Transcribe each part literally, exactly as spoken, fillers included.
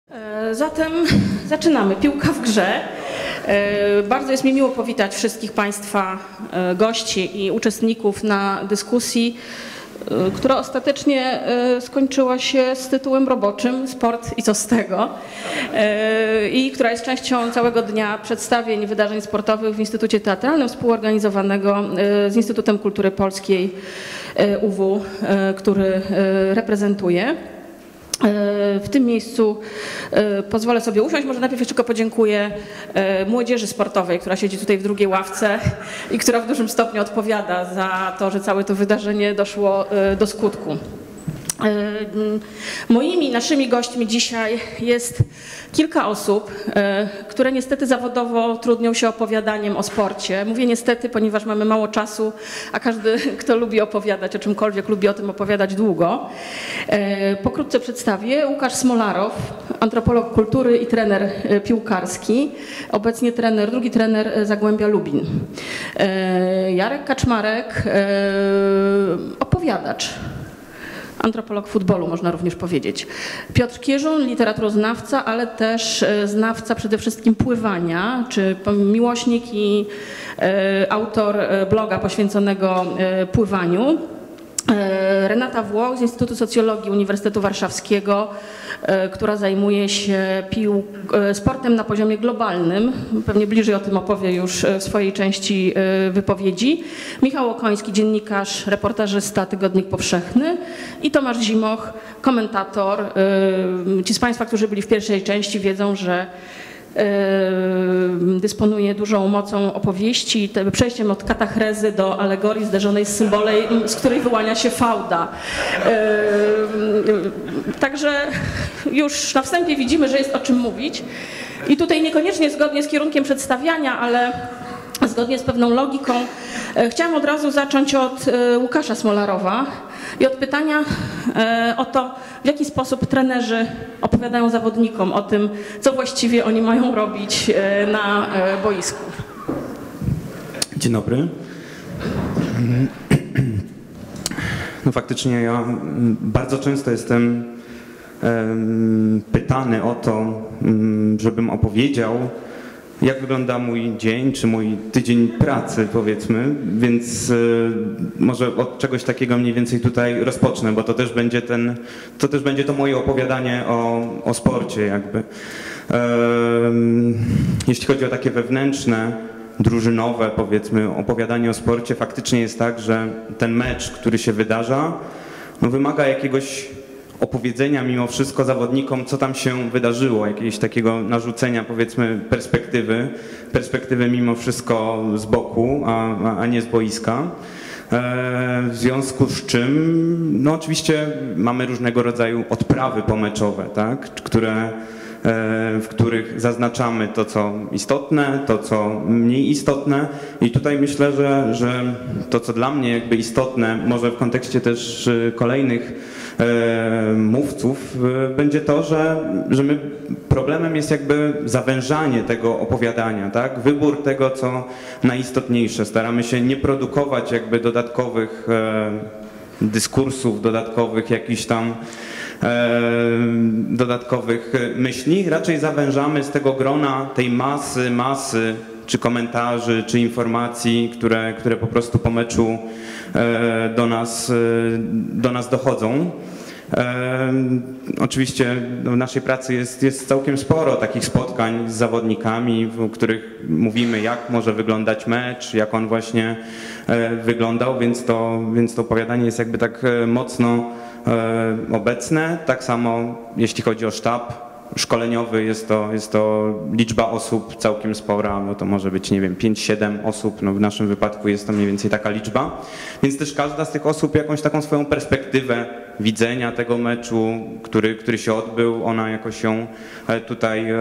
Zatem zaczynamy. Piłka w grze. Bardzo jest mi miło powitać wszystkich Państwa gości i uczestników na dyskusji, która ostatecznie skończyła się z tytułem roboczym Sport i co z tego, i która jest częścią całego dnia przedstawień wydarzeń sportowych w Instytucie Teatralnym współorganizowanego z Instytutem Kultury Polskiej U W, który reprezentuję. W tym miejscu pozwolę sobie usiąść. Może najpierw jeszcze tylko podziękuję młodzieży sportowej, która siedzi tutaj w drugiej ławce i która w dużym stopniu odpowiada za to, że całe to wydarzenie doszło do skutku. Moimi, naszymi gośćmi dzisiaj jest kilka osób, które niestety zawodowo trudnią się opowiadaniem o sporcie. Mówię niestety, ponieważ mamy mało czasu, a każdy, kto lubi opowiadać o czymkolwiek, lubi o tym opowiadać długo. Pokrótce przedstawię. Łukasz Smolarow, antropolog kultury i trener piłkarski, obecnie trener, drugi trener Zagłębia Lubin. Jarek Kaczmarek, opowiadacz. Antropolog futbolu, można również powiedzieć. Piotr Kierzun, literaturoznawca, ale też znawca przede wszystkim pływania, czy miłośnik i autor bloga poświęconego pływaniu. Renata Włoch z Instytutu Socjologii Uniwersytetu Warszawskiego, która zajmuje się pił... sportem na poziomie globalnym. Pewnie bliżej o tym opowie już w swojej części wypowiedzi. Michał Okoński, dziennikarz, reportażysta, Tygodnik Powszechny. I Tomasz Zimoch, komentator. Ci z Państwa, którzy byli w pierwszej części, wiedzą, że dysponuje dużą mocą opowieści, przejściem od katachrezy do alegorii zderzonej z symbolem, z której wyłania się fałda. Także już na wstępie widzimy, że jest o czym mówić. I tutaj niekoniecznie zgodnie z kierunkiem przedstawiania, ale zgodnie z pewną logiką, chciałam od razu zacząć od Łukasza Smolarowa i od pytania o to, w jaki sposób trenerzy opowiadają zawodnikom o tym, co właściwie oni mają robić na boisku. Dzień dobry. No faktycznie ja bardzo często jestem pytany o to, żebym opowiedział, jak wygląda mój dzień, czy mój tydzień pracy, powiedzmy, więc y, może od czegoś takiego mniej więcej tutaj rozpocznę, bo to też będzie ten, to też będzie to moje opowiadanie o, o sporcie jakby. Y, jeśli chodzi o takie wewnętrzne, drużynowe, powiedzmy, opowiadanie o sporcie, faktycznie jest tak, że ten mecz, który się wydarza, no, wymaga jakiegoś opowiedzenia mimo wszystko zawodnikom, co tam się wydarzyło, jakiegoś takiego narzucenia, powiedzmy, perspektywy, perspektywy mimo wszystko z boku, a, a nie z boiska. E, w związku z czym, no oczywiście mamy różnego rodzaju odprawy pomeczowe, tak, które w których zaznaczamy to, co istotne, to, co mniej istotne. I tutaj myślę, że, że to, co dla mnie jakby istotne, może w kontekście też kolejnych e, mówców, e, będzie to, że, że my, problemem jest jakby zawężanie tego opowiadania, tak? Wybór tego, co najistotniejsze. Staramy się nie produkować jakby dodatkowych e, dyskursów, dodatkowych jakichś tam dodatkowych myśli, raczej zawężamy z tego grona tej masy, masy czy komentarzy, czy informacji, które, które po prostu po meczu do nas, do nas dochodzą. E, oczywiście w naszej pracy jest, jest całkiem sporo takich spotkań z zawodnikami, w których mówimy, jak może wyglądać mecz, jak on właśnie e, wyglądał, więc to, więc to opowiadanie jest jakby tak mocno e, obecne. Tak samo jeśli chodzi o sztab szkoleniowy, jest to, jest to liczba osób całkiem spora, no to może być, nie wiem, pięć siedem osób, no w naszym wypadku jest to mniej więcej taka liczba, więc też każda z tych osób jakąś taką swoją perspektywę widzenia tego meczu, który, który się odbył, ona jakoś ją tutaj e,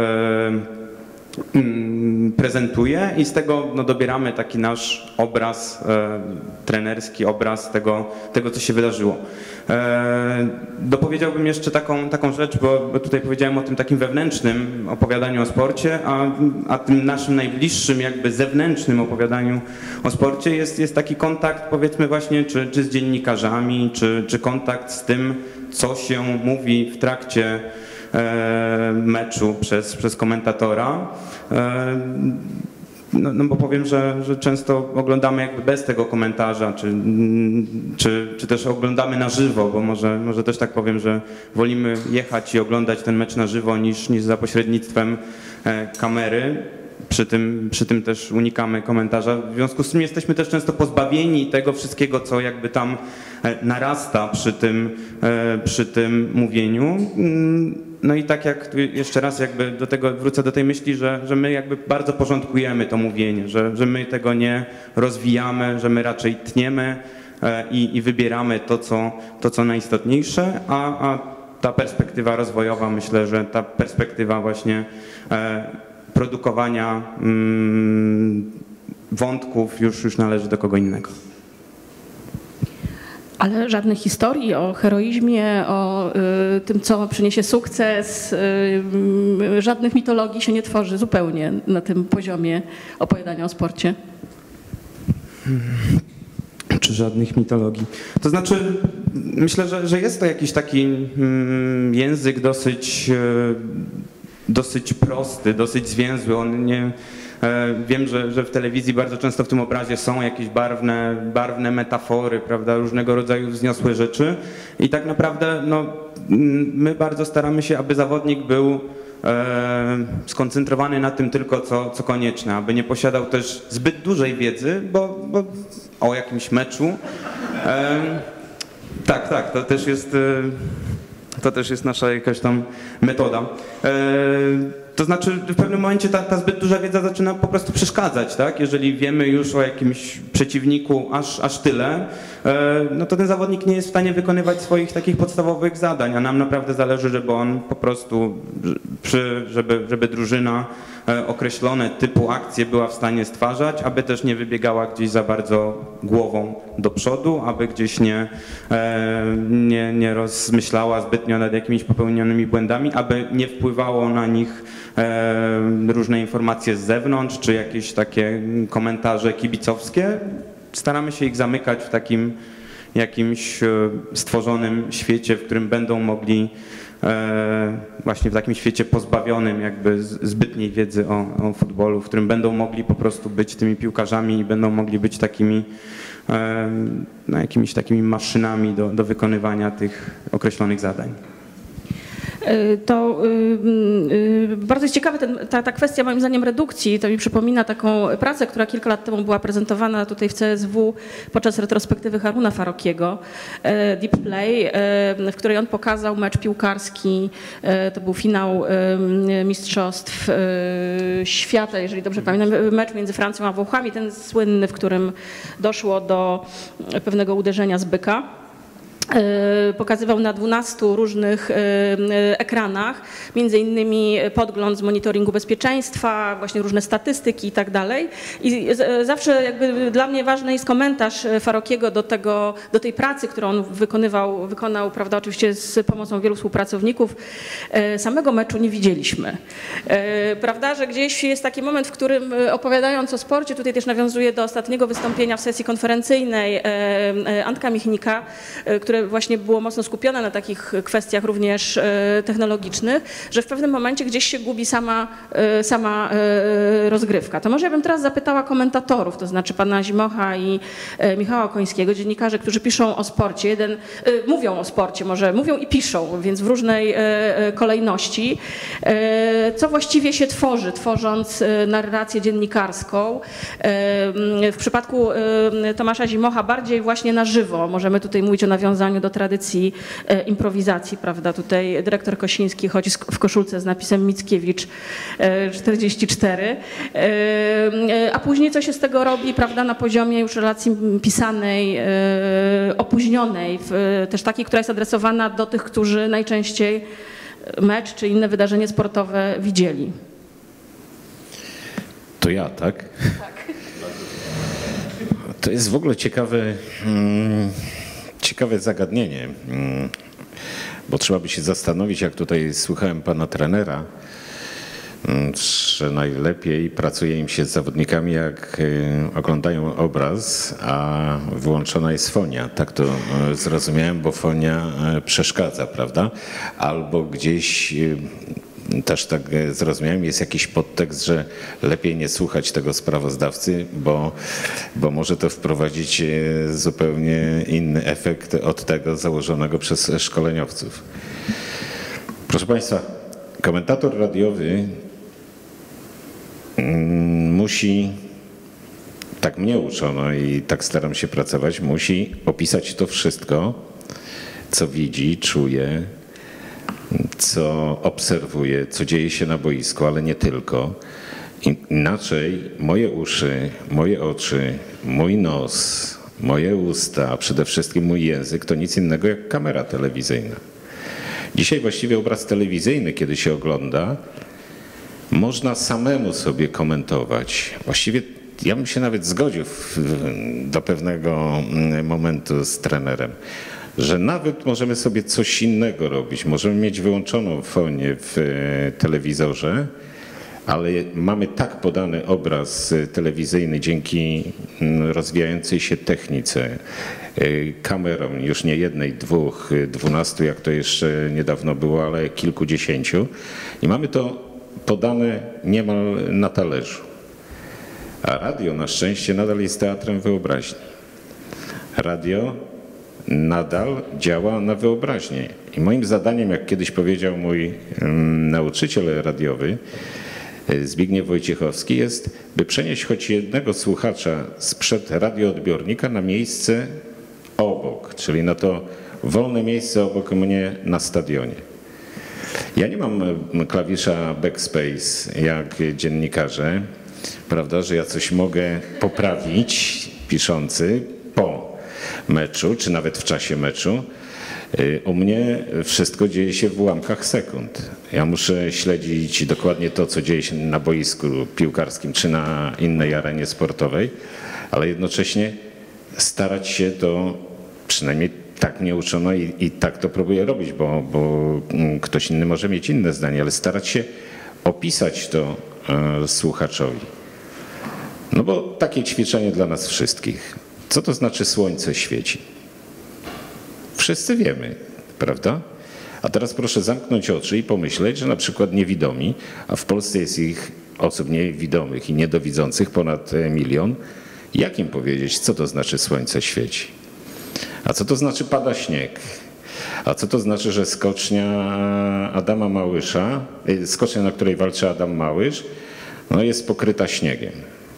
prezentuje i z tego no, dobieramy taki nasz obraz, e, trenerski obraz tego, tego, co się wydarzyło. E, dopowiedziałbym jeszcze taką, taką rzecz, bo, bo tutaj powiedziałem o tym takim wewnętrznym opowiadaniu o sporcie, a, a tym naszym najbliższym jakby zewnętrznym opowiadaniu o sporcie jest, jest taki kontakt, powiedzmy właśnie, czy, czy z dziennikarzami, czy, czy kontakt z tym, co się mówi w trakcie e, meczu przez, przez komentatora. E, No, no bo powiem, że, że często oglądamy jakby bez tego komentarza, czy, czy, czy też oglądamy na żywo, bo może, może też tak powiem, że wolimy jechać i oglądać ten mecz na żywo niż, niż za pośrednictwem e, kamery. Przy tym, przy tym też unikamy komentarza. W związku z tym jesteśmy też często pozbawieni tego wszystkiego, co jakby tam e, narasta przy tym, e, przy tym mówieniu. No i tak jak jeszcze raz jakby do tego wrócę do tej myśli, że, że my jakby bardzo porządkujemy to mówienie, że, że my tego nie rozwijamy, że my raczej tniemy e, i, i wybieramy to co, to, co najistotniejsze, a, a ta perspektywa rozwojowa, myślę, że ta perspektywa właśnie e, produkowania mm, wątków już, już należy do kogo innego. Ale żadnych historii o heroizmie, o y, tym, co przyniesie sukces, y, y, żadnych mitologii się nie tworzy zupełnie na tym poziomie opowiadania o sporcie. Czy żadnych mitologii? To znaczy, myślę, że, że jest to jakiś taki mm, język dosyć, y, dosyć prosty, dosyć zwięzły. On nie... Wiem, że, że w telewizji bardzo często w tym obrazie są jakieś barwne, barwne metafory, prawda, różnego rodzaju wzniosłe rzeczy i tak naprawdę no, my bardzo staramy się, aby zawodnik był e, skoncentrowany na tym tylko, co, co konieczne, aby nie posiadał też zbyt dużej wiedzy, bo, bo o jakimś meczu. E, tak, tak, to też jest, to też jest nasza jakaś tam metoda. E, To znaczy w pewnym momencie ta, ta zbyt duża wiedza zaczyna po prostu przeszkadzać, tak? Jeżeli wiemy już o jakimś przeciwniku aż, aż tyle, no to ten zawodnik nie jest w stanie wykonywać swoich takich podstawowych zadań, a nam naprawdę zależy, żeby on po prostu, przy, żeby, żeby drużyna określone typu akcje była w stanie stwarzać, aby też nie wybiegała gdzieś za bardzo głową do przodu, aby gdzieś nie, nie, nie rozmyślała zbytnio nad jakimiś popełnionymi błędami, aby nie wpływało na nich różne informacje z zewnątrz, czy jakieś takie komentarze kibicowskie. Staramy się ich zamykać w takim jakimś stworzonym świecie, w którym będą mogli właśnie w takim świecie pozbawionym jakby zbytniej wiedzy o, o futbolu, w którym będą mogli po prostu być tymi piłkarzami i będą mogli być takimi no, jakimiś takimi maszynami do, do wykonywania tych określonych zadań. To yy, bardzo jest ciekawa ten, ta, ta kwestia moim zdaniem redukcji. To mi przypomina taką pracę, która kilka lat temu była prezentowana tutaj w C S W podczas retrospektywy Haruna Farokiego, yy, Deep Play, yy, w której on pokazał mecz piłkarski. Yy, to był finał yy, Mistrzostw yy, Świata, jeżeli dobrze pamiętam, mecz między Francją a Włochami, ten słynny, w którym doszło do pewnego uderzenia z byka. Pokazywał na dwunastu różnych ekranach, między innymi podgląd z monitoringu bezpieczeństwa, właśnie różne statystyki i tak dalej. I zawsze jakby dla mnie ważny jest komentarz Farokiego do tego, do tej pracy, którą on wykonywał, wykonał, prawda, oczywiście z pomocą wielu współpracowników. Samego meczu nie widzieliśmy. Prawda, że gdzieś jest taki moment, w którym opowiadając o sporcie, tutaj też nawiązuję do ostatniego wystąpienia w sesji konferencyjnej Antka Michnika, które właśnie było mocno skupione na takich kwestiach również technologicznych, że w pewnym momencie gdzieś się gubi sama, sama rozgrywka. To może ja bym teraz zapytała komentatorów, to znaczy pana Zimocha i Michała Końskiego, dziennikarzy, którzy piszą o sporcie. Jeden, mówią o sporcie, może mówią i piszą, więc w różnej kolejności. Co właściwie się tworzy, tworząc narrację dziennikarską? W przypadku Tomasza Zimocha bardziej właśnie na żywo. Możemy tutaj mówić o nawiązaniu do tradycji e, improwizacji, prawda? Tutaj dyrektor Kosiński chodzi w koszulce z napisem Mickiewicz e, czterdzieści cztery, e, a później co się z tego robi, prawda, na poziomie już relacji pisanej, e, opóźnionej, w, też takiej, która jest adresowana do tych, którzy najczęściej mecz czy inne wydarzenie sportowe widzieli. To ja, tak? Tak. To jest w ogóle ciekawe, hmm, ciekawe zagadnienie, hmm, bo trzeba by się zastanowić, jak tutaj słuchałem pana trenera, że najlepiej pracuje im się z zawodnikami, jak oglądają obraz, a wyłączona jest fonia. Tak to zrozumiałem, bo fonia przeszkadza, prawda? Albo gdzieś, też tak zrozumiałem, jest jakiś podtekst, że lepiej nie słuchać tego sprawozdawcy, bo, bo może to wprowadzić zupełnie inny efekt od tego założonego przez szkoleniowców. Proszę Państwa, komentator radiowy musi, tak mnie uczono i tak staram się pracować, musi opisać to wszystko, co widzi, czuje, co obserwuje, co dzieje się na boisku, ale nie tylko. Inaczej moje uszy, moje oczy, mój nos, moje usta, a przede wszystkim mój język to nic innego jak kamera telewizyjna. Dzisiaj właściwie obraz telewizyjny, kiedy się ogląda, można samemu sobie komentować. Właściwie ja bym się nawet zgodził do pewnego momentu z trenerem, że nawet możemy sobie coś innego robić. Możemy mieć wyłączoną fonię w telewizorze, ale mamy tak podany obraz telewizyjny dzięki rozwijającej się technice, kamerom, już nie jednej, dwóch, dwunastu, jak to jeszcze niedawno było, ale kilkudziesięciu. I mamy to podane niemal na talerzu. A radio na szczęście nadal jest teatrem wyobraźni. Radio nadal działa na wyobraźnię. I moim zadaniem, jak kiedyś powiedział mój um, nauczyciel radiowy, Zbigniew Wojciechowski, jest, by przenieść choć jednego słuchacza sprzed radioodbiornika na miejsce obok, czyli na to wolne miejsce obok mnie na stadionie. Ja nie mam klawisza backspace jak dziennikarze, prawda, że ja coś mogę poprawić piszący po meczu, czy nawet w czasie meczu. U mnie wszystko dzieje się w ułamkach sekund. Ja muszę śledzić dokładnie to, co dzieje się na boisku piłkarskim, czy na innej arenie sportowej, ale jednocześnie starać się to, przynajmniej tak mnie uczono i, i tak to próbuję robić, bo, bo ktoś inny może mieć inne zdanie, ale starać się opisać to e, słuchaczowi. No bo takie ćwiczenie dla nas wszystkich. Co to znaczy słońce świeci? Wszyscy wiemy, prawda? A teraz proszę zamknąć oczy i pomyśleć, że na przykład niewidomi, a w Polsce jest ich osób niewidomych i niedowidzących ponad milion, jak im powiedzieć, co to znaczy słońce świeci? A co to znaczy pada śnieg? A co to znaczy, że skocznia Adama Małysza, skocznia, na której walczy Adam Małysz, no jest pokryta śniegiem?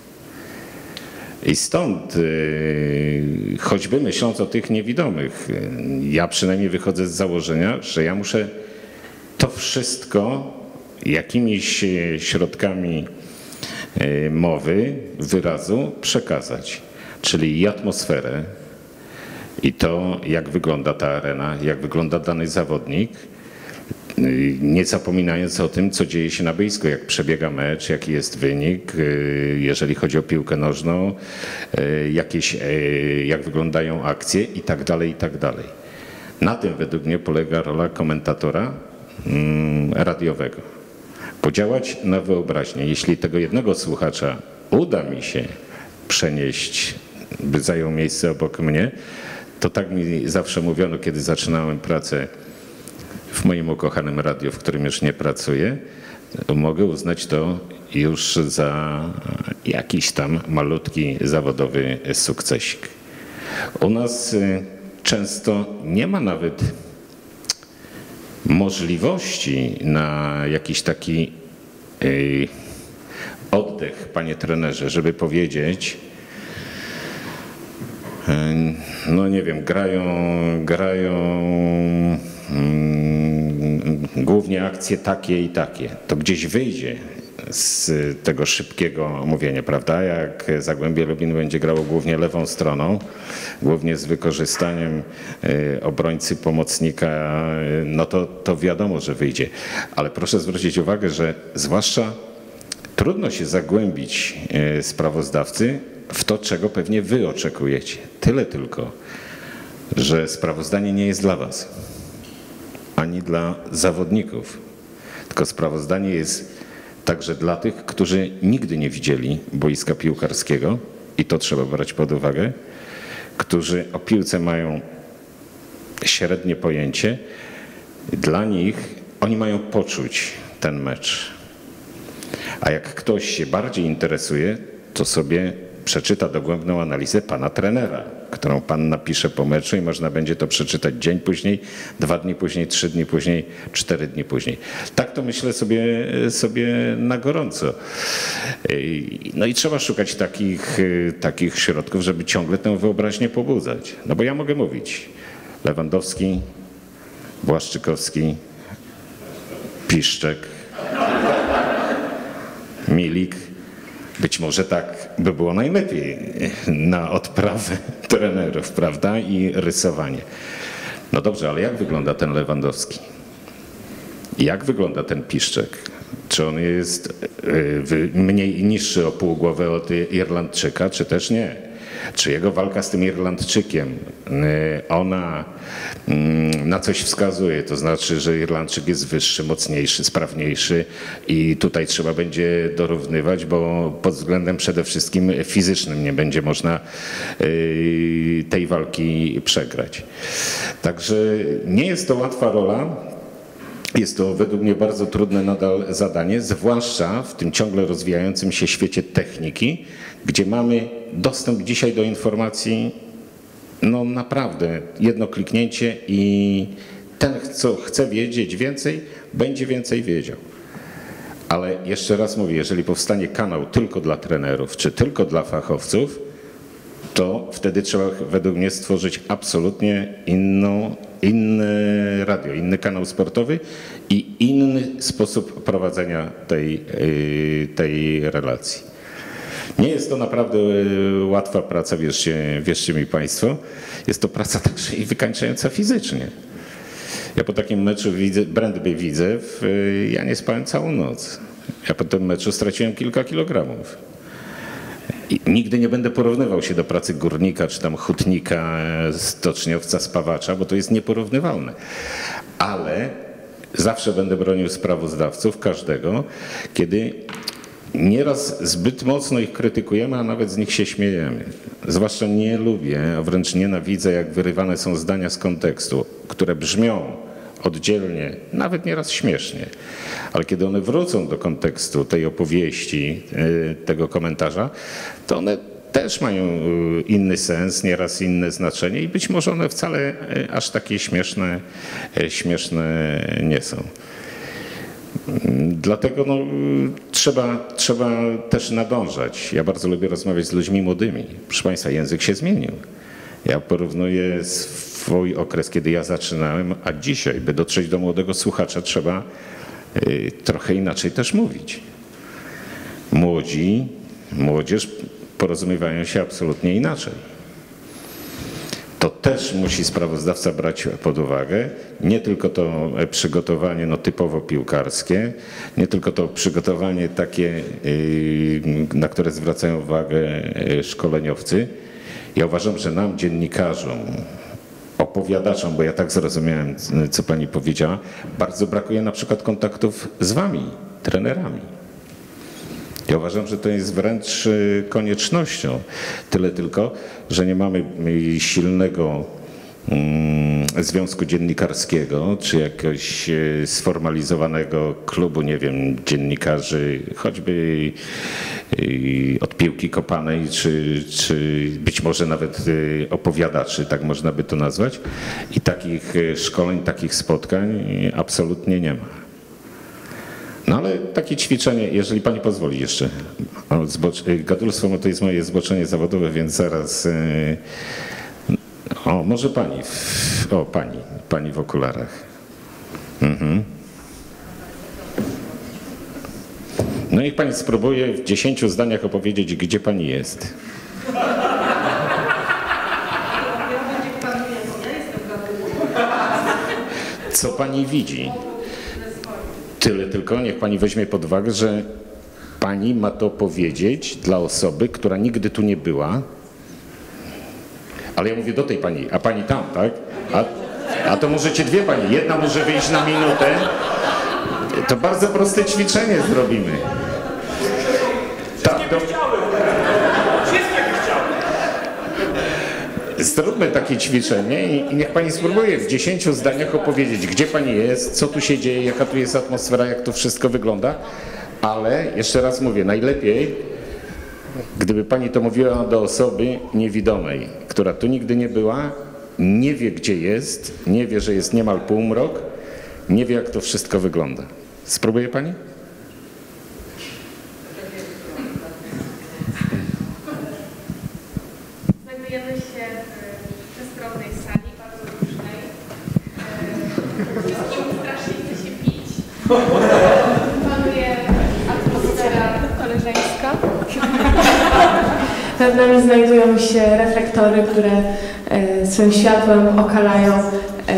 I stąd, choćby myśląc o tych niewidomych, ja przynajmniej wychodzę z założenia, że ja muszę to wszystko jakimiś środkami mowy, wyrazu przekazać. Czyli i atmosferę, i to, jak wygląda ta arena, jak wygląda dany zawodnik, nie zapominając o tym, co dzieje się na boisku, jak przebiega mecz, jaki jest wynik, jeżeli chodzi o piłkę nożną, jakieś, jak wyglądają akcje i tak dalej, i tak dalej. Na tym według mnie polega rola komentatora radiowego. Podziałać na wyobraźnię. Jeśli tego jednego słuchacza uda mi się przenieść, by zajął miejsce obok mnie, to tak mi zawsze mówiono, kiedy zaczynałem pracę w moim ukochanym radiu, w którym już nie pracuję, mogę uznać to już za jakiś tam malutki zawodowy sukcesik. U nas często nie ma nawet możliwości na jakiś taki oddech, panie trenerze, żeby powiedzieć, no nie wiem, grają, grają mm, głównie akcje takie i takie. To gdzieś wyjdzie z tego szybkiego mówienia, prawda? Jak Zagłębie Lubin będzie grało głównie lewą stroną, głównie z wykorzystaniem obrońcy pomocnika, no to, to wiadomo, że wyjdzie. Ale proszę zwrócić uwagę, że zwłaszcza trudno się zagłębić sprawozdawcy w to, czego pewnie wy oczekujecie. Tyle tylko, że sprawozdanie nie jest dla was, ani dla zawodników, tylko sprawozdanie jest Także dla tych, którzy nigdy nie widzieli boiska piłkarskiego, i to trzeba brać pod uwagę, którzy o piłce mają średnie pojęcie, dla nich oni mają poczuć ten mecz. A jak ktoś się bardziej interesuje, to sobie przeczyta dogłębną analizę pana trenera, którą pan napisze po meczu i można będzie to przeczytać dzień później, dwa dni później, trzy dni później, cztery dni później. Tak to myślę sobie, sobie na gorąco. No i trzeba szukać takich, takich środków, żeby ciągle tę wyobraźnię pobudzać. No bo ja mogę mówić Lewandowski, Błaszczykowski, Piszczek, Milik. Być może tak by było najlepiej na odprawę trenerów, prawda? I rysowanie. No dobrze, ale jak wygląda ten Lewandowski? Jak wygląda ten Piszczek? Czy on jest mniej niższy o pół głowy od Irlandczyka, czy też nie? Czy jego walka z tym Irlandczykiem, ona na coś wskazuje, to znaczy, że Irlandczyk jest wyższy, mocniejszy, sprawniejszy i tutaj trzeba będzie dorównywać, bo pod względem przede wszystkim fizycznym nie będzie można tej walki przegrać. Także nie jest to łatwa rola. Jest to według mnie bardzo trudne nadal zadanie, zwłaszcza w tym ciągle rozwijającym się świecie techniki, gdzie mamy dostęp dzisiaj do informacji, no naprawdę jedno kliknięcie i ten, co chce wiedzieć więcej, będzie więcej wiedział. Ale jeszcze raz mówię, jeżeli powstanie kanał tylko dla trenerów, czy tylko dla fachowców, to wtedy trzeba według mnie stworzyć absolutnie inną, inne radio, inny kanał sportowy i inny sposób prowadzenia tej, tej relacji. Nie jest to naprawdę łatwa praca, wierzcie, wierzcie mi Państwo. Jest to praca także i wykańczająca fizycznie. Ja po takim meczu widzę, Brandby widzę, ja nie spałem całą noc. Ja po tym meczu straciłem kilka kilogramów. I nigdy nie będę porównywał się do pracy górnika, czy tam hutnika, stoczniowca, spawacza, bo to jest nieporównywalne. Ale zawsze będę bronił sprawozdawców, każdego, kiedy nieraz zbyt mocno ich krytykujemy, a nawet z nich się śmiejemy. Zwłaszcza nie lubię, a wręcz nienawidzę, jak wyrywane są zdania z kontekstu, które brzmią oddzielnie, nawet nieraz śmiesznie. Ale kiedy one wrócą do kontekstu tej opowieści, tego komentarza, to one też mają inny sens, nieraz inne znaczenie i być może one wcale aż takie śmieszne, śmieszne nie są. Dlatego no, trzeba, trzeba też nadążać. Ja bardzo lubię rozmawiać z ludźmi młodymi. Proszę Państwa, język się zmienił. Ja porównuję swój okres, kiedy ja zaczynałem, a dzisiaj, by dotrzeć do młodego słuchacza, trzeba y, trochę inaczej też mówić. Młodzi, młodzież porozumiewają się absolutnie inaczej. To też musi sprawozdawca brać pod uwagę, nie tylko to przygotowanie no, typowo piłkarskie, nie tylko to przygotowanie takie, na które zwracają uwagę szkoleniowcy. Ja uważam, że nam, dziennikarzom, opowiadaczom, bo ja tak zrozumiałem, co pani powiedziała, bardzo brakuje na przykład kontaktów z wami, trenerami. Ja uważam, że to jest wręcz koniecznością. Tyle tylko, że nie mamy silnego mm, związku dziennikarskiego, czy jakiegoś sformalizowanego klubu, nie wiem, dziennikarzy, choćby y, od piłki kopanej, czy, czy być może nawet y, opowiadaczy, tak można by to nazwać. I takich szkoleń, takich spotkań absolutnie nie ma. No ale takie ćwiczenie, jeżeli pani pozwoli jeszcze, gadulstwo to jest moje zboczenie zawodowe, więc zaraz, o może pani, o pani, pani w okularach. Mhm. No niech pani spróbuje w dziesięciu zdaniach opowiedzieć, gdzie pani jest. Co pani widzi? Tyle tylko, niech pani weźmie pod uwagę, że pani ma to powiedzieć dla osoby, która nigdy tu nie była. Ale ja mówię do tej pani, a pani tam, tak? A, a to możecie dwie pani. Jedna może wyjść na minutę, To bardzo proste ćwiczenie zrobimy. Tak, to... Zróbmy takie ćwiczenie i niech pani spróbuje w dziesięciu zdaniach opowiedzieć, gdzie pani jest, co tu się dzieje, jaka tu jest atmosfera, jak to wszystko wygląda. Ale jeszcze raz mówię, najlepiej, gdyby pani to mówiła do osoby niewidomej, która tu nigdy nie była, nie wie, gdzie jest, nie wie, że jest niemal półmrok, nie wie, jak to wszystko wygląda. Spróbuje pani? Znajdujemy się w przestronnej sali, bardzo różnej. Wszystkim strasznie chce się pić. Panuje atmosfera koleżeńska. Nad nami znajdują się reflektory, które e, swoim światłem okalają e,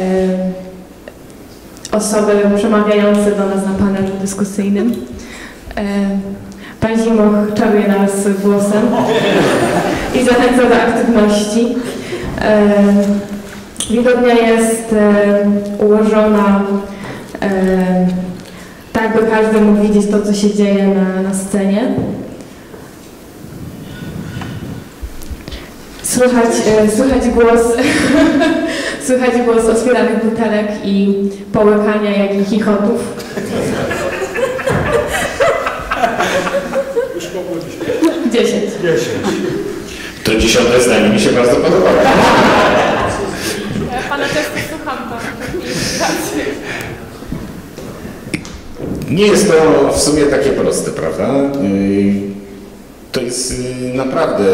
osoby przemawiające do nas na panelu dyskusyjnym. E, Pan Zimoch czaruje nas głosem i zachęca do aktywności. E, widownia jest e, ułożona e, tak, by każdy mógł widzieć to, co się dzieje na, na scenie. Słychać, e, słychać głos, słychać głos otwieranych butelek i połykania, jak i chichotów. Już mogło dziesięć. Dziesięć. Dziesięć. To dziesiąte zdanie mi się bardzo podobało. Pana też słucham tam. Nie jest to w sumie takie proste, prawda? To jest naprawdę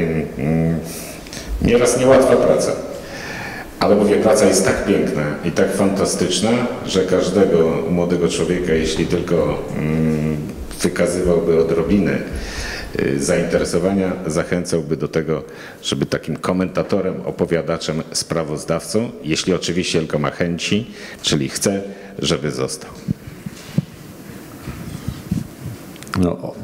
nieraz niełatwa praca. Ale mówię, praca jest tak piękna i tak fantastyczna, że każdego młodego człowieka, jeśli tylko wykazywałby odrobinę zainteresowania, zachęcałby do tego, żeby takim komentatorem, opowiadaczem, sprawozdawcą, jeśli oczywiście tylko ma chęci, czyli chce, żeby został. No.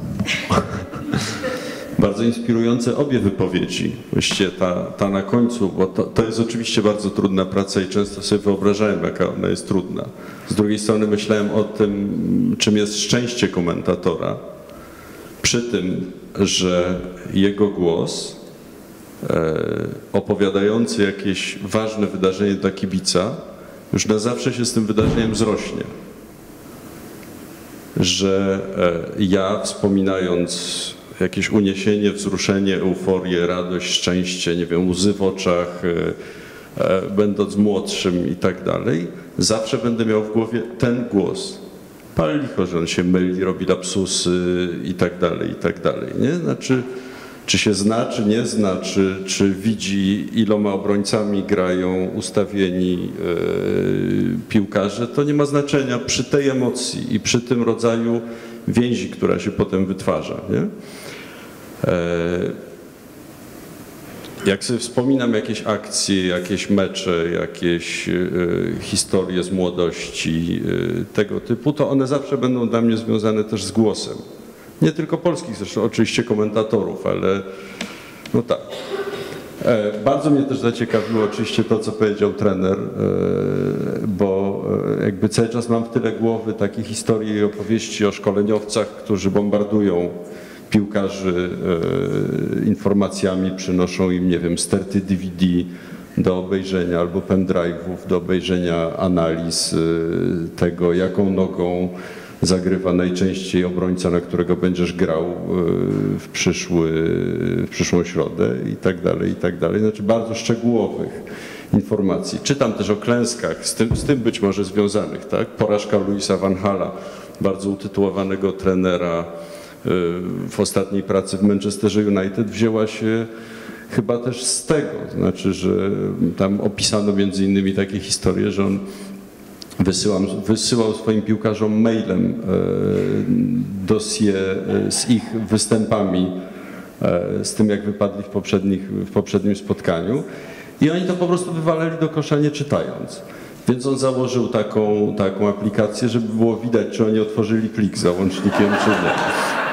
Bardzo inspirujące obie wypowiedzi. Właściwie ta, ta na końcu, bo to, to jest oczywiście bardzo trudna praca i często sobie wyobrażałem, jaka ona jest trudna. Z drugiej strony myślałem o tym, czym jest szczęście komentatora. Przy tym, że jego głos e, opowiadający jakieś ważne wydarzenie dla kibica już na zawsze się z tym wydarzeniem zrośnie. Że e, ja wspominając jakieś uniesienie, wzruszenie, euforię, radość, szczęście, nie wiem, łzy w oczach, e, e, będąc młodszym i tak dalej, zawsze będę miał w głowie ten głos. Pal licho, że on się myli, robi lapsusy i tak dalej, i tak dalej, nie? Znaczy, czy się zna, czy nie zna, czy, czy widzi, iloma obrońcami grają ustawieni e, piłkarze, to nie ma znaczenia przy tej emocji i przy tym rodzaju więzi, która się potem wytwarza, nie? E, jak sobie wspominam jakieś akcje, jakieś mecze, jakieś e, historie z młodości e, tego typu, to one zawsze będą dla mnie związane też z głosem. Nie tylko polskich zresztą, oczywiście komentatorów, ale no tak. E, bardzo mnie też zaciekawiło oczywiście to, co powiedział trener, e, bo e, jakby cały czas mam w tyle głowy takie historie i opowieści o szkoleniowcach, którzy bombardują piłkarzy e, informacjami, przynoszą im, nie wiem, sterty D V D do obejrzenia albo pendrive'ów do obejrzenia analiz e, tego, jaką nogą zagrywa najczęściej obrońca, na którego będziesz grał w, przyszły, w przyszłą środę i tak dalej, i tak dalej. Znaczy bardzo szczegółowych informacji. Czytam też o klęskach, z tym, z tym być może związanych, tak? Porażka Louisa van Hala, bardzo utytułowanego trenera w ostatniej pracy w Manchesterze United, wzięła się chyba też z tego. Znaczy, że tam opisano między innymi takie historie, że on Wysyłam, wysyłał swoim piłkarzom mailem e, dossier e, z ich występami, e, z tym jak wypadli w, poprzednich, w poprzednim spotkaniu i oni to po prostu wywalali do kosza nie czytając. Więc on założył taką, taką aplikację, żeby było widać, czy oni otworzyli plik z załącznikiem, czy nie.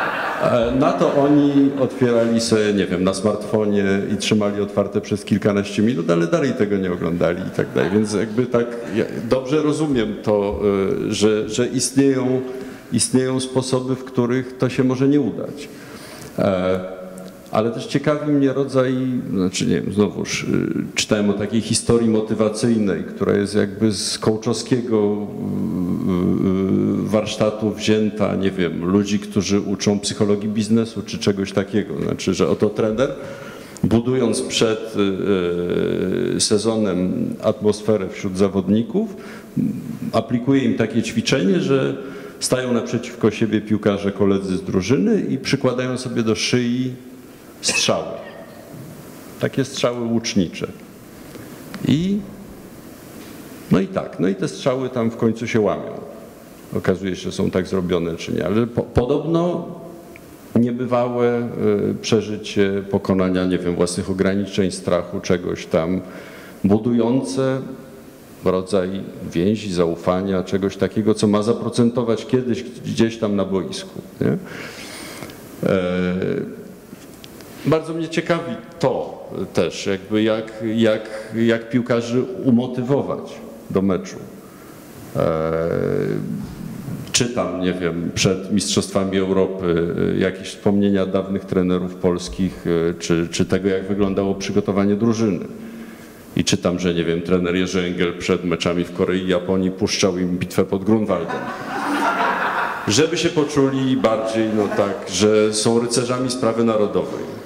Na to oni otwierali sobie, nie wiem, na smartfonie i trzymali otwarte przez kilkanaście minut, ale dalej tego nie oglądali i tak dalej. Więc jakby tak ja dobrze rozumiem to, że, że istnieją, istnieją sposoby, w których to się może nie udać. Ale też ciekawi mnie rodzaj, znaczy nie wiem, znowuż czytałem o takiej historii motywacyjnej, która jest jakby z kołczowskiego warsztatu wzięta, nie wiem, ludzi, którzy uczą psychologii biznesu czy czegoś takiego. Znaczy, że oto trener, budując przed sezonem atmosferę wśród zawodników, aplikuje im takie ćwiczenie, że stają naprzeciwko siebie piłkarze, koledzy z drużyny i przykładają sobie do szyi strzały. Takie strzały łucznicze. I no i tak, no i te strzały tam w końcu się łamią. Okazuje się, że są tak zrobione czy nie, ale po, podobno niebywałe y, przeżycie pokonania, nie wiem, własnych ograniczeń, strachu, czegoś tam, budujące rodzaj więzi, zaufania, czegoś takiego, co ma zaprocentować kiedyś gdzieś tam na boisku. Nie? E, Bardzo mnie ciekawi to też, jakby jak, jak, jak piłkarzy umotywować do meczu. E, czytam, nie wiem, przed Mistrzostwami Europy jakieś wspomnienia dawnych trenerów polskich, czy, czy tego, jak wyglądało przygotowanie drużyny. I czytam, że, nie wiem, trener Jerzy Engel przed meczami w Korei i Japonii puszczał im bitwę pod Grunwaldem. Żeby się poczuli bardziej, no tak, że są rycerzami sprawy narodowej.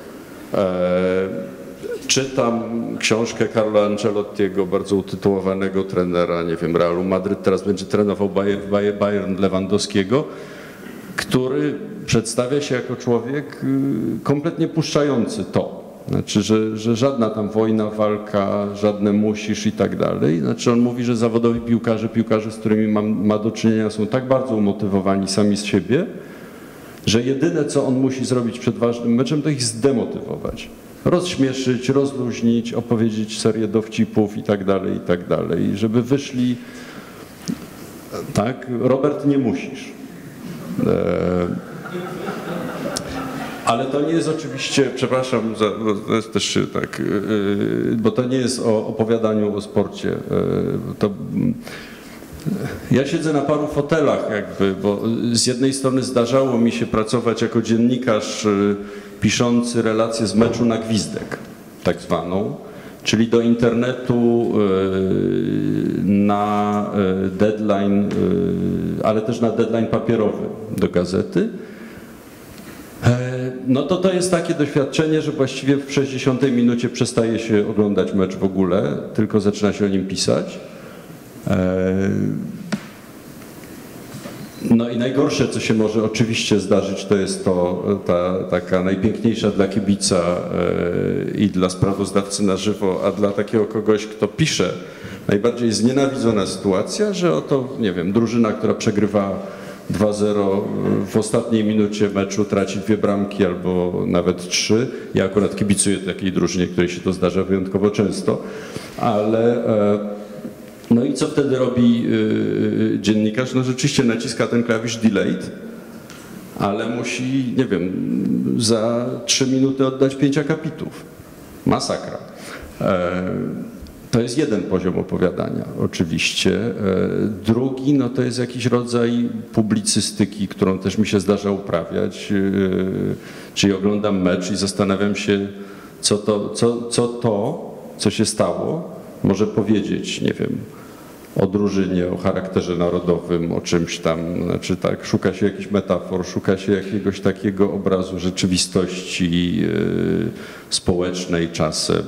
Czytam książkę Carlo Ancelottiego, bardzo utytułowanego trenera, nie wiem, Realu Madryt, teraz będzie trenował Bayern Lewandowskiego, który przedstawia się jako człowiek kompletnie puszczający to. Znaczy, że, że żadna tam wojna, walka, żadne musisz i tak dalej. Znaczy on mówi, że zawodowi piłkarze, piłkarze, z którymi ma, ma do czynienia, są tak bardzo umotywowani sami z siebie, że jedyne, co on musi zrobić przed ważnym meczem, to ich zdemotywować. Rozśmieszyć, rozluźnić, opowiedzieć serię dowcipów i tak dalej, i tak dalej. Żeby wyszli, tak, Robert, nie musisz. E... Ale to nie jest oczywiście, przepraszam, za, to jest też tak, yy, bo to nie jest o opowiadaniu o sporcie. Yy, to, Ja siedzę na paru fotelach jakby, bo z jednej strony zdarzało mi się pracować jako dziennikarz piszący relacje z meczu na gwizdek, tak zwaną, czyli do internetu na deadline, ale też na deadline papierowy do gazety. No to to jest takie doświadczenie, że właściwie w sześćdziesiątej minucie przestaje się oglądać mecz w ogóle, tylko zaczyna się o nim pisać. No i najgorsze, co się może oczywiście zdarzyć, to jest to ta taka najpiękniejsza dla kibica i dla sprawozdawcy na żywo, a dla takiego kogoś, kto pisze, najbardziej znienawidzona sytuacja, że oto, nie wiem, drużyna, która przegrywa dwa zero w ostatniej minucie meczu traci dwie bramki albo nawet trzy. Ja akurat kibicuję takiej drużynie, której się to zdarza wyjątkowo często, ale no i co wtedy robi yy, dziennikarz? No rzeczywiście naciska ten klawisz delayed, ale musi, nie wiem, za trzy minuty oddać pięć akapitów. Masakra. E, to jest jeden poziom opowiadania, oczywiście. E, drugi, no to jest jakiś rodzaj publicystyki, którą też mi się zdarza uprawiać. E, czyli oglądam mecz i zastanawiam się, co to, co, co to, co się stało, może powiedzieć, nie wiem, o drużynie, o charakterze narodowym, o czymś tam, znaczy tak, szuka się jakichś metafor, szuka się jakiegoś takiego obrazu rzeczywistości yy, społecznej czasem.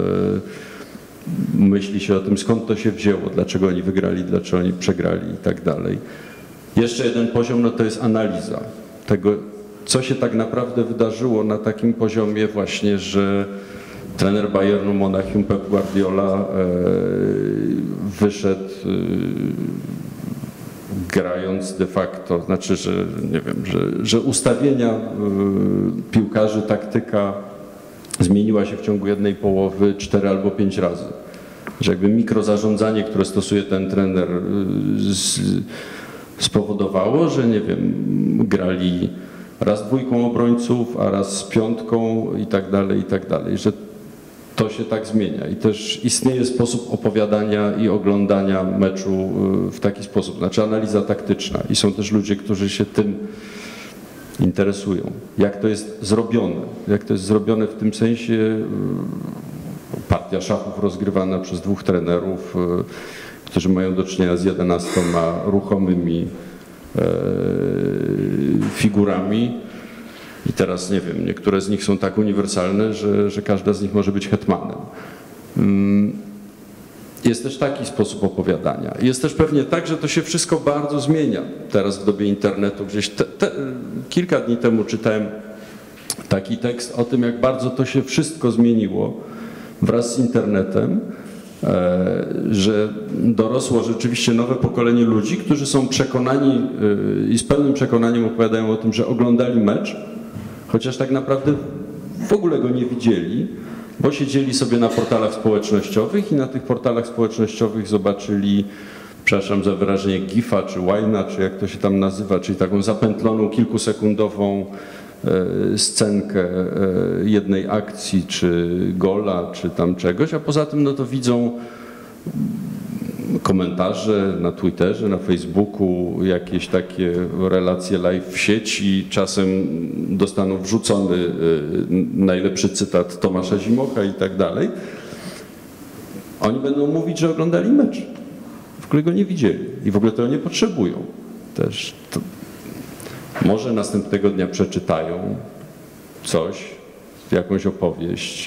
Yy, myśli się o tym, skąd to się wzięło, dlaczego oni wygrali, dlaczego oni przegrali i tak dalej. Jeszcze jeden poziom, no to jest analiza tego, co się tak naprawdę wydarzyło na takim poziomie właśnie, że trener Bayernu Monachium Pep Guardiola e, wyszedł e, grając de facto, znaczy, że nie wiem, że, że ustawienia e, piłkarzy, taktyka zmieniła się w ciągu jednej połowy cztery albo pięć razy. Że jakby mikrozarządzanie, które stosuje ten trener z, spowodowało, że nie wiem, grali raz dwójką obrońców, a raz z piątką i tak dalej, i tak dalej, że to się tak zmienia i też istnieje sposób opowiadania i oglądania meczu w taki sposób, znaczy analiza taktyczna i są też ludzie, którzy się tym interesują, jak to jest zrobione, jak to jest zrobione w tym sensie, partia szachów rozgrywana przez dwóch trenerów, którzy mają do czynienia z jedenastoma ruchomymi figurami. I teraz nie wiem, niektóre z nich są tak uniwersalne, że, że każda z nich może być hetmanem. Jest też taki sposób opowiadania. Jest też pewnie tak, że to się wszystko bardzo zmienia. Teraz w dobie internetu gdzieś te, te, kilka dni temu czytałem taki tekst o tym, jak bardzo to się wszystko zmieniło wraz z internetem, że dorosło rzeczywiście nowe pokolenie ludzi, którzy są przekonani i z pełnym przekonaniem opowiadają o tym, że oglądali mecz, chociaż tak naprawdę w ogóle go nie widzieli, bo siedzieli sobie na portalach społecznościowych i na tych portalach społecznościowych zobaczyli, przepraszam za wyrażenie, gifa czy łajna, czy jak to się tam nazywa, czyli taką zapętloną kilkusekundową scenkę jednej akcji, czy gola, czy tam czegoś, a poza tym no to widzą komentarze na Twitterze, na Facebooku, jakieś takie relacje live w sieci, czasem dostaną wrzucony najlepszy cytat Tomasza Zimocha i tak dalej. Oni będą mówić, że oglądali mecz. W ogóle go nie widzieli i w ogóle tego nie potrzebują. Też to może następnego dnia przeczytają coś, jakąś opowieść.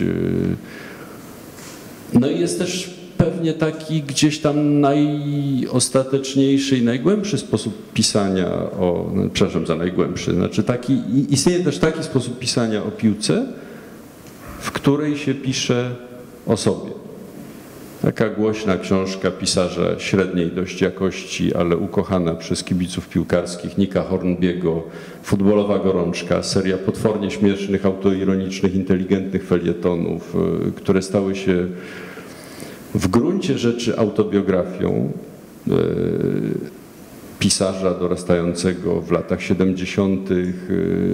No i jest też pewnie taki gdzieś tam najostateczniejszy i najgłębszy sposób pisania o, no, przepraszam za najgłębszy, znaczy taki, istnieje też taki sposób pisania o piłce, w której się pisze o sobie. Taka głośna książka pisarza średniej dość jakości, ale ukochana przez kibiców piłkarskich, Nika Hornbiego, Futbolowa gorączka, seria potwornie śmiesznych, autoironicznych, inteligentnych felietonów, które stały się w gruncie rzeczy autobiografią pisarza dorastającego w latach siedemdziesiątych,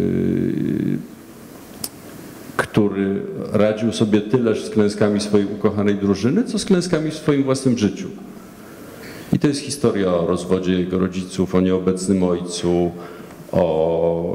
który radził sobie tyleż z klęskami swojej ukochanej drużyny, co z klęskami w swoim własnym życiu. I to jest historia o rozwodzie jego rodziców, o nieobecnym ojcu, o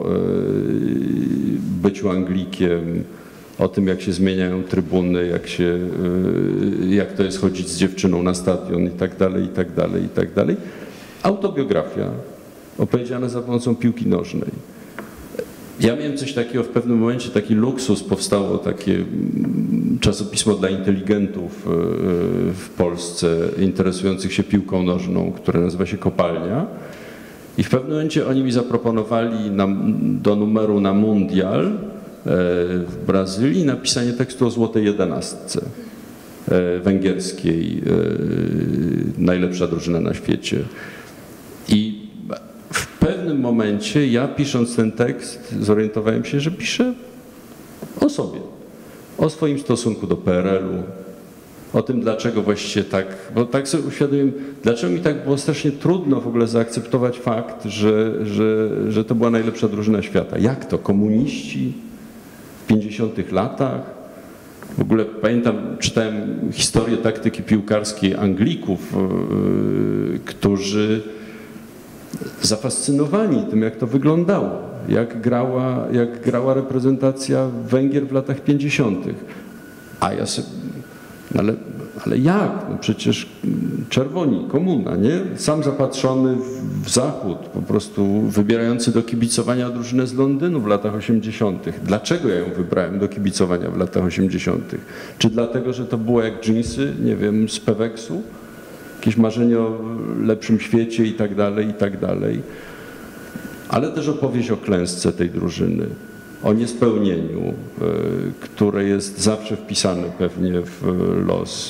byciu Anglikiem, o tym, jak się zmieniają trybuny, jak, się, jak to jest chodzić z dziewczyną na stadion i tak dalej, i tak dalej, i tak dalej. Autobiografia opowiedziana za pomocą piłki nożnej. Ja miałem coś takiego w pewnym momencie, taki luksus, powstało takie czasopismo dla inteligentów w Polsce interesujących się piłką nożną, które nazywa się Kopalnia. I w pewnym momencie oni mi zaproponowali na, do numeru na Mundial w Brazylii napisanie tekstu o złotej jedenastce węgierskiej, najlepsza drużyna na świecie. I w pewnym momencie ja, pisząc ten tekst, zorientowałem się, że piszę o sobie, o swoim stosunku do P R L u, o tym, dlaczego właściwie tak, bo tak sobie uświadomiłem, dlaczego mi tak było strasznie trudno w ogóle zaakceptować fakt, że, że, że to była najlepsza drużyna świata. Jak to? Komuniści w pięćdziesiątych latach? W ogóle pamiętam, czytałem historię taktyki piłkarskiej Anglików, yy, którzy zafascynowani tym, jak to wyglądało, jak grała, jak grała reprezentacja Węgier w latach pięćdziesiątych. A ja sobie, ale, ale jak? No przecież czerwoni, komuna, nie? Sam zapatrzony w, w zachód, po prostu wybierający do kibicowania drużynę z Londynu w latach osiemdziesiątych. Dlaczego ja ją wybrałem do kibicowania w latach osiemdziesiątych? Czy dlatego, że to było jak dżinsy, nie wiem, z Peweksu? Jakieś marzenie o lepszym świecie i tak dalej, i tak dalej. Ale też opowieść o klęsce tej drużyny, o niespełnieniu, które jest zawsze wpisane pewnie w los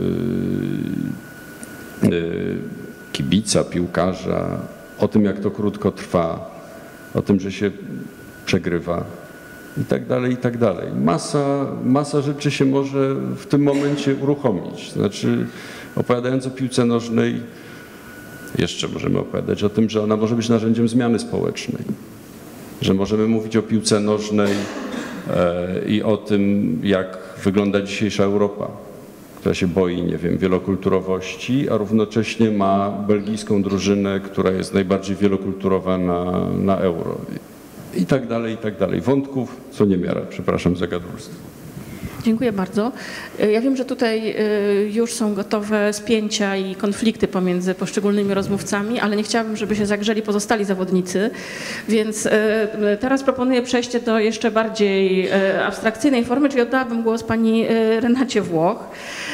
kibica, piłkarza, o tym, jak to krótko trwa, o tym, że się przegrywa i tak dalej, i tak dalej. Masa, masa rzeczy się może w tym momencie uruchomić. Znaczy, opowiadając o piłce nożnej, jeszcze możemy opowiadać o tym, że ona może być narzędziem zmiany społecznej. że możemy mówić o piłce nożnej i o tym, jak wygląda dzisiejsza Europa, która się boi, nie wiem, wielokulturowości, a równocześnie ma belgijską drużynę, która jest najbardziej wielokulturowa na, na euro. I tak dalej, i tak dalej. Wątków co niemiara, przepraszam za gadulstwo. Dziękuję bardzo. Ja wiem, że tutaj już są gotowe spięcia i konflikty pomiędzy poszczególnymi rozmówcami, ale nie chciałabym, żeby się zagrzeli pozostali zawodnicy, więc teraz proponuję przejście do jeszcze bardziej abstrakcyjnej formy, czyli oddałabym głos pani Renacie Włoch.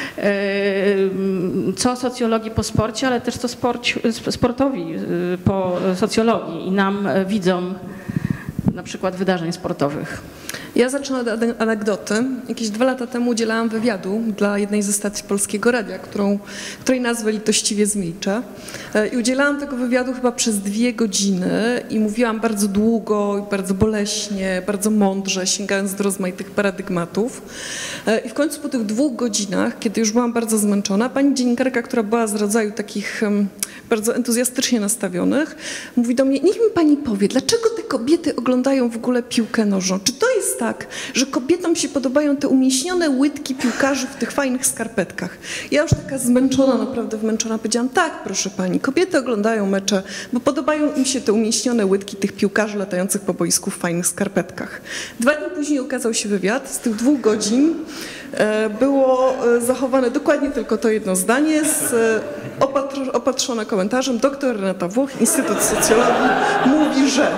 Co socjologii po sporcie, ale też co sporci, sportowi po socjologii i nam widzom na przykład wydarzeń sportowych. Ja zacznę od anegdoty. Jakieś dwa lata temu udzielałam wywiadu dla jednej ze stacji Polskiego Radia, którą, której nazwę litościwie zmilczę. I udzielałam tego wywiadu chyba przez dwie godziny i mówiłam bardzo długo, bardzo boleśnie, bardzo mądrze, sięgając do rozmaitych paradygmatów. I w końcu po tych dwóch godzinach, kiedy już byłam bardzo zmęczona, pani dziennikarka, która była z rodzaju takich bardzo entuzjastycznie nastawionych, mówi do mnie: niech mi pani powie, dlaczego te kobiety oglądają w ogóle piłkę nożną? Czy to jest tak, że kobietom się podobają te umieśnione łydki piłkarzy w tych fajnych skarpetkach? Ja już taka zmęczona, naprawdę wymęczona, powiedziałam: tak, proszę pani, kobiety oglądają mecze, bo podobają im się te umieśnione łydki tych piłkarzy latających po boisku w fajnych skarpetkach. Dwa dni później ukazał się wywiad. Z tych dwóch godzin było zachowane dokładnie tylko to jedno zdanie, z opatrzone komentarzem: doktor Renata Włoch, Instytut Socjologii mówi, że...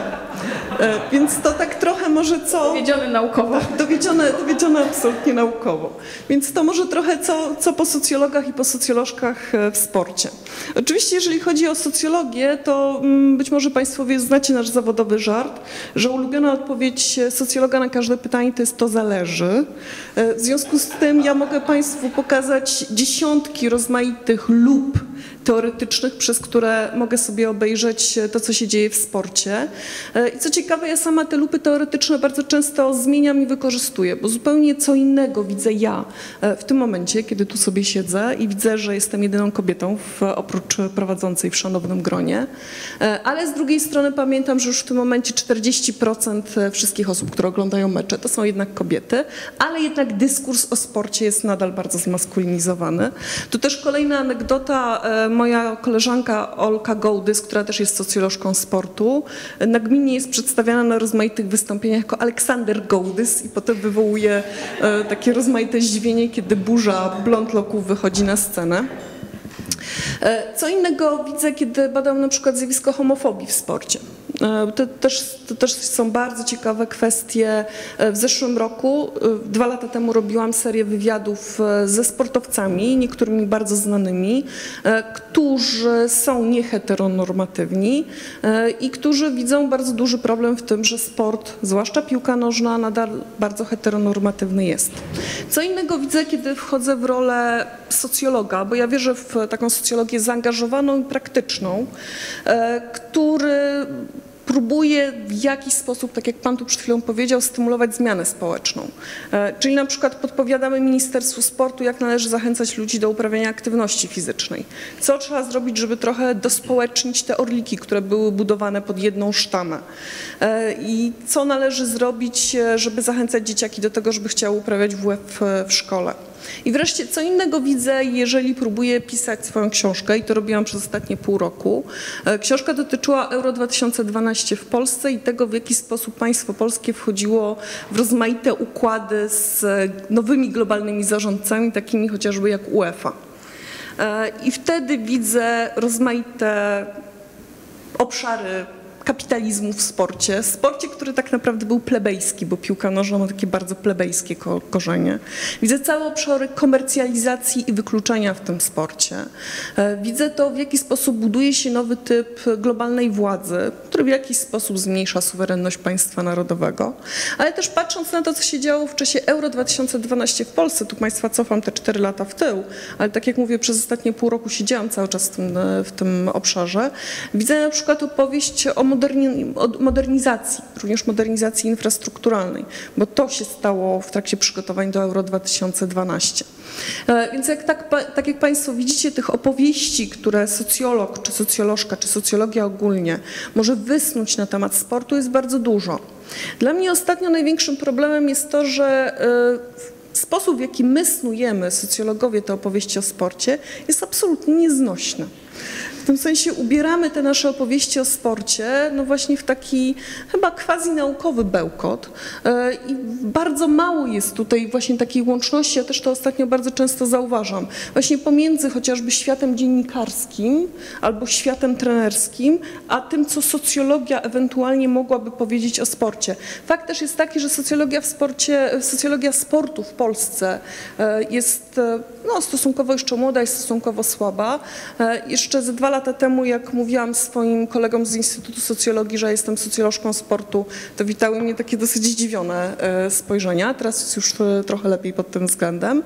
Więc to tak trochę może co... Dowiedzione naukowo. Dowiedzione, dowiedzione absolutnie naukowo. Więc to może trochę co, co po socjologach i po socjolożkach w sporcie. Oczywiście jeżeli chodzi o socjologię, to być może Państwo znacie nasz zawodowy żart, że ulubiona odpowiedź socjologa na każde pytanie to jest: to zależy. W związku z tym ja mogę Państwu pokazać dziesiątki rozmaitych lup teoretycznych, przez które mogę sobie obejrzeć to, co się dzieje w sporcie. I co ciekawe, ja sama te lupy teoretyczne bardzo często zmieniam i wykorzystuję, bo zupełnie co innego widzę ja w tym momencie, kiedy tu sobie siedzę i widzę, że jestem jedyną kobietą w, oprócz prowadzącej w szanownym gronie. Ale z drugiej strony pamiętam, że już w tym momencie czterdzieści procent wszystkich osób, które oglądają mecze, to są jednak kobiety, ale jednak dyskurs o sporcie jest nadal bardzo zmaskulinizowany. Tu też kolejna anegdota. Moja koleżanka Olka Gołdys, która też jest socjolożką sportu, nagminnie jest przedstawiana na rozmaitych wystąpieniach jako Aleksander Gołdys i potem wywołuje takie rozmaite zdziwienie, kiedy burza blondloków wychodzi na scenę. Co innego widzę, kiedy badam na przykład zjawisko homofobii w sporcie. To też, to też są bardzo ciekawe kwestie. W zeszłym roku, dwa lata temu robiłam serię wywiadów ze sportowcami, niektórymi bardzo znanymi, którzy są nieheteronormatywni i którzy widzą bardzo duży problem w tym, że sport, zwłaszcza piłka nożna, nadal bardzo heteronormatywny jest. Co innego widzę, kiedy wchodzę w rolę socjologa, bo ja wierzę w taką socjologię zaangażowaną i praktyczną, który próbuje w jakiś sposób, tak jak Pan tu przed chwilą powiedział, stymulować zmianę społeczną. Czyli na przykład podpowiadamy Ministerstwu Sportu, jak należy zachęcać ludzi do uprawiania aktywności fizycznej. Co trzeba zrobić, żeby trochę dospołecznić te orliki, które były budowane pod jedną sztamę. I co należy zrobić, żeby zachęcać dzieciaki do tego, żeby chciały uprawiać W F w szkole. I wreszcie co innego widzę, jeżeli próbuję pisać swoją książkę, i to robiłam przez ostatnie pół roku. Książka dotyczyła Euro dwa tysiące dwanaście w Polsce i tego, w jaki sposób państwo polskie wchodziło w rozmaite układy z nowymi globalnymi zarządcami, takimi chociażby jak UEFA. I wtedy widzę rozmaite obszary kapitalizmu w sporcie, sporcie, który tak naprawdę był plebejski, bo piłka nożna ma takie bardzo plebejskie ko korzenie. Widzę całe obszary komercjalizacji i wykluczenia w tym sporcie. Widzę to, w jaki sposób buduje się nowy typ globalnej władzy, który w jakiś sposób zmniejsza suwerenność państwa narodowego. Ale też patrząc na to, co się działo w czasie Euro dwa tysiące dwanaście w Polsce, tu Państwa cofam te cztery lata w tył, ale tak jak mówię, przez ostatnie pół roku siedziałam cały czas w tym, w tym obszarze. Widzę na przykład opowieść o moderni, modernizacji, również modernizacji infrastrukturalnej, bo to się stało w trakcie przygotowań do Euro dwa tysiące dwanaście. Więc jak tak, tak jak Państwo widzicie, tych opowieści, które socjolog, czy socjolożka, czy socjologia ogólnie może wysnuć na temat sportu, jest bardzo dużo. Dla mnie ostatnio największym problemem jest to, że sposób, w jaki my snujemy, socjologowie, te opowieści o sporcie, jest absolutnie nieznośny. W tym sensie ubieramy te nasze opowieści o sporcie no właśnie w taki chyba quasi-naukowy bełkot i bardzo mało jest tutaj właśnie takiej łączności, ja też to ostatnio bardzo często zauważam, właśnie pomiędzy chociażby światem dziennikarskim albo światem trenerskim, a tym, co socjologia ewentualnie mogłaby powiedzieć o sporcie. Fakt też jest taki, że socjologia w sporcie, socjologia sportu w Polsce jest no, stosunkowo jeszcze młoda i stosunkowo słaba. Jeszcze ze dwa lata temu, jak mówiłam swoim kolegom z Instytutu Socjologii, że jestem socjolożką sportu, to witały mnie takie dosyć zdziwione spojrzenia. Teraz jest już trochę lepiej pod tym względem.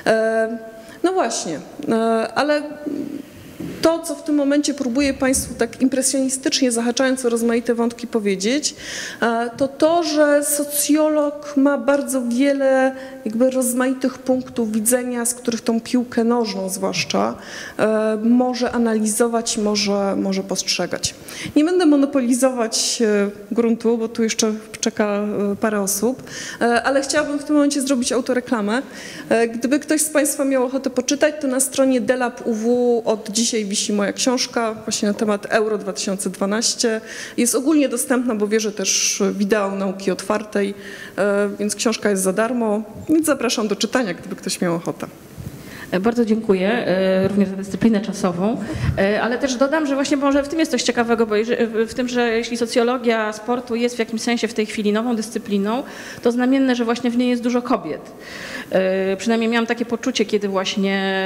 No właśnie, ale to, co w tym momencie próbuję Państwu tak impresjonistycznie, zahaczając o rozmaite wątki powiedzieć, to to, że socjolog ma bardzo wiele jakby rozmaitych punktów widzenia, z których tą piłkę nożną zwłaszcza może analizować, może, może postrzegać. Nie będę monopolizować gruntu, bo tu jeszcze czeka parę osób, ale chciałabym w tym momencie zrobić autoreklamę. Gdyby ktoś z Państwa miał ochotę poczytać, to na stronie delab kropka u w od dzisiaj wisi moja książka właśnie na temat Euro dwa tysiące dwanaście. Jest ogólnie dostępna, bo wierzę też wideo nauki otwartej, więc książka jest za darmo, więc zapraszam do czytania, gdyby ktoś miał ochotę. Bardzo dziękuję również za dyscyplinę czasową, ale też dodam, że właśnie może w tym jest coś ciekawego, bo w tym, że jeśli socjologia sportu jest w jakimś sensie w tej chwili nową dyscypliną, to znamienne, że właśnie w niej jest dużo kobiet. Przynajmniej miałam takie poczucie, kiedy właśnie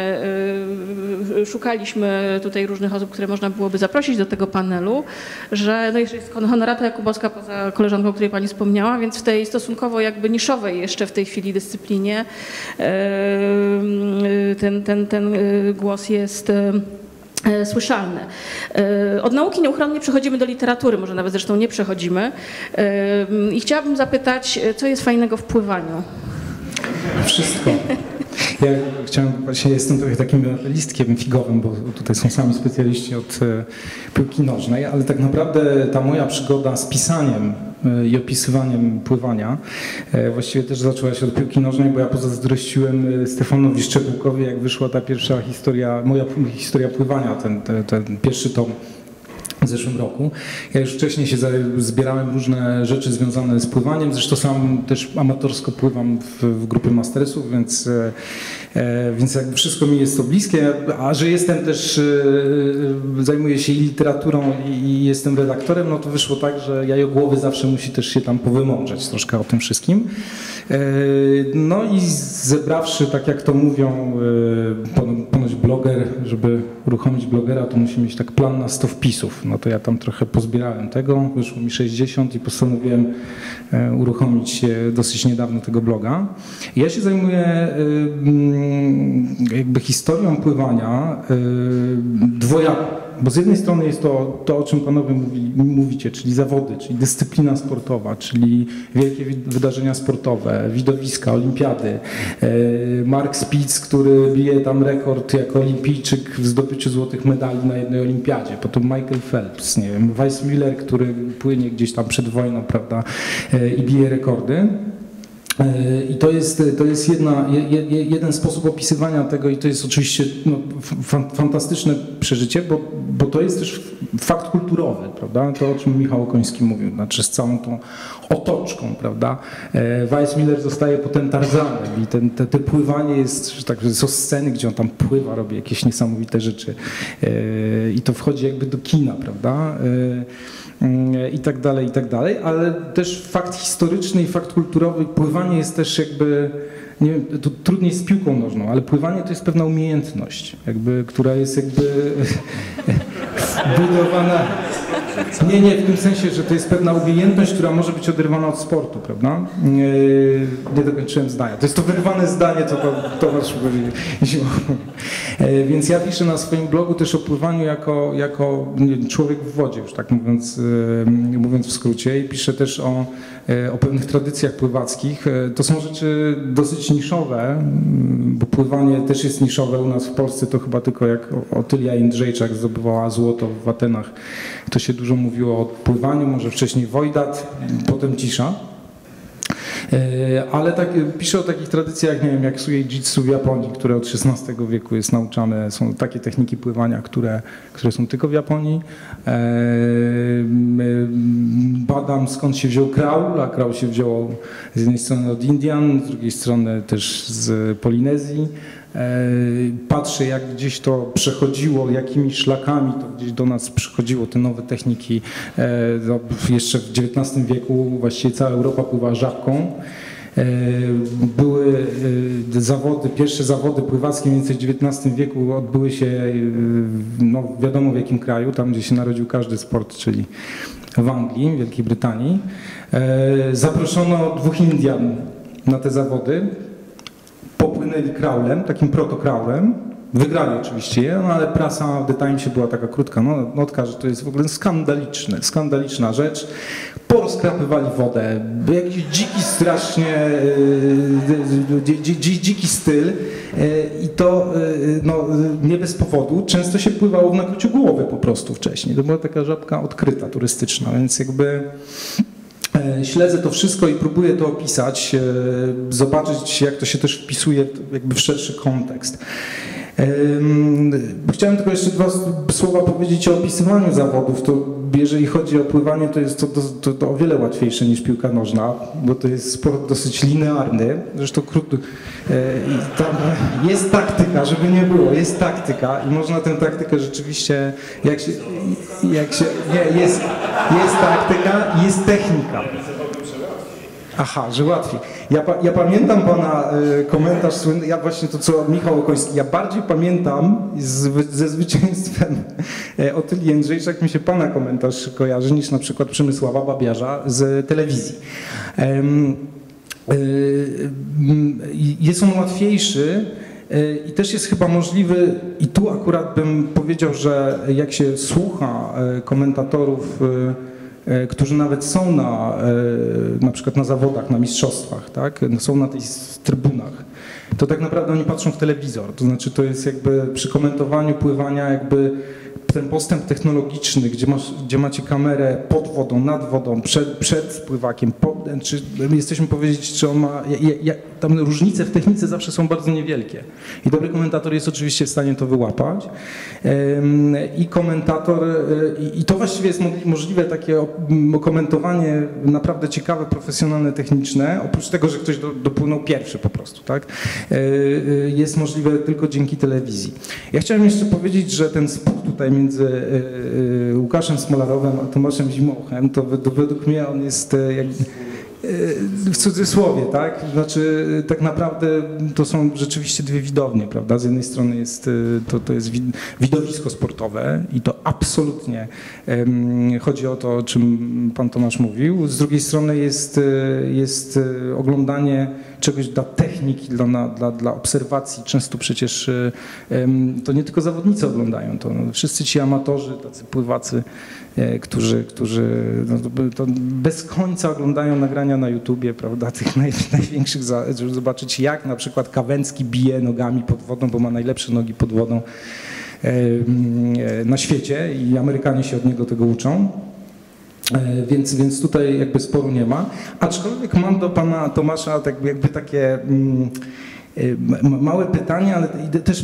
szukaliśmy tutaj różnych osób, które można byłoby zaprosić do tego panelu, że no jeszcze jest Honorata Jakubowska poza koleżanką, o której Pani wspomniała, więc w tej stosunkowo jakby niszowej jeszcze w tej chwili dyscyplinie ten, ten, ten głos jest słyszalny. Od nauki nieuchronnie przechodzimy do literatury, może nawet zresztą nie przechodzimy. I chciałabym zapytać, co jest fajnego w pływaniu? Wszystko. Ja chciałem, właśnie jestem trochę takim listkiem figowym, bo tutaj są sami specjaliści od piłki nożnej, ale tak naprawdę ta moja przygoda z pisaniem i opisywaniem pływania właściwie też zaczęła się od piłki nożnej, bo ja pozazdrościłem Stefanowi Szczepułkowi, jak wyszła ta pierwsza historia, moja historia pływania, ten, ten, ten pierwszy tom w zeszłym roku. Ja już wcześniej się zbierałem różne rzeczy związane z pływaniem, zresztą sam też amatorsko pływam w, w grupie mastersów, więc, e, więc jakby wszystko mi jest to bliskie, a że jestem też, e, zajmuję się i literaturą i, i jestem redaktorem, no to wyszło tak, że jajogłowy zawsze musi też się tam powymądrzeć troszkę o tym wszystkim. E, no i zebrawszy, tak jak to mówią, e, ponoć bloger, żeby uruchomić blogera, to musi mieć tak plan na sto wpisów. No to ja tam trochę pozbierałem tego, wyszło mi sześćdziesiąt i postanowiłem uruchomić się dosyć niedawno tego bloga. Ja się zajmuję jakby historią pływania dwojako. Bo z jednej strony jest to, to o czym panowie mówi, mówicie, czyli zawody, czyli dyscyplina sportowa, czyli wielkie wydarzenia sportowe, widowiska, olimpiady. Mark Spitz, który bije tam rekord jako olimpijczyk w zdobyciu złotych medali na jednej olimpiadzie. Potem Michael Phelps, nie wiem, Weissmuller, który płynie gdzieś tam przed wojną, prawda, i bije rekordy. I to jest, to jest jedna, jeden sposób opisywania tego i to jest oczywiście no, fantastyczne przeżycie, bo, bo to jest też fakt kulturowy, prawda? To, o czym Michał Okoński mówił, znaczy z całą tą otoczką, prawda? Weissmuller zostaje potem Tarzanem i ten, te, te pływanie jest, że tak, są sceny, gdzie on tam pływa, robi jakieś niesamowite rzeczy i to wchodzi jakby do kina, prawda? I tak dalej, i tak dalej, ale też fakt historyczny i fakt kulturowy, pływanie jest też jakby, nie wiem, to trudniej z piłką nożną, ale pływanie to jest pewna umiejętność, jakby, która jest jakby budowana, Nie, nie, w tym sensie, że to jest pewna umiejętność, która może być oderwana od sportu, prawda? Nie, nie dokończyłem zdania. To jest to wyrwane zdanie, co to Tomasz powiedział. Więc ja piszę na swoim blogu też o pływaniu jako, jako nie, człowiek w wodzie, już tak mówiąc, mówiąc w skrócie. I piszę też o, o pewnych tradycjach pływackich. To są rzeczy dosyć niszowe, bo pływanie też jest niszowe. U nas w Polsce to chyba tylko jak Otylia Jędrzejczak zdobywała złoto w Atenach. To się dużo mówiło o pływaniu, może wcześniej Wojdat, potem cisza. Ale tak, piszę o takich tradycjach, nie wiem, jak suje-jitsu w Japonii, które od szesnastego wieku jest nauczane. Są takie techniki pływania, które, które są tylko w Japonii. Badam, skąd się wziął kraul, a kraul się wziął z jednej strony od Indian, z drugiej strony też z Polinezji. Patrzę, jak gdzieś to przechodziło, jakimi szlakami to gdzieś do nas przychodziło, te nowe techniki. Jeszcze w dziewiętnastym wieku właściwie cała Europa pływała żabką. Były zawody, pierwsze zawody pływackie mniej więcej w dziewiętnastym wieku odbyły się, no wiadomo w jakim kraju, tam gdzie się narodził każdy sport, czyli w Anglii, w Wielkiej Brytanii. Zaproszono dwóch Indian na te zawody. Popłynęli kraulem, takim proto-kraulem. Wygrali oczywiście je, no ale prasa w The Timesie była taka krótka no, notka, że to jest w ogóle skandaliczne, skandaliczna rzecz. Porozkrapywali wodę, jakiś dziki strasznie, dziki styl i to no, nie bez powodu. Często się pływało w nakryciu głowy po prostu wcześniej. To była taka żabka odkryta, turystyczna, więc jakby... Śledzę to wszystko i próbuję to opisać, zobaczyć, jak to się też wpisuje jakby w szerszy kontekst. Chciałem tylko jeszcze dwa słowa powiedzieć o opisywaniu zawodów. To jeżeli chodzi o pływanie, to jest to, to, to o wiele łatwiejsze niż piłka nożna, bo to jest sport dosyć linearny. Zresztą krótko, i tam jest taktyka, żeby nie było, jest taktyka i można tę taktykę rzeczywiście, jak się, jak się nie, jest, jest taktyka i jest technika. Aha, że łatwiej. Ja, ja pamiętam pana y, komentarz słynny, ja właśnie to co Michał Okoński, ja bardziej pamiętam z, ze zwycięstwem y, Otylii Jędrzejczak mi się pana komentarz kojarzy niż na przykład Przemysława Babiarza z telewizji. Um, y, jest on łatwiejszy y, i też jest chyba możliwy i tu akurat bym powiedział, że jak się słucha y, komentatorów y, którzy nawet są na, na przykład na zawodach, na mistrzostwach, tak? Są na tych trybunach, to tak naprawdę oni patrzą w telewizor. To znaczy to jest jakby przy komentowaniu pływania jakby ten postęp technologiczny, gdzie, masz, gdzie macie kamerę pod wodą, nad wodą, przed, przed pływakiem, po, czy jesteśmy powiedzieć, czy on ma, ja, ja, tam różnice w technice zawsze są bardzo niewielkie. I dobry komentator jest oczywiście w stanie to wyłapać. Ym, I komentator, i, i to właściwie jest możliwe takie komentowanie naprawdę ciekawe, profesjonalne, techniczne, oprócz tego, że ktoś do, dopłynął pierwszy po prostu, tak? Yy, jest możliwe tylko dzięki telewizji. Ja chciałem jeszcze powiedzieć, że ten spór tutaj między y, y, Łukaszem Smolarowem a Tomaszem Zimochem, to, to według mnie on jest jak, y, w cudzysłowie, tak? Znaczy tak naprawdę to są rzeczywiście dwie widownie, prawda? Z jednej strony jest to, to jest widowisko sportowe i to absolutnie y, chodzi o to, o czym pan Tomasz mówił. Z drugiej strony jest, jest oglądanie czegoś dla techniki, dla, dla, dla obserwacji. Często przecież um, to nie tylko zawodnicy oglądają to. No, wszyscy ci amatorzy, tacy pływacy, e, którzy, którzy no, to bez końca oglądają nagrania na YouTubie, prawda, tych naj, największych, za, żeby zobaczyć jak na przykład Kawęcki bije nogami pod wodą, bo ma najlepsze nogi pod wodą e, e, na świecie i Amerykanie się od niego tego uczą. Więc, więc tutaj jakby sporu nie ma. Aczkolwiek mam do pana Tomasza tak jakby takie mm, małe pytanie, ale też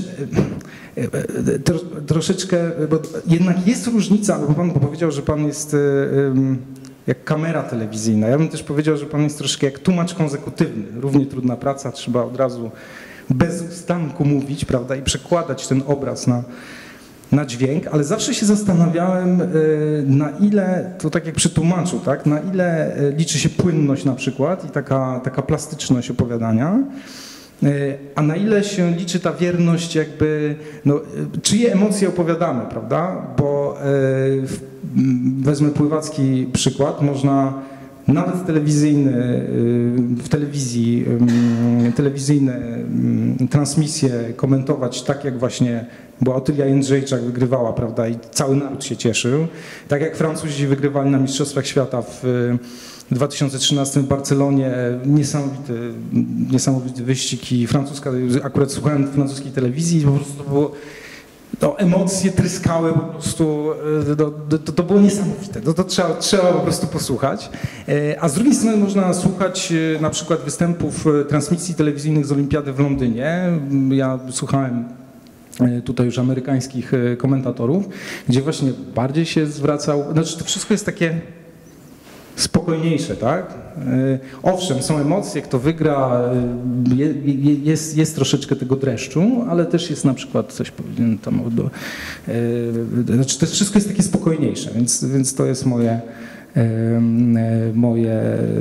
tro, troszeczkę, bo jednak jest różnica, bo pan powiedział, że pan jest jak kamera telewizyjna. Ja bym też powiedział, że pan jest troszkę jak tłumacz konsekutywny. Równie trudna praca, trzeba od razu bez ustanku mówić, prawda, i przekładać ten obraz na na dźwięk, ale zawsze się zastanawiałem, na ile, to tak jak przy tłumaczu, tak, na ile liczy się płynność na przykład i taka, taka plastyczność opowiadania, a na ile się liczy ta wierność jakby, no, czyje emocje opowiadamy, prawda? Bo wezmę pływacki przykład, można nawet telewizyjny, w telewizji, telewizyjne transmisje komentować tak, jak właśnie była Otylia Jędrzejczak, wygrywała, prawda, i cały naród się cieszył. Tak jak Francuzi wygrywali na Mistrzostwach Świata w dwa tysiące trzynastym w Barcelonie, niesamowity, niesamowity wyścig i francuska, akurat słuchałem francuskiej telewizji, po prostu to było, to emocje tryskały po prostu, to, to, to było niesamowite, to, to trzeba, trzeba po prostu posłuchać. A z drugiej strony można słuchać na przykład występów transmisji telewizyjnych z Olimpiady w Londynie. Ja słuchałem tutaj już amerykańskich komentatorów, gdzie właśnie bardziej się zwracał, znaczy to wszystko jest takie spokojniejsze, tak? Owszem, są emocje, kto wygra, jest, jest troszeczkę tego dreszczu, ale też jest na przykład coś powinien tam, do, znaczy to wszystko jest takie spokojniejsze, więc, więc to jest moje, moje,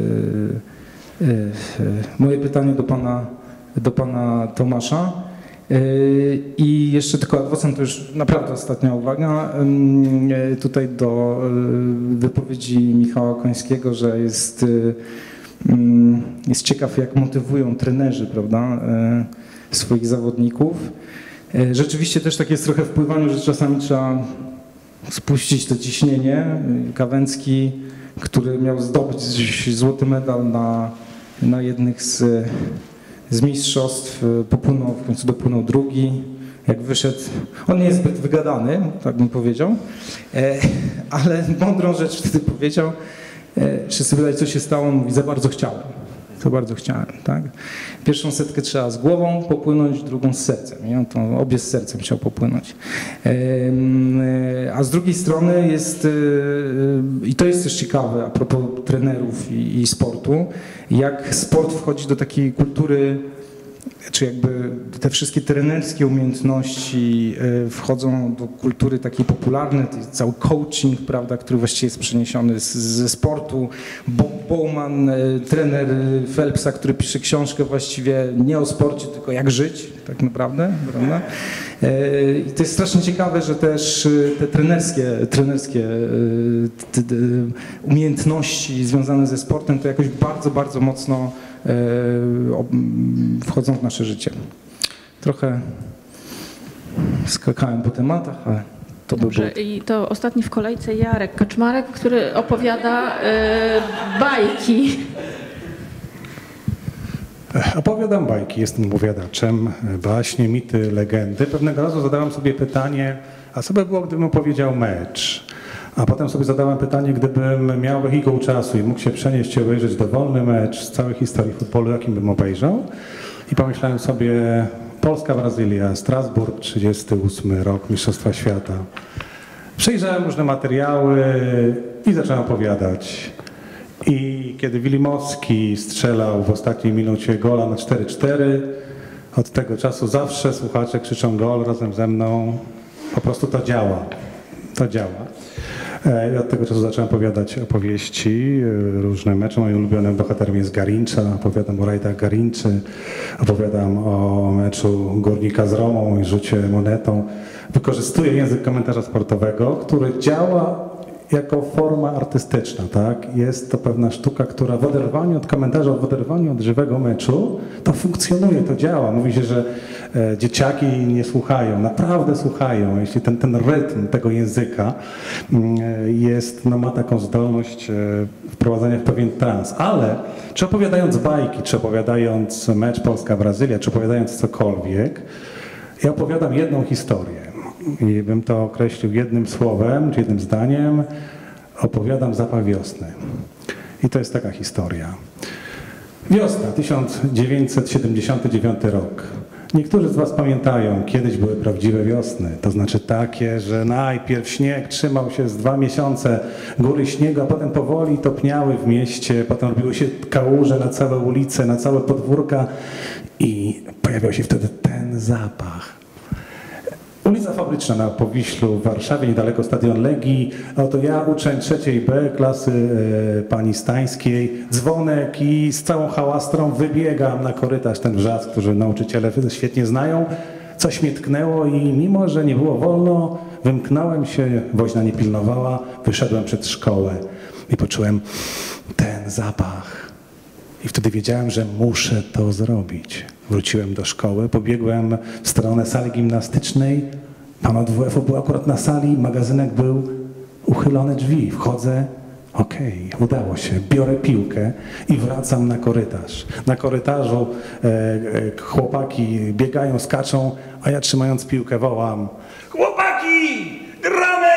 moje pytanie do pana, do pana Tomasza. I jeszcze tylko adwocem, to już naprawdę ostatnia uwaga, tutaj do wypowiedzi Michała Końskiego, że jest, jest ciekaw, jak motywują trenerzy, prawda, swoich zawodników. Rzeczywiście też tak jest trochę w pływaniu, że czasami trzeba spuścić to ciśnienie. Kawęcki, który miał zdobyć złoty medal na, na jednych z z mistrzostw, popłynął, w końcu dopłynął drugi, jak wyszedł, on nie jest zbyt wygadany, tak bym powiedział, ale mądrą rzecz wtedy powiedział, wszyscy pytali, co się stało, on mówi, za bardzo chciałem, za bardzo chciałem, tak. Pierwszą setkę trzeba z głową popłynąć, drugą z sercem, i on to obie z sercem chciał popłynąć. A z drugiej strony jest, i to jest też ciekawe a propos trenerów i, i sportu, jak sport wchodzi do takiej kultury, czy jakby te wszystkie trenerskie umiejętności wchodzą do kultury takiej popularnej, cały coaching, prawda, który właściwie jest przeniesiony z, ze sportu. Bob Bowman, trener Phelpsa, który pisze książkę właściwie nie o sporcie, tylko jak żyć, tak naprawdę, prawda? I to jest strasznie ciekawe, że też te trenerskie, trenerskie te, te umiejętności związane ze sportem to jakoś bardzo, bardzo mocno wchodzą w nasze życie. Trochę skakałem po tematach, ale to Dobrze, by było. I to ostatni w kolejce Jarek Kaczmarek, który opowiada y, bajki. Opowiadam bajki, jestem opowiadaczem, baśnie, mity, legendy. Pewnego razu zadałem sobie pytanie, a co by było, gdybym opowiedział mecz? A potem sobie zadałem pytanie, gdybym miał wehikuł czasu i mógł się przenieść i obejrzeć dowolny mecz z całej historii futbolu, jakim bym obejrzał. I pomyślałem sobie, Polska-Brazylia, Strasburg, trzydziesty ósmy rok, Mistrzostwa Świata. Przejrzałem różne materiały i zacząłem opowiadać. I kiedy Wilimowski strzelał w ostatniej minucie gola na cztery cztery, od tego czasu zawsze słuchacze krzyczą gol razem ze mną. Po prostu to działa. To działa. I od tego czasu zacząłem opowiadać opowieści, różne mecze. Moim ulubionym bohaterem jest Garincza, opowiadam o rajdach Garinczy, opowiadam o meczu Górnika z Romą i rzucie monetą. Wykorzystuję język komentarza sportowego, który działa jako forma artystyczna, tak? Jest to pewna sztuka, która w oderwaniu od komentarza, w oderwaniu od żywego meczu, to funkcjonuje, to działa. Mówi się, że e, dzieciaki nie słuchają, naprawdę słuchają. Jeśli ten, ten rytm tego języka e, jest, no, ma taką zdolność e, wprowadzania w pewien trans. Ale czy opowiadając bajki, czy opowiadając mecz Polska-Brazylia, czy opowiadając cokolwiek, ja opowiadam jedną historię. I bym to określił jednym słowem, czy jednym zdaniem, opowiadam zapach wiosny. I to jest taka historia. Wiosna, tysiąc dziewięćset siedemdziesiąty dziewiąty rok. Niektórzy z was pamiętają, kiedyś były prawdziwe wiosny, to znaczy takie, że najpierw śnieg trzymał się z dwa miesiące, góry śniegu, a potem powoli topniały w mieście, potem robiły się kałuże na całe ulice, na całe podwórka i pojawiał się wtedy ten zapach. Ulica Fabryczna na Powiślu w Warszawie, niedaleko Stadion Legii. Oto ja, uczeń trzeciej B klasy e, pani Stańskiej, dzwonek i z całą hałastrą wybiegam na korytarz, ten wrzask, który nauczyciele świetnie znają. Coś mnie tknęło i mimo, że nie było wolno, wymknąłem się, woźna nie pilnowała, wyszedłem przed szkołę i poczułem ten zapach. I wtedy wiedziałem, że muszę to zrobić. Wróciłem do szkoły, pobiegłem w stronę sali gimnastycznej. Pan od W F-u był akurat na sali, magazynek był, uchylone drzwi. Wchodzę, okej, okay, udało się. Biorę piłkę i wracam na korytarz. Na korytarzu e, e, chłopaki biegają, skaczą, a ja trzymając piłkę wołam: chłopaki, gramy!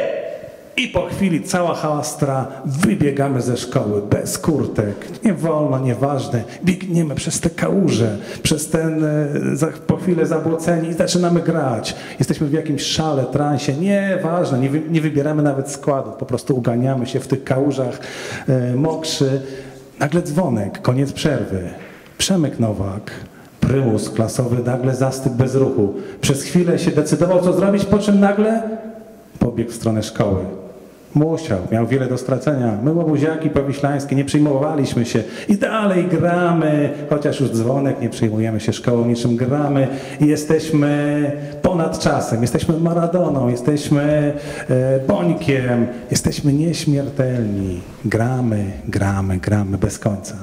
I po chwili cała hałastra, wybiegamy ze szkoły, bez kurtek, nie wolno, nieważne, biegniemy przez te kałuże, przez ten, po chwilę zabłoceni i zaczynamy grać. Jesteśmy w jakimś szale, transie, nieważne, nie, wy, nie wybieramy nawet składu, po prostu uganiamy się w tych kałużach, e, mokrzy. Nagle dzwonek, koniec przerwy. Przemek Nowak, prymus klasowy, nagle zastygł bez ruchu. Przez chwilę się decydował, co zrobić, po czym nagle pobiegł w stronę szkoły. Musiał, miał wiele do stracenia. My, łobuziaki powiślańskie, nie przyjmowaliśmy się i dalej gramy, chociaż już dzwonek, nie przejmujemy się szkołą, niczym gramy i jesteśmy ponad czasem, jesteśmy Maradoną, jesteśmy e, Bońkiem, jesteśmy nieśmiertelni. Gramy, gramy, gramy bez końca.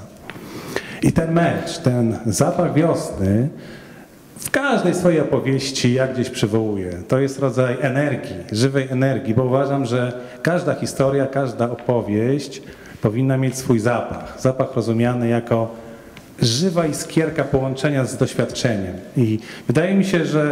I ten mecz, ten zapach wiosny w każdej swojej opowieści ja gdzieś przywołuję. To jest rodzaj energii, żywej energii, bo uważam, że każda historia, każda opowieść powinna mieć swój zapach. Zapach rozumiany jako żywa iskierka połączenia z doświadczeniem. I wydaje mi się, że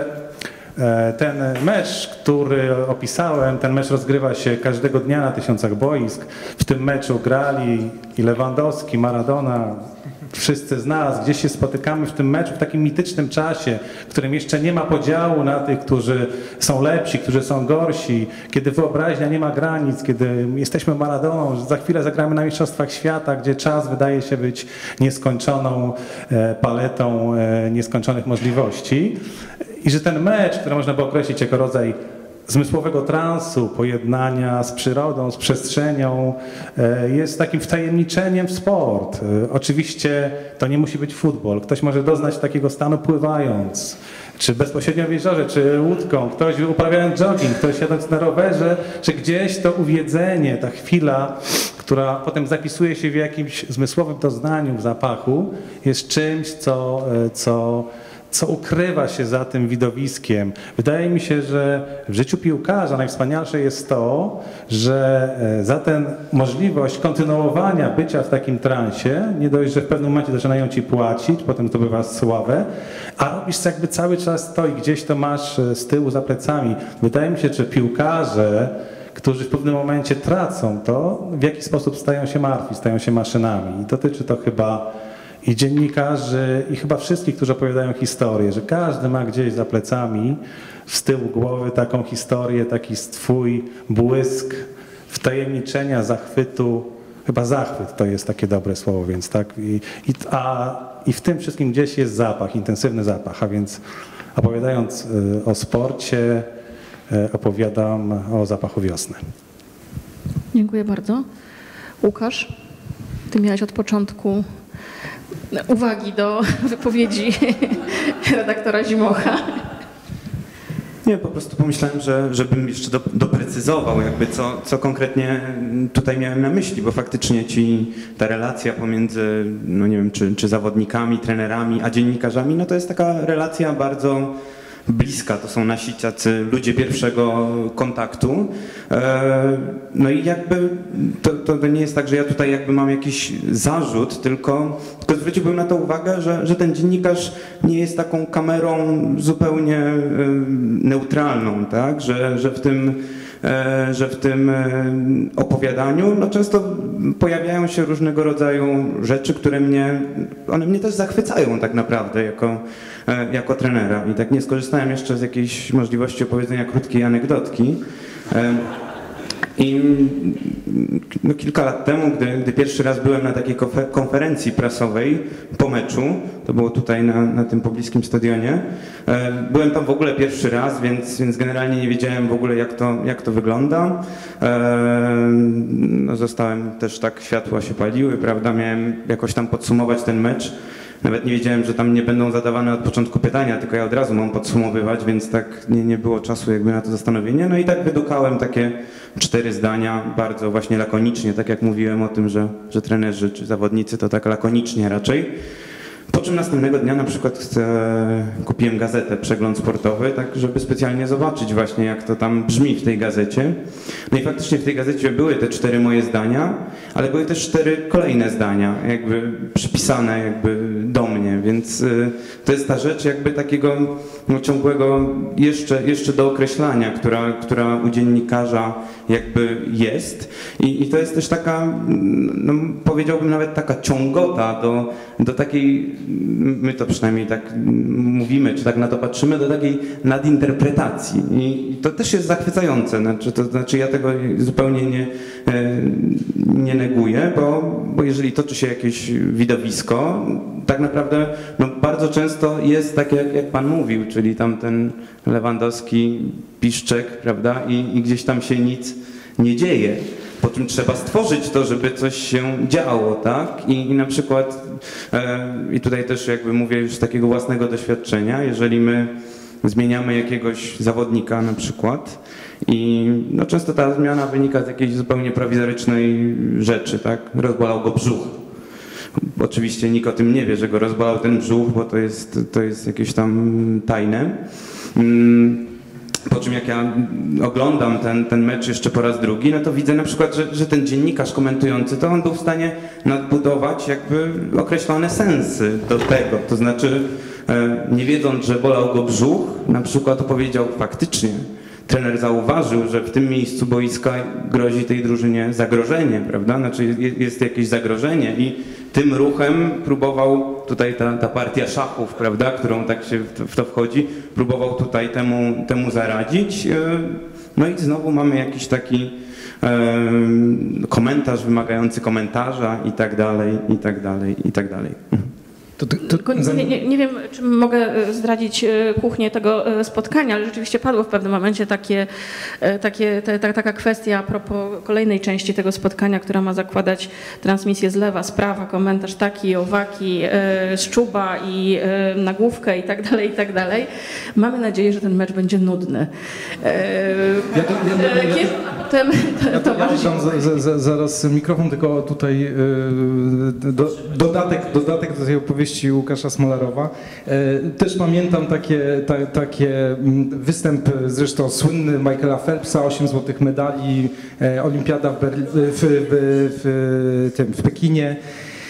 ten mecz, który opisałem, ten mecz rozgrywa się każdego dnia na tysiącach boisk. W tym meczu grali i Lewandowski, Maradona, wszyscy z nas. Gdzieś się spotykamy w tym meczu w takim mitycznym czasie, w którym jeszcze nie ma podziału na tych, którzy są lepsi, którzy są gorsi, kiedy wyobraźnia nie ma granic, kiedy jesteśmy Maradoną, że za chwilę zagramy na Mistrzostwach Świata, gdzie czas wydaje się być nieskończoną paletą nieskończonych możliwości. I że ten mecz, który można by określić jako rodzaj zmysłowego transu, pojednania z przyrodą, z przestrzenią, jest takim wtajemniczeniem w sport. Oczywiście to nie musi być futbol. Ktoś może doznać takiego stanu pływając, czy bezpośrednio w jeziorze, czy łódką, ktoś uprawiając jogging, ktoś jadąc na rowerze, czy gdzieś to uwiedzenie, ta chwila, która potem zapisuje się w jakimś zmysłowym doznaniu, w zapachu, jest czymś, co, co co ukrywa się za tym widowiskiem. Wydaje mi się, że w życiu piłkarza najwspanialsze jest to, że za tę możliwość kontynuowania bycia w takim transie, nie dość, że w pewnym momencie zaczynają ci płacić, potem zdobywasz sławę, a robisz jakby cały czas to i gdzieś to masz z tyłu za plecami. Wydaje mi się, że piłkarze, którzy w pewnym momencie tracą to, w jaki sposób stają się martwi, stają się maszynami. I dotyczy to chyba i dziennikarzy, i chyba wszystkich, którzy opowiadają historię, że każdy ma gdzieś za plecami, z tyłu głowy taką historię, taki swój błysk wtajemniczenia, zachwytu. Chyba zachwyt to jest takie dobre słowo, więc tak. I, i, a, i w tym wszystkim gdzieś jest zapach, intensywny zapach, a więc opowiadając y, o sporcie, y, opowiadam o zapachu wiosny. Dziękuję bardzo. Łukasz, ty miałeś od początku uwagi do wypowiedzi redaktora Zimocha. Nie, po prostu pomyślałem, że żebym jeszcze do, doprecyzował jakby co, co konkretnie tutaj miałem na myśli, bo faktycznie ci, ta relacja pomiędzy, no nie wiem, czy, czy zawodnikami, trenerami, a dziennikarzami, no to jest taka relacja bardzo bliska, to są nasi tacy ludzie pierwszego kontaktu. No i jakby to, to nie jest tak, że ja tutaj jakby mam jakiś zarzut, tylko, tylko zwróciłbym na to uwagę, że, że ten dziennikarz nie jest taką kamerą zupełnie neutralną, tak? Że, że w tym że w tym opowiadaniu no często pojawiają się różnego rodzaju rzeczy, które mnie, one mnie też zachwycają tak naprawdę jako, jako trenera. I tak nie skorzystałem jeszcze z jakiejś możliwości opowiedzenia krótkiej anegdotki. I no, kilka lat temu, gdy, gdy pierwszy raz byłem na takiej konferencji prasowej po meczu, to było tutaj na, na tym pobliskim stadionie, byłem tam w ogóle pierwszy raz, więc, więc generalnie nie wiedziałem w ogóle jak to, jak to wygląda. No, zostałem też tak, światła się paliły, prawda, miałem jakoś tam podsumować ten mecz. Nawet nie wiedziałem, że tam nie będą zadawane od początku pytania, tylko ja od razu mam podsumowywać, więc tak nie, nie było czasu jakby na to zastanowienie. No i tak wydukałem takie cztery zdania, bardzo właśnie lakonicznie, tak jak mówiłem o tym, że, że trenerzy czy zawodnicy to tak lakonicznie raczej. Po czym następnego dnia na przykład e, kupiłem gazetę, przegląd sportowy, tak żeby specjalnie zobaczyć właśnie jak to tam brzmi w tej gazecie. No i faktycznie w tej gazecie były te cztery moje zdania, ale były też cztery kolejne zdania, jakby przypisane jakby do mnie, więc e, to jest ta rzecz jakby takiego no, ciągłego jeszcze, jeszcze dookreślania, która, która u dziennikarza jakby jest. I, i to jest też taka, no, powiedziałbym nawet taka ciągota do, do takiej, my to przynajmniej tak mówimy, czy tak na to patrzymy, do takiej nadinterpretacji. I, i to też jest zachwycające. Znaczy, to znaczy ja tego zupełnie nie, nie neguję, bo, bo jeżeli toczy się jakieś widowisko, tak naprawdę no, bardzo często jest tak, jak, jak Pan mówił, czyli tam ten Lewandowski, Piszczek, prawda, i, i gdzieś tam się nic nie dzieje. Po czym trzeba stworzyć to, żeby coś się działo, tak? I, i na przykład, e, i tutaj też jakby mówię już z takiego własnego doświadczenia, jeżeli my zmieniamy jakiegoś zawodnika na przykład i no, często ta zmiana wynika z jakiejś zupełnie prowizorycznej rzeczy, tak? Rozbolał go brzuch. Oczywiście nikt o tym nie wie, że go rozbolał ten brzuch, bo to jest, to jest jakieś tam tajne. Po czym jak ja oglądam ten, ten mecz jeszcze po raz drugi, no to widzę na przykład, że, że ten dziennikarz komentujący, to on był w stanie nadbudować jakby określone sensy do tego. To znaczy, nie wiedząc, że bolał go brzuch, na przykład powiedział faktycznie, trener zauważył, że w tym miejscu boiska grozi tej drużynie zagrożenie, prawda? Znaczy jest jakieś zagrożenie i tym ruchem próbował, tutaj ta, ta partia szachów, prawda, którą tak się w to wchodzi, próbował tutaj temu, temu zaradzić. No i znowu mamy jakiś taki komentarz wymagający komentarza i tak dalej, i tak dalej, i tak dalej. To, to, to, nie, nie, nie wiem, czy mogę zdradzić kuchnię tego spotkania, ale rzeczywiście padło w pewnym momencie takie, takie, te, ta, taka kwestia a propos kolejnej części tego spotkania, która ma zakładać transmisję z lewa, z prawa, komentarz taki, owaki, Szczuba i nagłówkę i tak dalej, i tak dalej. Mamy nadzieję, że ten mecz będzie nudny. Ja to, ja, ja, ja, a potem ja, to, ja dam za, za, za, zaraz mikrofon, tylko tutaj do, dodatek, dodatek do tej opowieści Łukasza Smolarowa. Też pamiętam takie, ta, takie występ, zresztą słynny Michaela Phelpsa, osiem złotych medali, olimpiada w, Berli- w, w, w, tym, w Pekinie.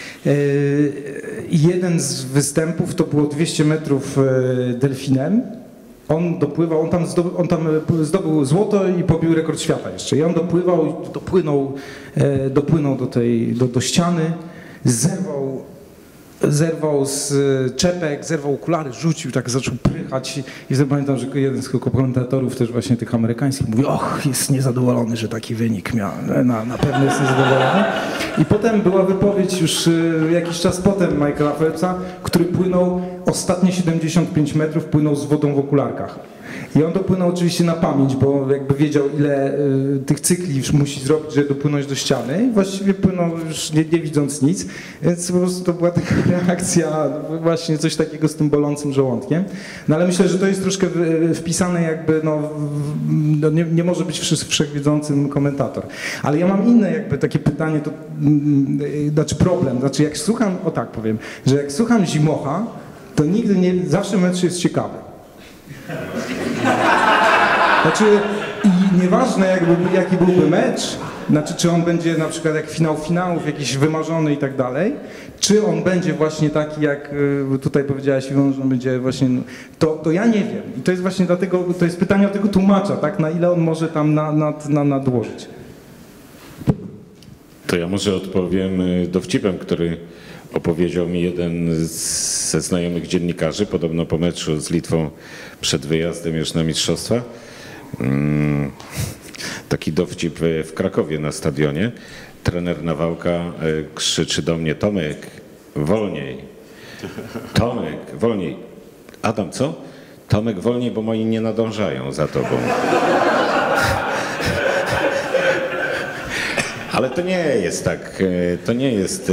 Jeden z występów to było dwieście metrów delfinem. On dopływał, on tam, zdobył, on tam zdobył złoto i pobił rekord świata jeszcze. I on dopływał, dopłynął, dopłynął do tej, do, do ściany, zerwał Zerwał z czepek, zerwał okulary, rzucił, tak zaczął prychać i wtedy pamiętam, że jeden z komentatorów też właśnie tych amerykańskich mówi, och, jest niezadowolony, że taki wynik miał, na, na pewno jest niezadowolony. I potem była wypowiedź już jakiś czas potem Michaela Phelpsa, który płynął ostatnie siedemdziesiąt pięć metrów, płynął z wodą w okularkach. I on dopłynął oczywiście na pamięć, bo jakby wiedział, ile y, tych cykli już musi zrobić, żeby dopłynąć do ściany i właściwie płynął już nie, nie widząc nic, więc po prostu to była taka reakcja, właśnie coś takiego z tym bolącym żołądkiem. No ale myślę, że to jest troszkę wpisane jakby, no, w, no nie, nie może być wszechwiedzącym komentator. Ale ja mam inne jakby takie pytanie, to yy, znaczy problem, znaczy jak słucham, o tak powiem, że jak słucham Zimocha, to nigdy nie, zawsze mecz jest ciekawy. Znaczy, i nieważne jakby, jaki byłby mecz, znaczy czy on będzie na przykład jak finał finałów, jakiś wymarzony i tak dalej, czy on będzie właśnie taki, jak tutaj powiedziałaś Iwon, że on będzie właśnie, to, to ja nie wiem. I to jest właśnie dlatego, to jest pytanie o tego tłumacza, tak, na ile on może tam na, nad, na, nadłożyć. To ja może odpowiem dowcipem, który opowiedział mi jeden ze znajomych dziennikarzy, podobno po meczu z Litwą przed wyjazdem już na mistrzostwa. taki dowcip w Krakowie na stadionie. Trener Nawałka krzyczy do mnie: Tomek, wolniej. Tomek, wolniej. Adam, co? Tomek, wolniej, bo moi nie nadążają za tobą. Ale to nie jest tak, to nie jest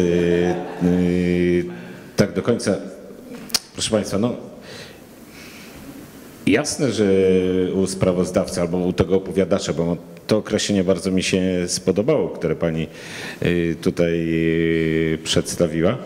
tak do końca. Proszę Państwa, no jasne, że u sprawozdawcy albo u tego opowiadacza, bo to określenie bardzo mi się spodobało, które Pani tutaj przedstawiła.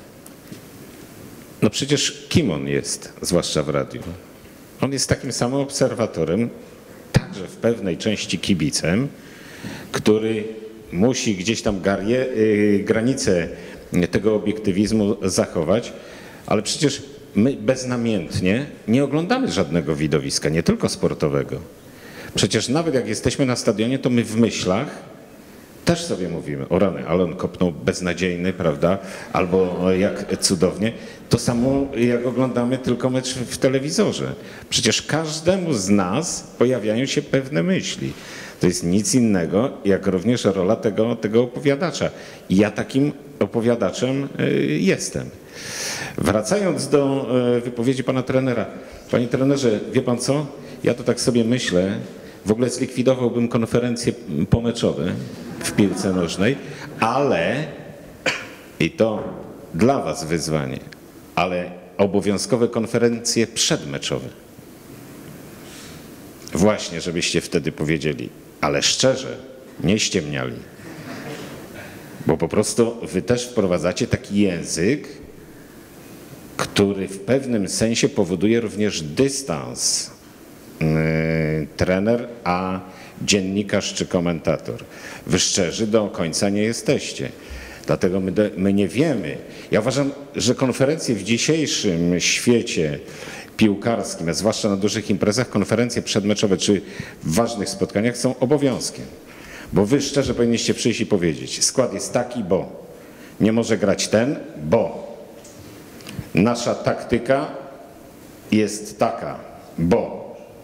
No przecież kim on jest, zwłaszcza w radiu? On jest takim samym obserwatorem, także w pewnej części kibicem, który musi gdzieś tam garie, granice tego obiektywizmu zachować, ale przecież my beznamiętnie nie oglądamy żadnego widowiska, nie tylko sportowego. Przecież nawet jak jesteśmy na stadionie, to my w myślach też sobie mówimy: o rany, ale on kopnął beznadziejny, prawda? Albo jak cudownie. To samo jak oglądamy tylko mecz w telewizorze. Przecież każdemu z nas pojawiają się pewne myśli. To jest nic innego, jak również rola tego, tego opowiadacza. I ja takim opowiadaczem jestem. Wracając do wypowiedzi pana trenera. Panie trenerze, wie pan co? Ja to tak sobie myślę, w ogóle zlikwidowałbym konferencje pomeczowe w piłce nożnej, ale, i to dla was wyzwanie, ale obowiązkowe konferencje przedmeczowe. Właśnie, żebyście wtedy powiedzieli, ale szczerze, nie ściemniali. Bo po prostu wy też wprowadzacie taki język, który w pewnym sensie powoduje również dystans. Yy, trener, a dziennikarz czy komentator. Wy szczerzy do końca nie jesteście. Dlatego my, my nie wiemy. Ja uważam, że konferencje w dzisiejszym świecie piłkarskim, a zwłaszcza na dużych imprezach, konferencje przedmeczowe czy w ważnych spotkaniach są obowiązkiem. Bo wy szczerze powinniście przyjść i powiedzieć: skład jest taki, bo nie może grać ten, bo nasza taktyka jest taka, bo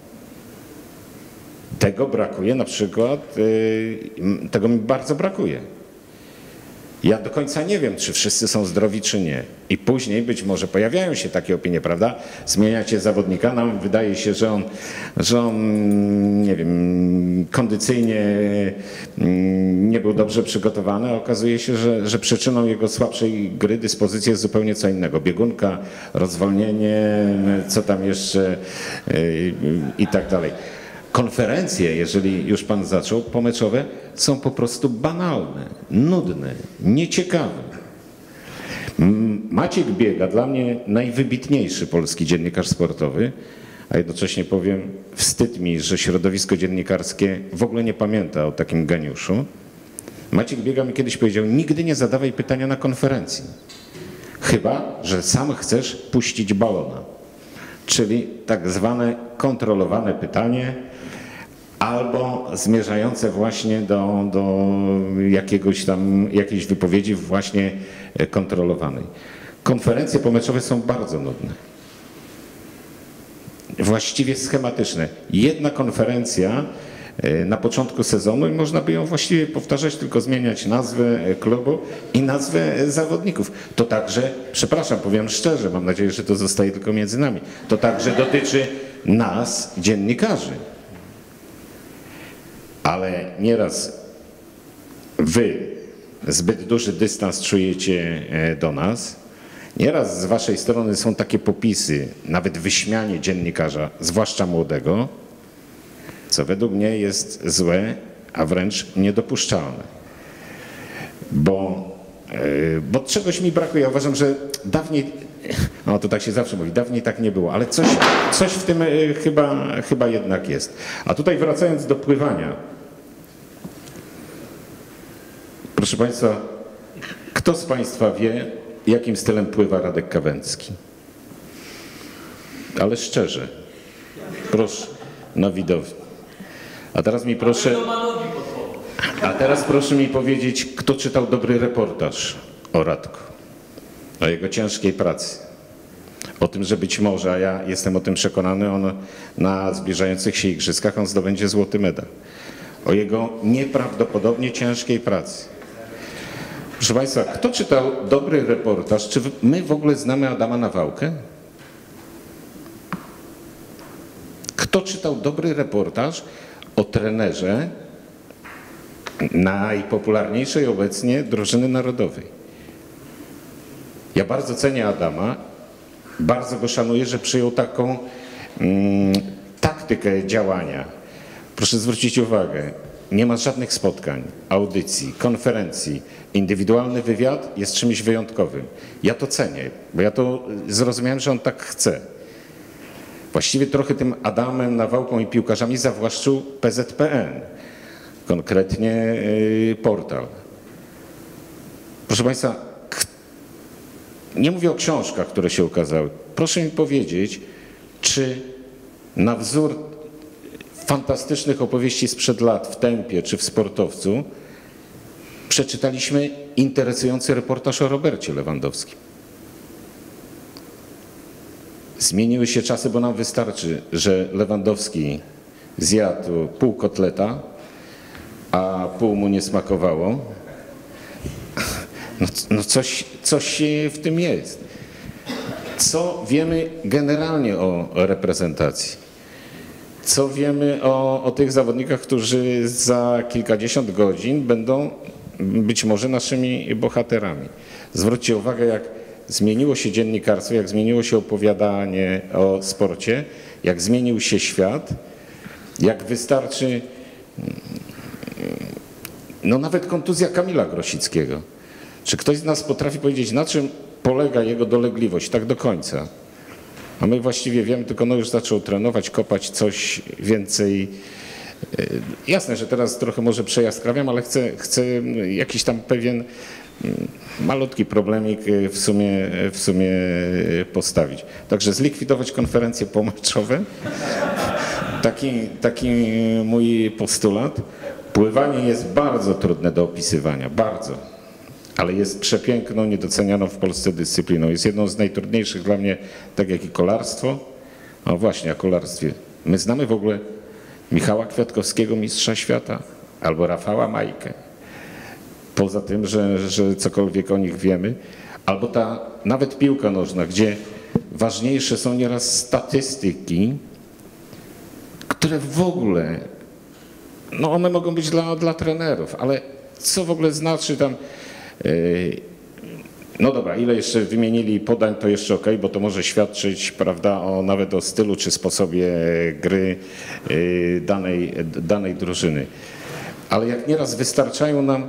tego brakuje na przykład, yy, tego mi bardzo brakuje. Ja do końca nie wiem, czy wszyscy są zdrowi, czy nie. I później być może pojawiają się takie opinie, prawda? Zmieniacie zawodnika, nam wydaje się, że on, że on nie wiem, kondycyjnie nie był dobrze przygotowany, a okazuje się, że, że przyczyną jego słabszej gry, dyspozycji jest zupełnie co innego. Biegunka, rozwolnienie, co tam jeszcze yy, i tak dalej. Konferencje, jeżeli już pan zaczął, pomeczowe, są po prostu banalne, nudne, nieciekawe. Maciek Biega, dla mnie najwybitniejszy polski dziennikarz sportowy, a jednocześnie powiem, wstyd mi, że środowisko dziennikarskie w ogóle nie pamięta o takim geniuszu. Maciek Biega mi kiedyś powiedział: nigdy nie zadawaj pytania na konferencji, chyba że sam chcesz puścić balona. Czyli tak zwane kontrolowane pytanie, albo zmierzające właśnie do, do jakiegoś tam, jakiejś wypowiedzi właśnie kontrolowanej. Konferencje pomeczowe są bardzo nudne. Właściwie schematyczne. Jedna konferencja na początku sezonu i można by ją właściwie powtarzać, tylko zmieniać nazwę klubu i nazwę zawodników. To także, przepraszam, powiem szczerze, mam nadzieję, że to zostaje tylko między nami, to także dotyczy nas, dziennikarzy. Ale nieraz wy zbyt duży dystans czujecie do nas. Nieraz z waszej strony są takie popisy, nawet wyśmianie dziennikarza, zwłaszcza młodego, co według mnie jest złe, a wręcz niedopuszczalne. Bo, bo czegoś mi brakuje. Ja uważam, że dawniej, no to tak się zawsze mówi, dawniej tak nie było, ale coś, coś w tym chyba, chyba jednak jest. A tutaj wracając do pływania. Proszę Państwa, kto z Państwa wie, jakim stylem pływa Radek Kawęcki? Ale szczerze, proszę, na widowni. A teraz mi proszę, a teraz proszę mi powiedzieć, kto czytał dobry reportaż o Radku, o jego ciężkiej pracy, o tym, że być może, a ja jestem o tym przekonany, on na zbliżających się igrzyskach on zdobędzie złoty medal. o jego nieprawdopodobnie ciężkiej pracy. Proszę Państwa, kto czytał dobry reportaż? Czy my w ogóle znamy Adama Nawałkę? Kto czytał dobry reportaż o trenerze najpopularniejszej obecnie drużyny narodowej? Ja bardzo cenię Adama, bardzo go szanuję, że przyjął taką mm, taktykę działania. Proszę zwrócić uwagę, nie ma żadnych spotkań, audycji, konferencji. Indywidualny wywiad jest czymś wyjątkowym. Ja to cenię, bo ja to zrozumiałem, że on tak chce. Właściwie trochę tym Adamem Nawałką i piłkarzami zawłaszczył P Z P N, konkretnie yy, portal. Proszę Państwa, nie mówię o książkach, które się ukazały. Proszę mi powiedzieć, czy na wzór fantastycznych opowieści sprzed lat w Tempie czy w Sportowcu przeczytaliśmy interesujący reportaż o Robercie Lewandowskim. Zmieniły się czasy, bo nam wystarczy, że Lewandowski zjadł pół kotleta, a pół mu nie smakowało. No, no coś, coś w tym jest. Co wiemy generalnie o reprezentacji? Co wiemy o, o tych zawodnikach, którzy za kilkadziesiąt godzin będą być może naszymi bohaterami? Zwróćcie uwagę, jak zmieniło się dziennikarstwo, jak zmieniło się opowiadanie o sporcie, jak zmienił się świat, jak wystarczy no nawet kontuzja Kamila Grosickiego. Czy ktoś z nas potrafi powiedzieć, na czym polega jego dolegliwość tak do końca? A my właściwie wiemy, tylko no już zaczął trenować, kopać coś więcej. Jasne, że teraz trochę może przejaskrawiam, ale chcę, chcę jakiś tam pewien malutki problemik w sumie, w sumie postawić. Także zlikwidować konferencje pomeczowe. Taki, taki mój postulat. Pływanie jest bardzo trudne do opisywania, bardzo. Ale jest przepiękną, niedocenianą w Polsce dyscypliną. Jest jedną z najtrudniejszych dla mnie, tak jak i kolarstwo. O właśnie, o kolarstwie. My znamy w ogóle Michała Kwiatkowskiego, mistrza świata, albo Rafała Majkę. Poza tym, że, że cokolwiek o nich wiemy. Albo ta nawet piłka nożna, gdzie ważniejsze są nieraz statystyki, które w ogóle, no one mogą być dla, dla trenerów, ale co w ogóle znaczy tam, yy, no dobra, ile jeszcze wymienili podań, to jeszcze okej, bo to może świadczyć, prawda, o, nawet o stylu czy sposobie gry yy, danej, danej drużyny. Ale jak nieraz wystarczają nam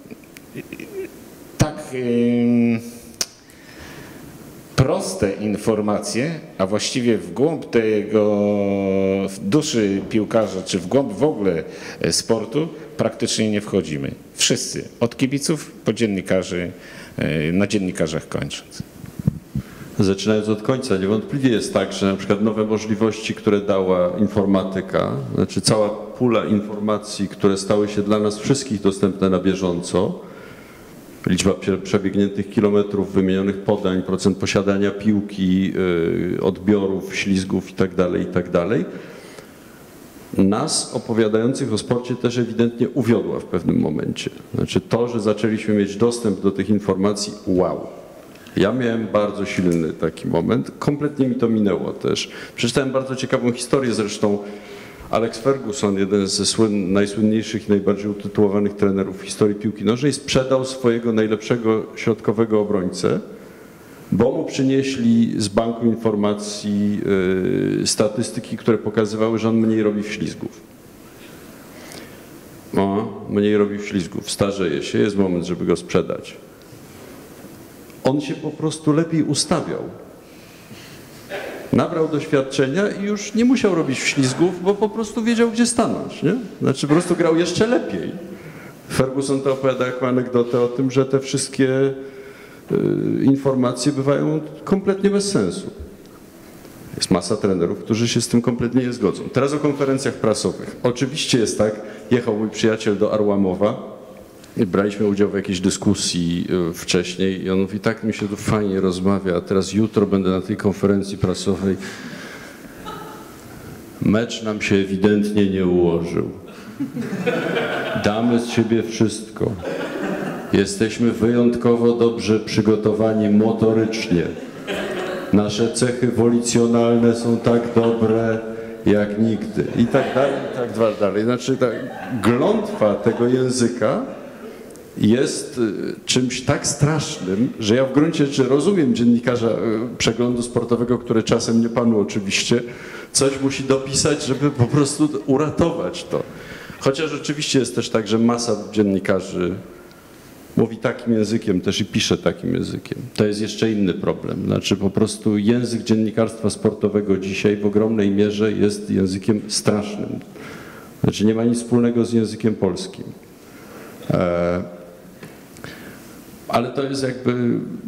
tak yy, proste informacje, a właściwie w głąb tego, w duszy piłkarza, czy w głąb w ogóle sportu praktycznie nie wchodzimy. Wszyscy, od kibiców po dziennikarzy, na dziennikarzach kończąc. Zaczynając od końca, niewątpliwie jest tak, że na przykład nowe możliwości, które dała informatyka, znaczy cała pula informacji, które stały się dla nas wszystkich dostępne na bieżąco, liczba przebiegniętych kilometrów, wymienionych podań, procent posiadania piłki, odbiorów, ślizgów itd., itd. Nas, opowiadających o sporcie, też ewidentnie uwiodła w pewnym momencie. Znaczy to, że zaczęliśmy mieć dostęp do tych informacji, wow. Ja miałem bardzo silny taki moment, kompletnie mi to minęło też. Przeczytałem bardzo ciekawą historię zresztą. Alex Ferguson, jeden ze słyn, najsłynniejszych i najbardziej utytułowanych trenerów w historii piłki nożnej, sprzedał swojego najlepszego środkowego obrońcę, bo mu przynieśli z banku informacji yy, statystyki, które pokazywały, że on mniej robi wślizgów. O, mniej robi wślizgów, starzeje się, jest moment, żeby go sprzedać. On się po prostu lepiej ustawiał. Nabrał doświadczenia i już nie musiał robić wślizgów, bo po prostu wiedział, gdzie stanąć, nie? Znaczy po prostu grał jeszcze lepiej. Ferguson to opowiada jako anegdotę o tym, że te wszystkie y, informacje bywają kompletnie bez sensu. Jest masa trenerów, którzy się z tym kompletnie nie zgodzą. Teraz o konferencjach prasowych. Oczywiście jest tak, jechał mój przyjaciel do Arłamowa, braliśmy udział w jakiejś dyskusji wcześniej i on mówi, tak mi się tu fajnie rozmawia, a teraz jutro będę na tej konferencji prasowej. Mecz nam się ewidentnie nie ułożył. Damy z siebie wszystko. Jesteśmy wyjątkowo dobrze przygotowani motorycznie. Nasze cechy wolicjonalne są tak dobre jak nigdy. I tak dalej, i tak dalej. Znaczy ta glątwa tego języka jest czymś tak strasznym, że ja w gruncie rzeczy rozumiem dziennikarza przeglądu sportowego, który czasem, nie panu oczywiście, coś musi dopisać, żeby po prostu uratować to. Chociaż rzeczywiście jest też tak, że masa dziennikarzy mówi takim językiem też i pisze takim językiem. To jest jeszcze inny problem. Znaczy po prostu język dziennikarstwa sportowego dzisiaj w ogromnej mierze jest językiem strasznym. Znaczy nie ma nic wspólnego z językiem polskim. E, ale to jest jakby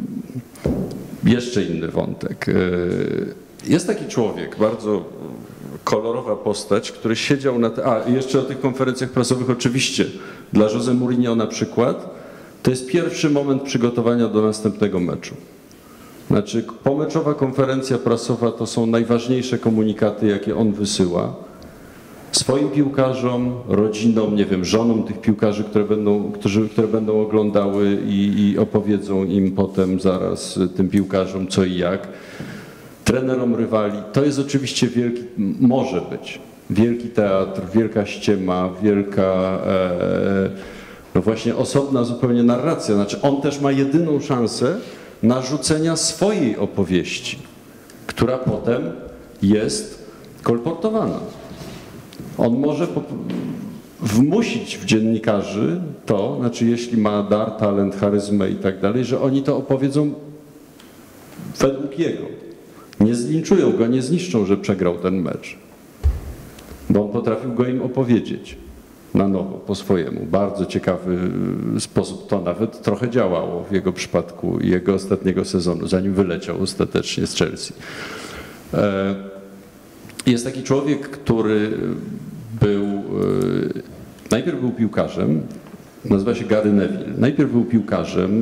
jeszcze inny wątek. E, jest taki człowiek, bardzo kolorowa postać, który siedział na... Te, a, i jeszcze o tych konferencjach prasowych oczywiście. Dla Jose Mourinho na przykład to jest pierwszy moment przygotowania do następnego meczu. Znaczy pomeczowa konferencja prasowa to są najważniejsze komunikaty, jakie on wysyła swoim piłkarzom, rodzinom, nie wiem, żonom tych piłkarzy, które będą, którzy, które będą oglądały i, i opowiedzą im potem zaraz tym piłkarzom co i jak. Trenerom rywali. To jest oczywiście wielki, może być, wielki teatr, wielka ściema, wielka... E, no właśnie osobna zupełnie narracja. Znaczy on też ma jedyną szansę narzucenia swojej opowieści, która potem jest kolportowana. On może wmusić w dziennikarzy to, znaczy jeśli ma dar, talent, charyzmę i tak dalej, że oni to opowiedzą według jego. Nie zlinczują go, nie zniszczą, że przegrał ten mecz. Bo on potrafił go im opowiedzieć na nowo, po swojemu. Bardzo ciekawy sposób. To nawet trochę działało w jego przypadku i jego ostatniego sezonu, zanim wyleciał ostatecznie z Chelsea. Jest taki człowiek, który był, najpierw był piłkarzem, nazywa się Gary Neville. Najpierw był piłkarzem,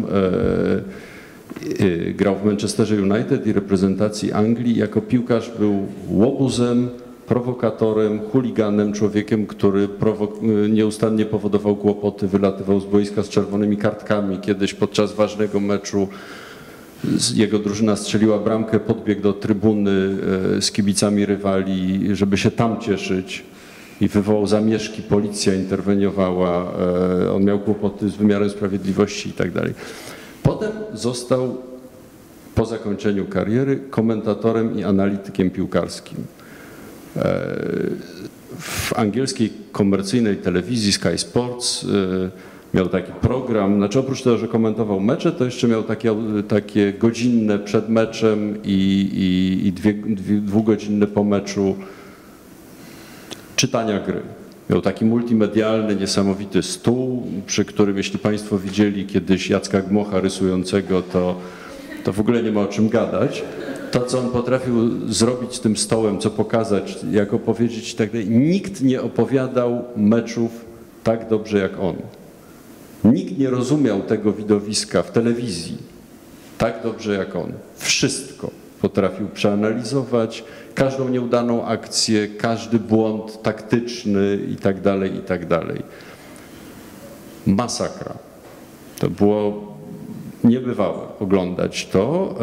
grał w Manchesterze United i reprezentacji Anglii. Jako piłkarz był łobuzem, prowokatorem, chuliganem, człowiekiem, który nieustannie powodował kłopoty, wylatywał z boiska z czerwonymi kartkami. Kiedyś podczas ważnego meczu jego drużyna strzeliła bramkę, podbiegł do trybuny z kibicami rywali, żeby się tam cieszyć i wywołał zamieszki, policja interweniowała, on miał kłopoty z wymiarem sprawiedliwości i tak dalej. Potem został po zakończeniu kariery komentatorem i analitykiem piłkarskim. W angielskiej komercyjnej telewizji Sky Sports miał taki program, znaczy oprócz tego, że komentował mecze, to jeszcze miał takie, takie godzinne przed meczem i, i, i dwie, dwie, dwugodzinne po meczu czytania gry. Miał taki multimedialny, niesamowity stół, przy którym, jeśli Państwo widzieli kiedyś Jacka Gmocha rysującego, to, to w ogóle nie ma o czym gadać. To, co on potrafił zrobić z tym stołem, co pokazać, jak opowiedzieć i tak dalej, nikt nie opowiadał meczów tak dobrze jak on. Nikt nie rozumiał tego widowiska w telewizji tak dobrze jak on. Wszystko potrafił przeanalizować, każdą nieudaną akcję, każdy błąd taktyczny i tak dalej, i tak dalej. Masakra. To było niebywałe oglądać to.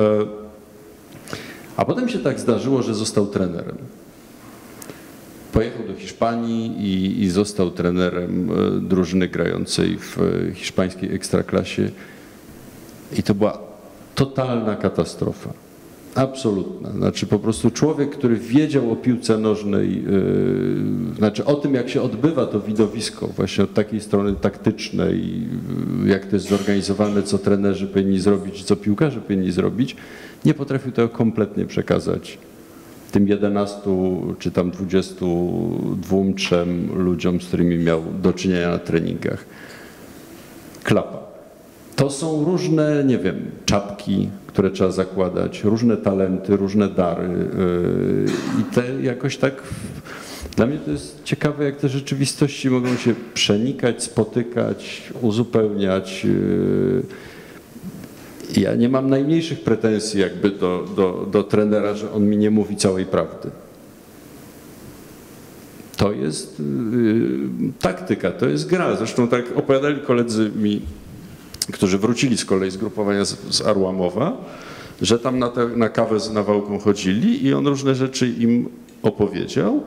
A potem się tak zdarzyło, że został trenerem. Pojechał do Hiszpanii i, i został trenerem drużyny grającej w hiszpańskiej ekstraklasie. I to była totalna katastrofa. Absolutna. Znaczy po prostu człowiek, który wiedział o piłce nożnej, yy, znaczy o tym, jak się odbywa to widowisko, właśnie od takiej strony taktycznej, yy, jak to jest zorganizowane, co trenerzy powinni zrobić, co piłkarze powinni zrobić, nie potrafił tego kompletnie przekazać tym jedenastu czy tam dwudziestu dwóm, trzem ludziom, z którymi miał do czynienia na treningach. Klapa. To są różne, nie wiem, czapki, które trzeba zakładać, różne talenty, różne dary yy, i te jakoś tak, dla mnie to jest ciekawe, jak te rzeczywistości mogą się przenikać, spotykać, uzupełniać. Yy. Ja nie mam najmniejszych pretensji jakby do, do, do trenera, że on mi nie mówi całej prawdy. to jest yy, taktyka, to jest gra. Zresztą tak opowiadali koledzy mi, którzy wrócili z kolei z grupowania z, z Arłamowa, że tam na, te, na kawę z Nawałką chodzili i on różne rzeczy im opowiedział.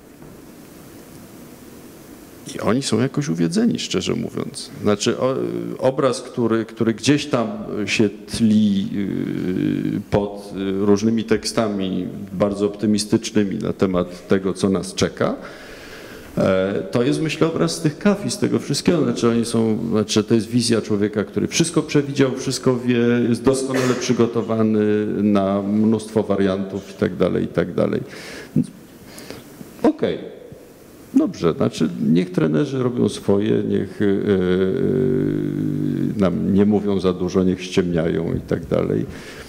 I oni są jakoś uwiedzeni, szczerze mówiąc. Znaczy o, obraz, który, który gdzieś tam się tli yy, pod różnymi tekstami bardzo optymistycznymi na temat tego, co nas czeka, e, to jest, myślę, obraz z tych kaw i z tego wszystkiego. Znaczy oni są, znaczy to jest wizja człowieka, który wszystko przewidział, wszystko wie, jest doskonale przygotowany na mnóstwo wariantów i tak dalej, i tak dalej. Okej. Okay. Dobrze, znaczy niech trenerzy robią swoje, niech yy, nam nie mówią za dużo, niech ściemniają i tak dalej.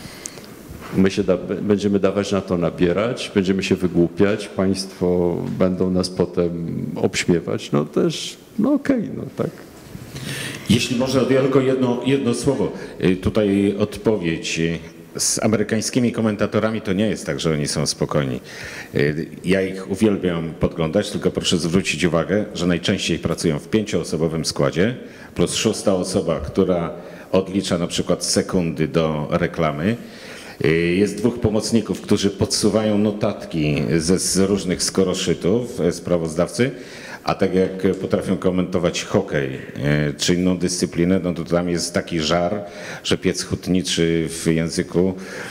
My się da, będziemy dawać na to nabierać, będziemy się wygłupiać, państwo będą nas potem obśmiewać, no też, no okej, okay, no tak. Jeśli można, tylko jedno, jedno słowo. Tutaj odpowiedź. Z amerykańskimi komentatorami to nie jest tak, że oni są spokojni. Ja ich uwielbiam podglądać, tylko proszę zwrócić uwagę, że najczęściej pracują w pięcioosobowym składzie, plus szósta osoba, która odlicza na przykład sekundy do reklamy. Jest dwóch pomocników, którzy podsuwają notatki ze, z różnych skoroszytów sprawozdawcy, a tak jak potrafią komentować hokej czy inną dyscyplinę, no to tam jest taki żar, że piec hutniczy w języku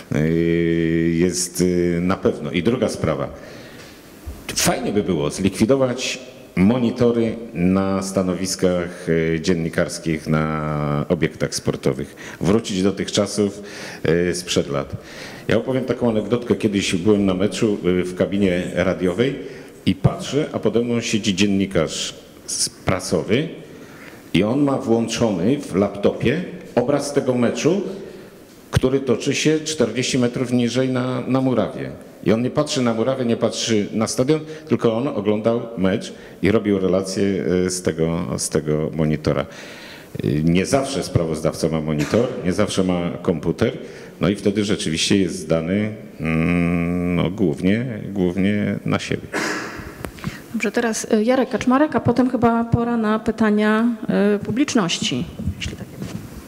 jest na pewno. I druga sprawa. Fajnie by było zlikwidować monitory na stanowiskach dziennikarskich na obiektach sportowych. Wrócić do tych czasów sprzed lat. Ja opowiem taką anegdotkę. Kiedyś byłem na meczu w kabinie radiowej i patrzę, a pode mną siedzi dziennikarz prasowy i on ma włączony w laptopie obraz tego meczu, który toczy się czterdzieści metrów niżej na, na murawie. I on nie patrzy na murawę, nie patrzy na stadion, tylko on oglądał mecz i robił relacje z tego, z tego monitora. Nie zawsze sprawozdawca ma monitor, nie zawsze ma komputer, no i wtedy rzeczywiście jest zdany no, głównie, głównie na siebie. Dobrze, teraz Jarek Kaczmarek, a potem chyba pora na pytania publiczności, jeśli takie.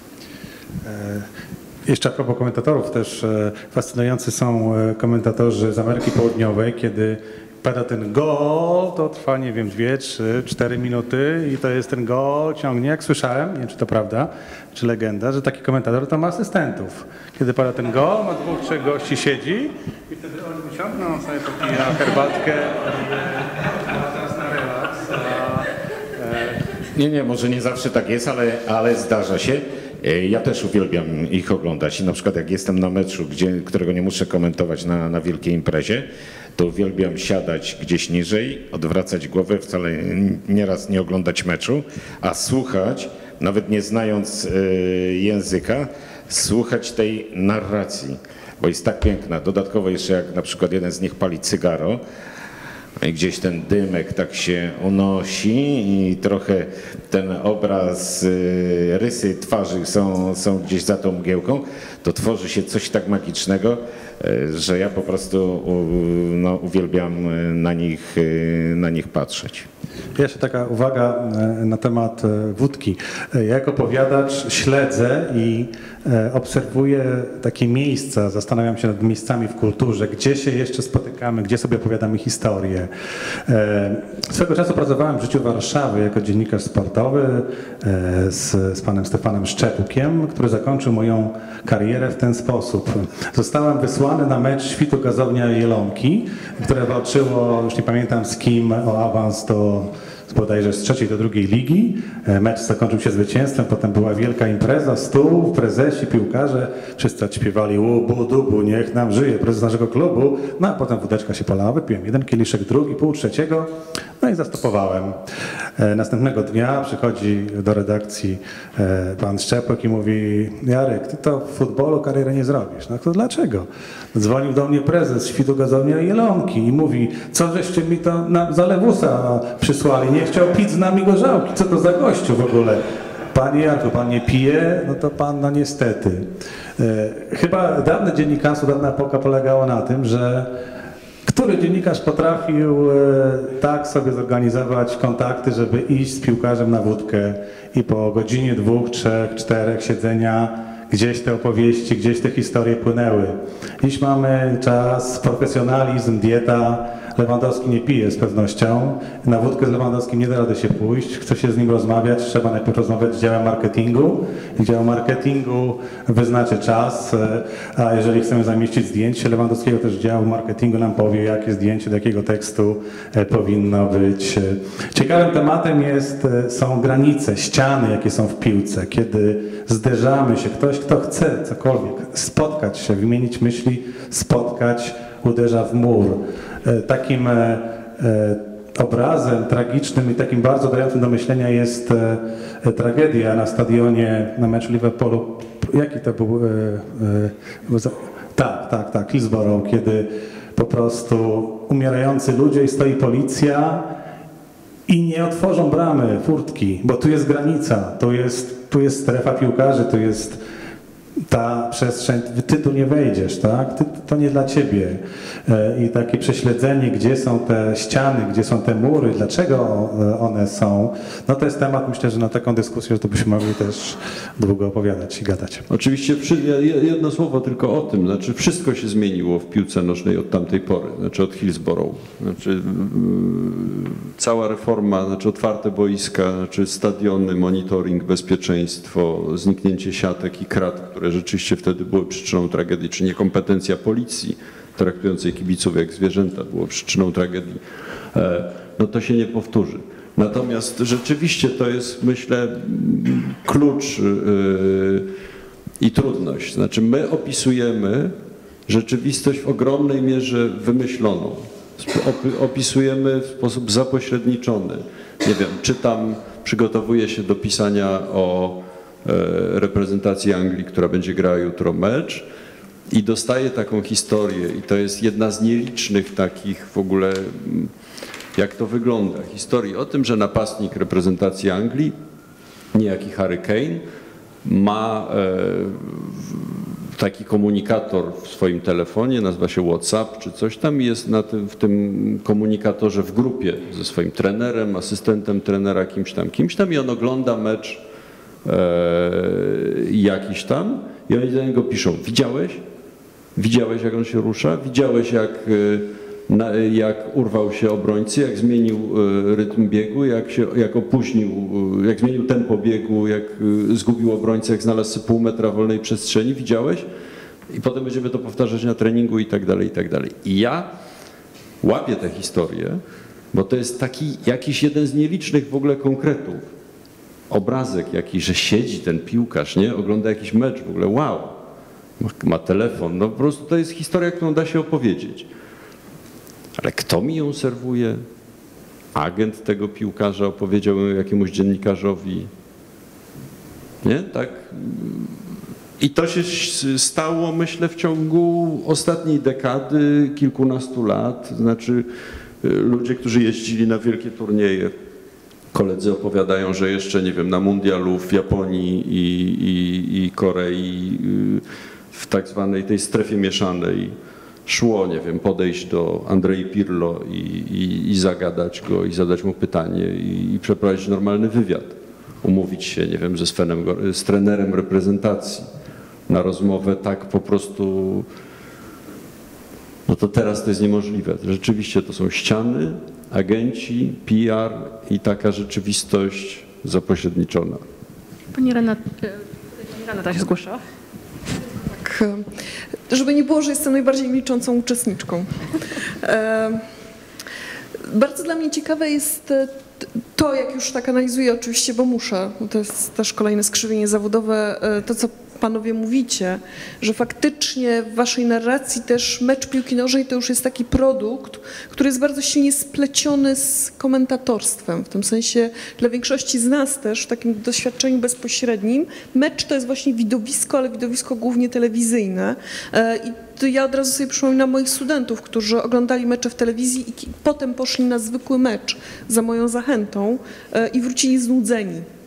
Jeszcze a propos komentatorów, też fascynujący są komentatorzy z Ameryki Południowej, kiedy pada ten gol, to trwa, nie wiem, dwie, trzy, cztery minuty i to jest ten gol, ciągnie, jak słyszałem, nie wiem, czy to prawda, czy legenda, że taki komentator to ma asystentów. Kiedy pada ten gol, ma dwóch, trzech gości siedzi i wtedy oni wyciągną sobie popija herbatkę, a teraz na relaks. A, e... Nie, nie, może nie zawsze tak jest, ale, ale zdarza się. Ja też uwielbiam ich oglądać i na przykład jak jestem na meczu, gdzie, którego nie muszę komentować na, na wielkiej imprezie, to uwielbiam siadać gdzieś niżej, odwracać głowę, wcale nieraz nie oglądać meczu, a słuchać, nawet nie znając y, języka, słuchać tej narracji, bo jest tak piękna. Dodatkowo jeszcze jak na przykład jeden z nich pali cygaro, i gdzieś ten dymek tak się unosi i trochę ten obraz, rysy twarzy są, są gdzieś za tą mgiełką, to tworzy się coś tak magicznego, że ja po prostu no, uwielbiam na nich, na nich patrzeć. Jeszcze taka uwaga na temat wódki. Ja jako opowiadacz śledzę i obserwuję takie miejsca, zastanawiam się nad miejscami w kulturze, gdzie się jeszcze spotykamy, gdzie sobie opowiadamy historię. Swego czasu pracowałem w Życiu Warszawy jako dziennikarz sportowy z, z panem Stefanem Szczepukiem, który zakończył moją karierę w ten sposób. Zostałem wysłany na mecz Świtu Gazownia Jelonki, które walczyło, już nie pamiętam z kim, o awans do bodajże z trzeciej do drugiej ligi. Mecz zakończył się zwycięstwem, potem była wielka impreza, stół, prezesi, piłkarze, wszyscy odśpiewali łubu, dubu, niech nam żyje prezes naszego klubu. No a potem wódeczka się polała, wypiłem jeden kieliszek, drugi, pół trzeciego, no i zastopowałem. Następnego dnia przychodzi do redakcji pan Szczepek i mówi: Jarek, ty to w futbolu karierę nie zrobisz. No to dlaczego? Dzwonił do mnie prezes Świtu Gazownia Jelonki i mówi: co żeście mi to na Zalewusa przysłali, nie chciał pić z nami gorzałki, co to za gościu w ogóle? Panie Jarku, pan nie pije? No to pan, no niestety. Chyba dawne dziennikarstwo, dawna epoka polegało na tym, że Który dziennikarz potrafił e, tak sobie zorganizować kontakty, żeby iść z piłkarzem na wódkę i po godzinie, dwóch, trzech, czterech siedzenia gdzieś te opowieści, gdzieś te historie płynęły. Dziś mamy czas, profesjonalizm, dieta. Lewandowski nie pije z pewnością. Na wódkę z Lewandowskim nie da rady się pójść. Chce się z nim rozmawiać, trzeba najpierw rozmawiać z działem marketingu. I dział marketingu wyznaczy czas, a jeżeli chcemy zamieścić zdjęcie Lewandowskiego, też dział marketingu nam powie, jakie zdjęcie, do jakiego tekstu powinno być. Ciekawym tematem jest, są granice, ściany, jakie są w piłce. Kiedy zderzamy się, ktoś, kto chce cokolwiek, spotkać się, wymienić myśli, spotkać, uderza w mur. Takim e, obrazem tragicznym i takim bardzo dającym do myślenia jest e, tragedia na stadionie na meczu Liverpoolu. Jaki to był? E, e, tak, tak, tak, Hillsborough, kiedy po prostu umierający ludzie i stoi policja i nie otworzą bramy, furtki, bo tu jest granica, tu jest, tu jest strefa piłkarzy, tu jest ta przestrzeń, ty tu nie wejdziesz, tak? Ty, to nie dla ciebie. I takie prześledzenie, gdzie są te ściany, gdzie są te mury, dlaczego one są, no to jest temat, myślę, że na taką dyskusję, że to byśmy mogli też długo opowiadać i gadać. Oczywiście jedno słowo tylko o tym, znaczy wszystko się zmieniło w piłce nożnej od tamtej pory, znaczy od Hillsborough. Znaczy cała reforma, znaczy otwarte boiska, znaczy stadiony, monitoring, bezpieczeństwo, zniknięcie siatek i krat, które rzeczywiście wtedy były przyczyną tragedii, czy niekompetencja policji traktującej kibiców jak zwierzęta było przyczyną tragedii, no to się nie powtórzy. Natomiast rzeczywiście to jest, myślę, klucz i trudność. Znaczy my opisujemy rzeczywistość w ogromnej mierze wymyśloną. Opisujemy w sposób zapośredniczony. Nie wiem, czytam, przygotowuję się do pisania o reprezentacji Anglii, która będzie grała jutro mecz i dostaję taką historię i to jest jedna z nielicznych takich w ogóle, jak to wygląda, historii o tym, że napastnik reprezentacji Anglii, niejaki Harry Kane, ma taki komunikator w swoim telefonie, nazywa się WhatsApp czy coś tam, jest na tym, w tym komunikatorze w grupie ze swoim trenerem, asystentem trenera, kimś tam, kimś tam i on ogląda mecz jakiś tam i oni do niego piszą: widziałeś? Widziałeś, jak on się rusza? Widziałeś, jak, jak urwał się obrońcy, jak zmienił rytm biegu, jak się, jak opóźnił, jak zmienił tempo biegu, jak zgubił obrońcę, jak znalazł sobie pół metra wolnej przestrzeni? Widziałeś? I potem będziemy to powtarzać na treningu i tak dalej, i tak dalej. I ja łapię tę historię, bo to jest taki jakiś jeden z nielicznych w ogóle konkretów. Obrazek jakiś, że siedzi ten piłkarz, nie? Ogląda jakiś mecz w ogóle, wow, ma telefon, no po prostu to jest historia, którą da się opowiedzieć. Ale kto mi ją serwuje? Agent tego piłkarza opowiedział ją jakiemuś dziennikarzowi. Nie? Tak. I to się stało, myślę, w ciągu ostatniej dekady, kilkunastu lat. Znaczy ludzie, którzy jeździli na wielkie turnieje, koledzy opowiadają, że jeszcze, nie wiem, na mundialu w Japonii i, i, i Korei w tak zwanej tej strefie mieszanej szło, nie wiem, podejść do Andrei Pirlo i, i, i zagadać go i zadać mu pytanie i, i przeprowadzić normalny wywiad. Umówić się, nie wiem, ze Svenem, z trenerem reprezentacji na rozmowę tak po prostu, no to teraz to jest niemożliwe. Rzeczywiście to są ściany, agenci, P R i taka rzeczywistość zapośredniczona. Pani Renata, pani Renata się zgłasza. Tak, żeby nie było, że jestem najbardziej milczącą uczestniczką. E, bardzo dla mnie ciekawe jest to, jak już tak analizuję oczywiście, bo muszę, bo to jest też kolejne skrzywienie zawodowe, to co panowie mówicie, że faktycznie w waszej narracji też mecz piłki nożnej to już jest taki produkt, który jest bardzo silnie spleciony z komentatorstwem. W tym sensie dla większości z nas też w takim doświadczeniu bezpośrednim mecz to jest właśnie widowisko, ale widowisko głównie telewizyjne. I to ja od razu sobie przypominam moich studentów, którzy oglądali mecze w telewizji i potem poszli na zwykły mecz za moją zachętą i wrócili znudzeni.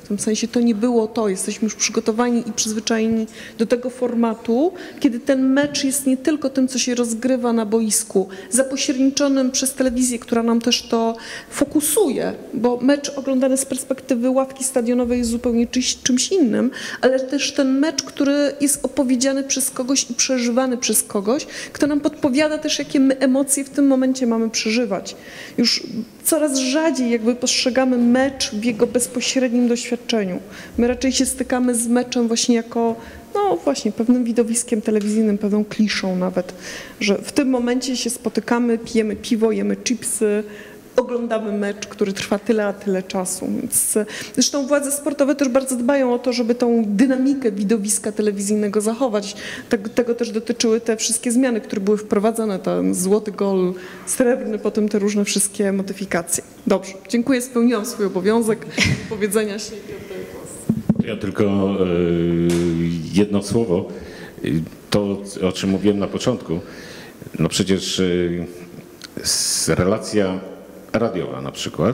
tym sensie to nie było to. Jesteśmy już przygotowani i przyzwyczajeni do tego formatu, kiedy ten mecz jest nie tylko tym, co się rozgrywa na boisku, zapośredniczonym przez telewizję, która nam też to fokusuje, bo mecz oglądany z perspektywy ławki stadionowej jest zupełnie czymś, czymś innym, ale też ten mecz, który jest opowiedziany przez kogoś i przeżywany przez kogoś, kto nam podpowiada też, jakie my emocje w tym momencie mamy przeżywać. Już coraz rzadziej jakby postrzegamy mecz w jego bezpośrednim doświadczeniu. My raczej się stykamy z meczem właśnie jako, no właśnie, pewnym widowiskiem telewizyjnym, pewną kliszą nawet, że w tym momencie się spotykamy, pijemy piwo, jemy chipsy, oglądamy mecz, który trwa tyle, a tyle czasu. Więc zresztą władze sportowe też bardzo dbają o to, żeby tą dynamikę widowiska telewizyjnego zachować. Tego, tego też dotyczyły te wszystkie zmiany, które były wprowadzone, ten złoty gol, srebrny, potem te różne wszystkie modyfikacje. Dobrze, dziękuję, spełniłam swój obowiązek powiedzenia się. Ja tylko e, jedno słowo. To, o czym mówiłem na początku, no przecież e, relacja radiowa na przykład,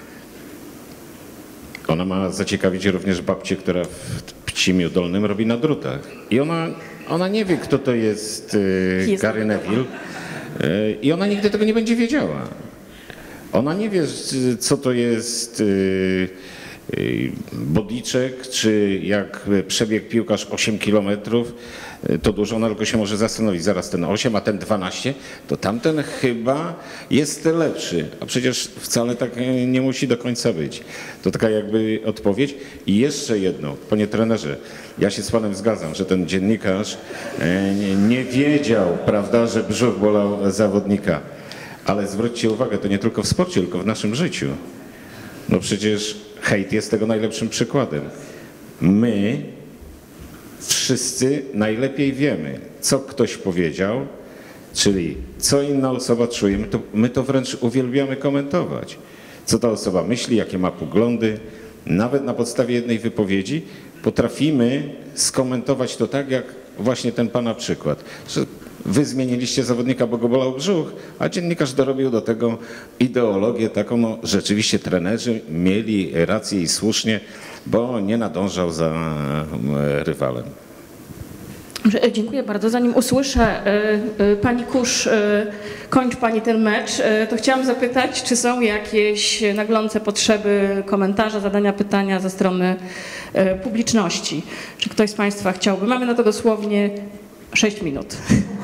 ona ma zaciekawić również babcię, która w Pcimiu Dolnym robi na drutach. I ona, ona nie wie, kto to jest e, Gary Neville e, i ona nigdy tego nie będzie wiedziała. Ona nie wie, co to jest e, e, Bodliczek, czy jak przebiegł piłkarz osiem kilometrów, to dużo, ona tylko się może zastanowić, zaraz ten osiem, a ten dwanaście, to tamten chyba jest lepszy, a przecież wcale tak nie musi do końca być. To taka jakby odpowiedź. I jeszcze jedno, panie trenerze, ja się z panem zgadzam, że ten dziennikarz nie wiedział, prawda, że brzuch bolał zawodnika, ale zwróćcie uwagę, to nie tylko w sporcie, tylko w naszym życiu. No przecież hejt jest tego najlepszym przykładem. My wszyscy najlepiej wiemy, co ktoś powiedział, czyli co inna osoba czuje. My to, my to wręcz uwielbiamy komentować. Co ta osoba myśli, jakie ma poglądy. Nawet na podstawie jednej wypowiedzi potrafimy skomentować to tak, jak właśnie ten pana przykład. Że wy zmieniliście zawodnika, bo go bolał brzuch, a dziennikarz dorobił do tego ideologię taką, no rzeczywiście trenerzy mieli rację i słusznie, bo nie nadążał za rywalem. Dziękuję bardzo. Zanim usłyszę pani Kusz, kończ pani ten mecz, to chciałam zapytać, czy są jakieś naglące potrzeby komentarza, zadania pytania ze strony publiczności? Czy ktoś z państwa chciałby? Mamy na to dosłownie sześć minut.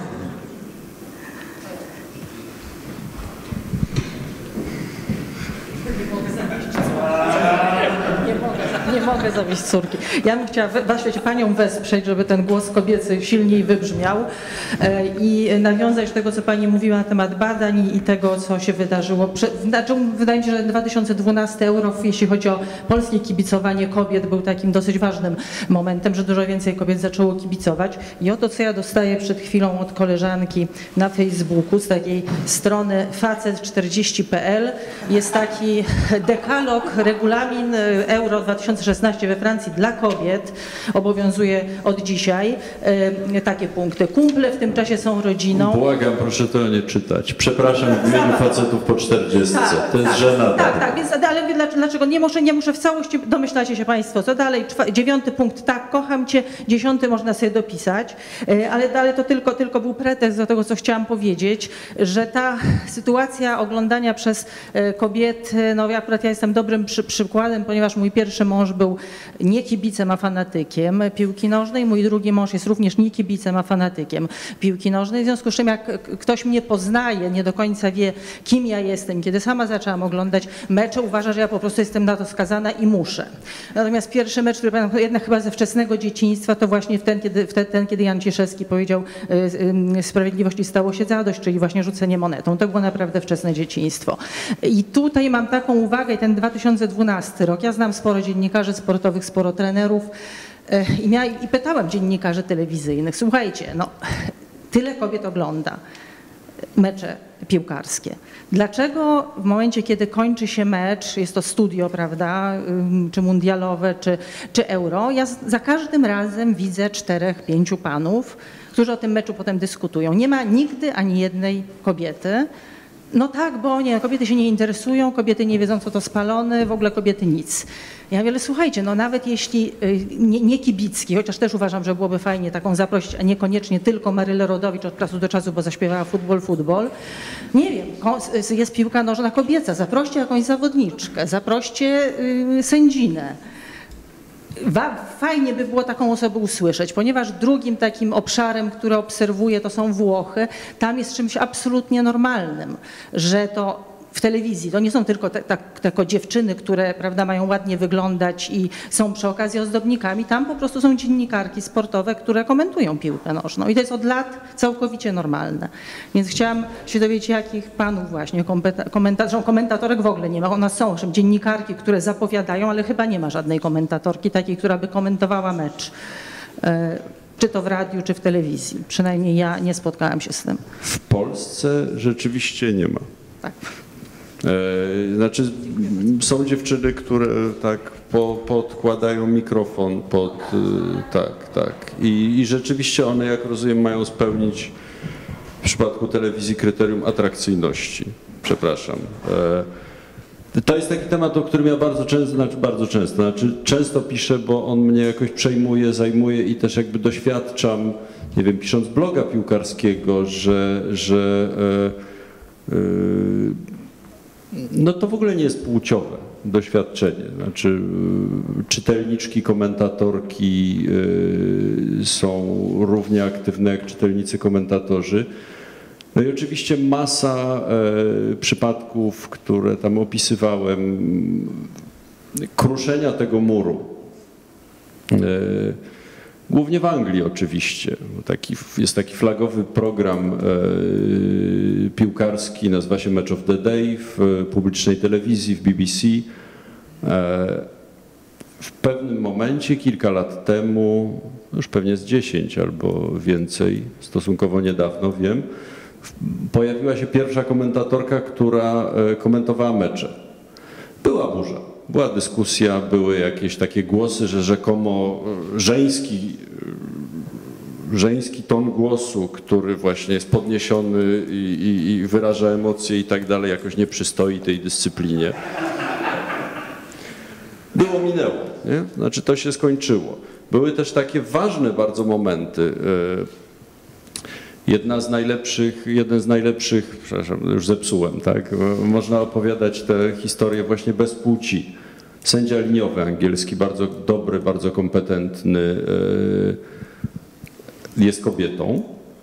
Nie mogę zawieść córki. Ja bym chciała właśnie panią wesprzeć, żeby ten głos kobiecy silniej wybrzmiał i nawiązać do tego, co pani mówiła na temat badań i tego, co się wydarzyło. Znaczy, wydaje mi się, że dwa tysiące dwunasty Euro, jeśli chodzi o polskie kibicowanie kobiet, był takim dosyć ważnym momentem, że dużo więcej kobiet zaczęło kibicować. I oto, co ja dostaję przed chwilą od koleżanki na Facebooku z takiej strony facet czterdzieści kropka p l. Jest taki dekalog, regulamin Euro dwa tysiące szesnaście we Francji dla kobiet. Obowiązuje od dzisiaj e, takie punkty. Kumple w tym czasie są rodziną. Błagam, proszę to nie czytać. Przepraszam w imieniu facetów po czterdziestce. Tak, to jest tak, żenada. Tak, tak, więc, ale dlaczego nie muszę, nie muszę w całości, domyślacie się państwo, co dalej? Czwa, dziewiąty punkt, tak, kocham cię. Dziesiąty można sobie dopisać, e, ale dalej to tylko, tylko był pretekst do tego, co chciałam powiedzieć, że ta sytuacja oglądania przez e, kobiety, no ja akurat ja jestem dobrym przy, przykładem, ponieważ mój pierwszy mąż był nie kibicem, a fanatykiem piłki nożnej. Mój drugi mąż jest również nie kibicem, a fanatykiem piłki nożnej. W związku z czym jak ktoś mnie poznaje, nie do końca wie, kim ja jestem, kiedy sama zaczęłam oglądać mecze, uważa, że ja po prostu jestem na to skazana i muszę. Natomiast pierwszy mecz, który pamiętam, jednak chyba ze wczesnego dzieciństwa, to właśnie ten, kiedy, ten, kiedy Jan Cieszewski powiedział y, y, sprawiedliwości stało się zadość, czyli właśnie rzucenie monetą. To było naprawdę wczesne dzieciństwo. I tutaj mam taką uwagę, i ten dwa tysiące dwunasty rok, ja znam sporo dziennikarzy sportowych, sporo trenerów i, miała, i pytałem dziennikarzy telewizyjnych, słuchajcie, no tyle kobiet ogląda mecze piłkarskie. Dlaczego w momencie, kiedy kończy się mecz, jest to studio, prawda, czy mundialowe, czy, czy euro, ja za każdym razem widzę czterech, pięciu panów, którzy o tym meczu potem dyskutują. Nie ma nigdy ani jednej kobiety. No tak, bo nie, kobiety się nie interesują, kobiety nie wiedzą, co to spalony, w ogóle kobiety nic. Ja mówię, ale słuchajcie, no nawet jeśli nie, nie Kibicki, chociaż też uważam, że byłoby fajnie taką zaprosić, a niekoniecznie tylko Marylę Rodowicz od czasu do czasu, bo zaśpiewała futbol, futbol. Nie wiem, jest piłka nożna kobieca, zaproście jakąś zawodniczkę, zaproście yy, sędzinę. Fajnie by było taką osobę usłyszeć, ponieważ drugim takim obszarem, który obserwuję, to są Włochy. Tam jest czymś absolutnie normalnym, że to w telewizji to nie są tylko te, te, tylko dziewczyny, które, prawda, mają ładnie wyglądać i są przy okazji ozdobnikami. Tam po prostu są dziennikarki sportowe, które komentują piłkę nożną i to jest od lat całkowicie normalne. Więc chciałam się dowiedzieć, jakich panów właśnie komentatorów, komentatorek w ogóle nie ma. U nas są owszem dziennikarki, które zapowiadają, ale chyba nie ma żadnej komentatorki takiej, która by komentowała mecz. Czy to w radiu, czy w telewizji. Przynajmniej ja nie spotkałam się z tym. W Polsce rzeczywiście nie ma. Tak. Znaczy są dziewczyny, które tak po, podkładają mikrofon pod, tak, tak. I, I rzeczywiście one, jak rozumiem, mają spełnić w przypadku telewizji kryterium atrakcyjności. Przepraszam. To jest taki temat, o którym ja bardzo często, znaczy bardzo często, znaczy często piszę, bo on mnie jakoś przejmuje, zajmuje i też jakby doświadczam, nie wiem, pisząc bloga piłkarskiego, że, że yy, yy, no to w ogóle nie jest płciowe doświadczenie. Znaczy czytelniczki, komentatorki yy, są równie aktywne jak czytelnicy, komentatorzy. No i oczywiście masa e, przypadków, które tam opisywałem, kruszenia tego muru. E, głównie w Anglii oczywiście. Taki, jest taki flagowy program e, piłkarski, nazywa się Match of the Day w publicznej telewizji, w B B C. E, w pewnym momencie, kilka lat temu, już pewnie z dziesięć albo więcej, stosunkowo niedawno wiem, pojawiła się pierwsza komentatorka, która komentowała mecze. Była burza, była dyskusja, były jakieś takie głosy, że rzekomo żeński, żeński ton głosu, który właśnie jest podniesiony i, i, i wyraża emocje i tak dalej, jakoś nie przystoi tej dyscyplinie. Było, minęło, nie? Znaczy to się skończyło. Były też takie ważne bardzo momenty. Jedna z najlepszych, jeden z najlepszych, przepraszam, już zepsułem, tak? Można opowiadać te historie właśnie bez płci. Sędzia liniowy angielski, bardzo dobry, bardzo kompetentny, jest kobietą.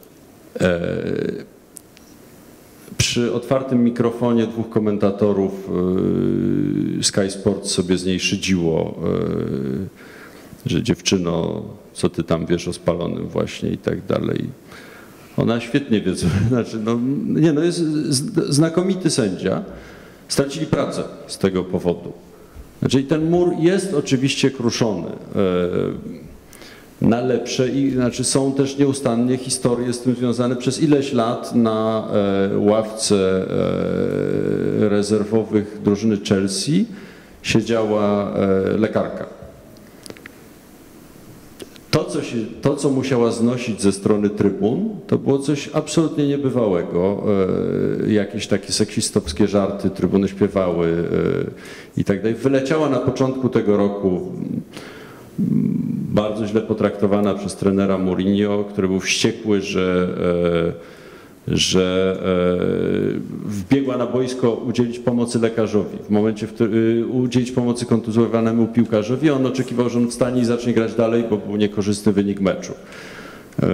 Przy otwartym mikrofonie dwóch komentatorów Sky Sports sobie z niej szydziło, że dziewczyno, co ty tam wiesz o spalonym właśnie i tak dalej. Ona świetnie wie, co, znaczy, no, nie, no jest znakomity sędzia. Stracili pracę z tego powodu. Znaczy ten mur jest oczywiście kruszony na lepsze i znaczy są też nieustannie historie z tym związane. Przez ileś lat na ławce rezerwowych drużyny Chelsea siedziała lekarka. To co, się, to, co musiała znosić ze strony trybun, to było coś absolutnie niebywałego. E, jakieś takie seksistowskie żarty, trybuny śpiewały e, i tak dalej. Wyleciała na początku tego roku, bardzo źle potraktowana przez trenera Mourinho, który był wściekły, że, e, że e, wbiegła na boisko udzielić pomocy lekarzowi. W momencie, w którym udzielić pomocy kontuzjowanemu piłkarzowi, on oczekiwał, że on wstanie i zacznie grać dalej, bo był niekorzystny wynik meczu. E,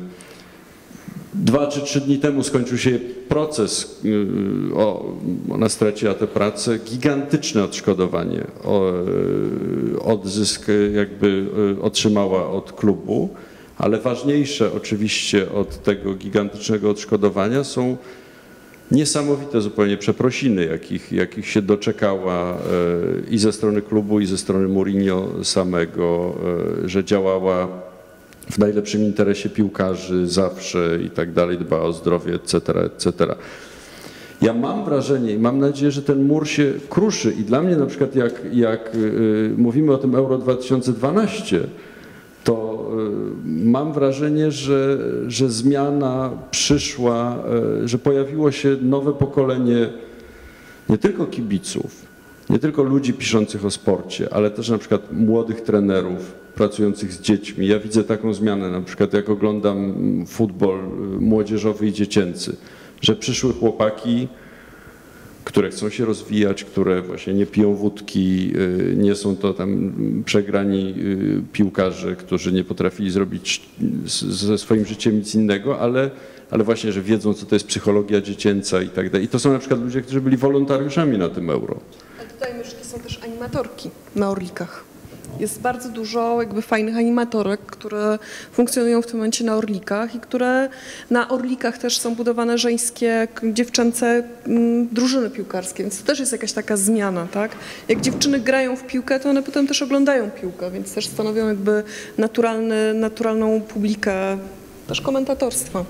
Dwa czy trzy dni temu skończył się proces, o, ona straciła tę pracę, gigantyczne odszkodowanie, o, odzysk jakby otrzymała od klubu, ale ważniejsze oczywiście od tego gigantycznego odszkodowania są niesamowite zupełnie przeprosiny, jakich, jakich się doczekała i ze strony klubu, i ze strony Mourinho samego, że działała w najlepszym interesie piłkarzy zawsze i tak dalej, dba o zdrowie, et cetera, et cetera. Ja mam wrażenie i mam nadzieję, że ten mur się kruszy i dla mnie na przykład jak, jak yy, mówimy o tym Euro dwa tysiące dwanaście, to mam wrażenie, że, że zmiana przyszła, że pojawiło się nowe pokolenie nie tylko kibiców, nie tylko ludzi piszących o sporcie, ale też na przykład młodych trenerów pracujących z dziećmi. Ja widzę taką zmianę, na przykład jak oglądam futbol młodzieżowy i dziecięcy, że przyszły chłopaki, które chcą się rozwijać, które właśnie nie piją wódki, nie są to tam przegrani piłkarze, którzy nie potrafili zrobić ze swoim życiem nic innego, ale, ale właśnie, że wiedzą, co to jest psychologia dziecięca i tak dalej. I to są na przykład ludzie, którzy byli wolontariuszami na tym Euro. Ale dodajmy, że to są też animatorki na Orlikach. Jest bardzo dużo jakby fajnych animatorek, które funkcjonują w tym momencie na Orlikach i które na Orlikach też są budowane żeńskie, dziewczęce mm, drużyny piłkarskie, więc to też jest jakaś taka zmiana, tak? Jak dziewczyny grają w piłkę, to one potem też oglądają piłkę, więc też stanowią jakby naturalny, naturalną publikę też komentatorstwa.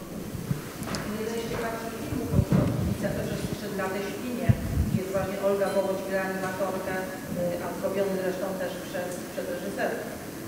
Olga Boboć gra animatorkę, a zrobiony zresztą też przez, przez reżyserów.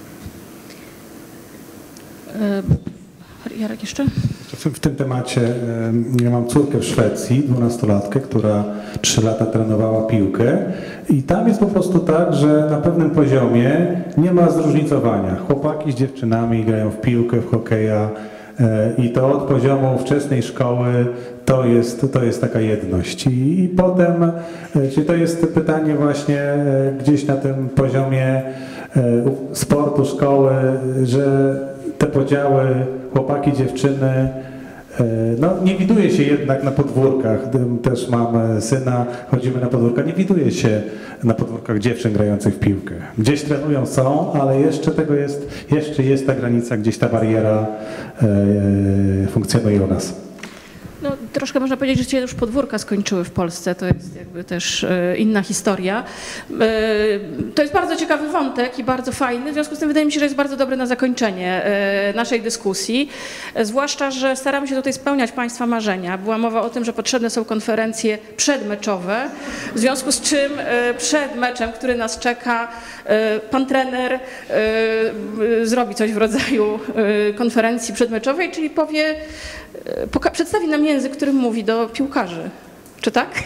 Jarek jeszcze? W, w tym temacie ja mam córkę w Szwecji, dwunastolatkę, która trzy lata trenowała piłkę i tam jest po prostu tak, że na pewnym poziomie nie ma zróżnicowania. Chłopaki z dziewczynami grają w piłkę, w hokeja i to od poziomu wczesnej szkoły to jest, to jest taka jedność. I, i potem, czy to jest pytanie właśnie gdzieś na tym poziomie sportu, szkoły, że te podziały chłopaki, dziewczyny, no nie widuje się jednak na podwórkach. Też mam syna, chodzimy na podwórka, nie widuje się na podwórkach dziewczyn grających w piłkę. Gdzieś trenują, są, ale jeszcze tego jest, jeszcze jest ta granica, gdzieś ta bariera e, funkcjonuje u nas. No, troszkę można powiedzieć, że się już podwórka skończyły w Polsce, to jest jakby też e, inna historia. E, to jest bardzo ciekawy wątek i bardzo fajny, w związku z tym wydaje mi się, że jest bardzo dobry na zakończenie e, naszej dyskusji, e, zwłaszcza, że staramy się tutaj spełniać Państwa marzenia. Była mowa o tym, że potrzebne są konferencje przedmeczowe, w związku z czym e, przed meczem, który nas czeka, e, pan trener e, zrobi coś w rodzaju e, konferencji przedmeczowej, czyli powie, e, przedstawi nam język, którym mówi do piłkarzy. Czy tak?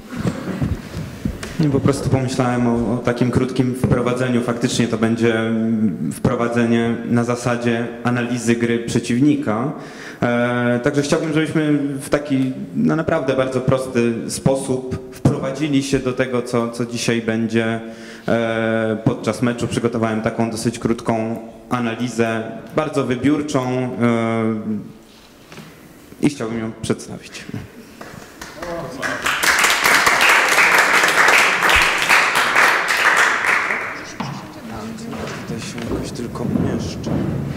Nie, po prostu pomyślałem o, o takim krótkim wprowadzeniu. Faktycznie to będzie wprowadzenie na zasadzie analizy gry przeciwnika. E, także chciałbym, żebyśmy w taki no naprawdę bardzo prosty sposób wprowadzili się do tego, co, co dzisiaj będzie e, podczas meczu. Przygotowałem taką dosyć krótką analizę, bardzo wybiórczą e, i chciałbym ją przedstawić. Tutaj się jakoś tylko umieszczę.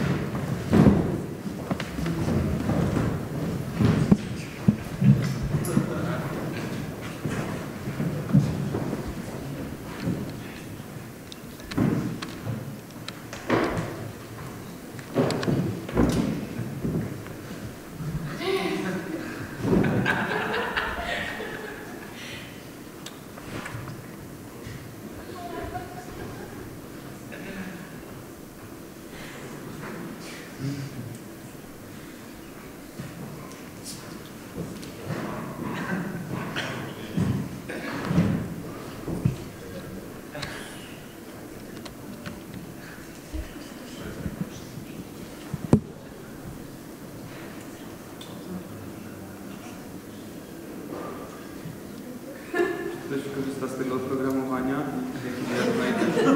Ktoś korzysta z tego oprogramowania? Jakie ja znajdę?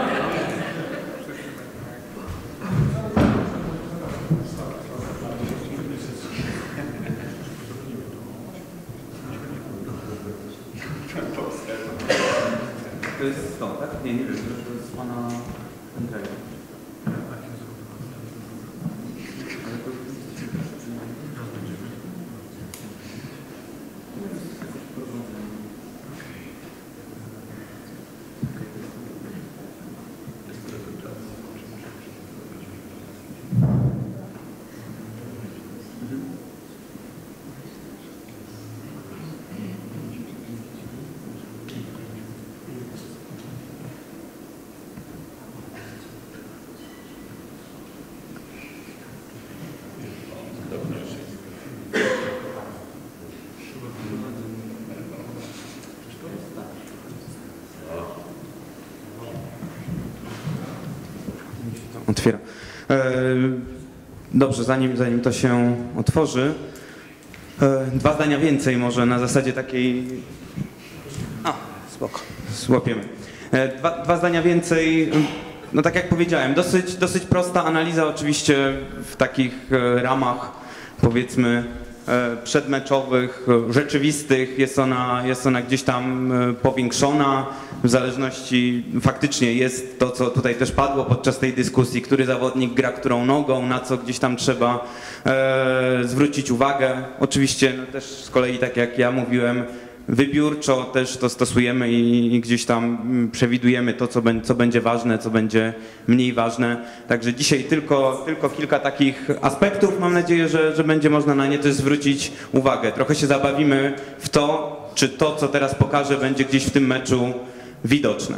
To jest to, tak? Nie, nie wiem, to jest pana Andrzeja. otwiera. Dobrze, zanim, zanim to się otworzy, dwa zdania więcej może na zasadzie takiej... A, spoko, złapiemy. Dwa, dwa zdania więcej, no tak jak powiedziałem, dosyć, dosyć prosta analiza oczywiście w takich ramach, powiedzmy, przedmeczowych, rzeczywistych, jest ona, jest ona gdzieś tam powiększona, w zależności faktycznie jest to, co tutaj też padło podczas tej dyskusji, który zawodnik gra którą nogą, na co gdzieś tam trzeba e, zwrócić uwagę. Oczywiście no też z kolei, tak jak ja mówiłem, wybiórczo też to stosujemy i, i gdzieś tam przewidujemy to, co, be, co będzie ważne, co będzie mniej ważne. Także dzisiaj tylko, tylko kilka takich aspektów. Mam nadzieję, że, że będzie można na nie też zwrócić uwagę. Trochę się zabawimy w to, czy to, co teraz pokażę, będzie gdzieś w tym meczu widoczne.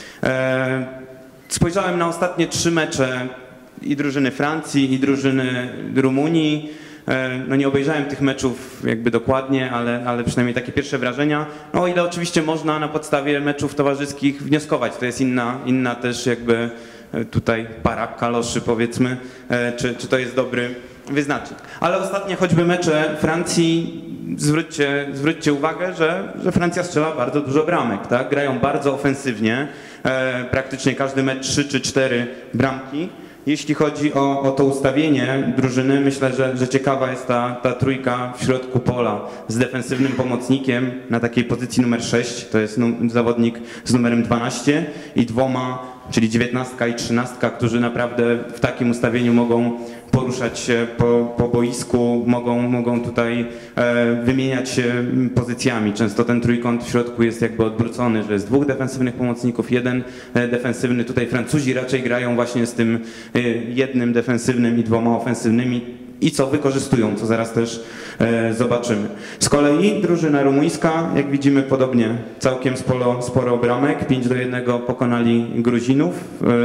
E, spojrzałem na ostatnie trzy mecze i drużyny Francji, i drużyny Rumunii. No nie obejrzałem tych meczów jakby dokładnie, ale, ale przynajmniej takie pierwsze wrażenia. No o ile oczywiście można na podstawie meczów towarzyskich wnioskować, to jest inna, inna też jakby tutaj para kaloszy powiedzmy, czy, czy to jest dobry wyznacznik. Ale ostatnie choćby mecze Francji, zwróćcie, zwróćcie uwagę, że, że Francja strzela bardzo dużo bramek, tak? Grają bardzo ofensywnie, praktycznie każdy mecz trzy czy cztery bramki. Jeśli chodzi o, o to ustawienie drużyny, myślę, że, że ciekawa jest ta, ta trójka w środku pola z defensywnym pomocnikiem na takiej pozycji numer sześć, to jest num, zawodnik z numerem dwanaście i dwoma, czyli dziewiętnastka i trzynastka, którzy naprawdę w takim ustawieniu mogą poruszać się po, po boisku, mogą, mogą tutaj e, wymieniać się pozycjami. Często ten trójkąt w środku jest jakby odwrócony, że jest dwóch defensywnych pomocników, jeden e, defensywny. Tutaj Francuzi raczej grają właśnie z tym e, jednym defensywnym i dwoma ofensywnymi i co wykorzystują, co zaraz też e, zobaczymy. Z kolei drużyna rumuńska, jak widzimy podobnie, całkiem sporo, sporo bramek, pięć do jednego pokonali Gruzinów,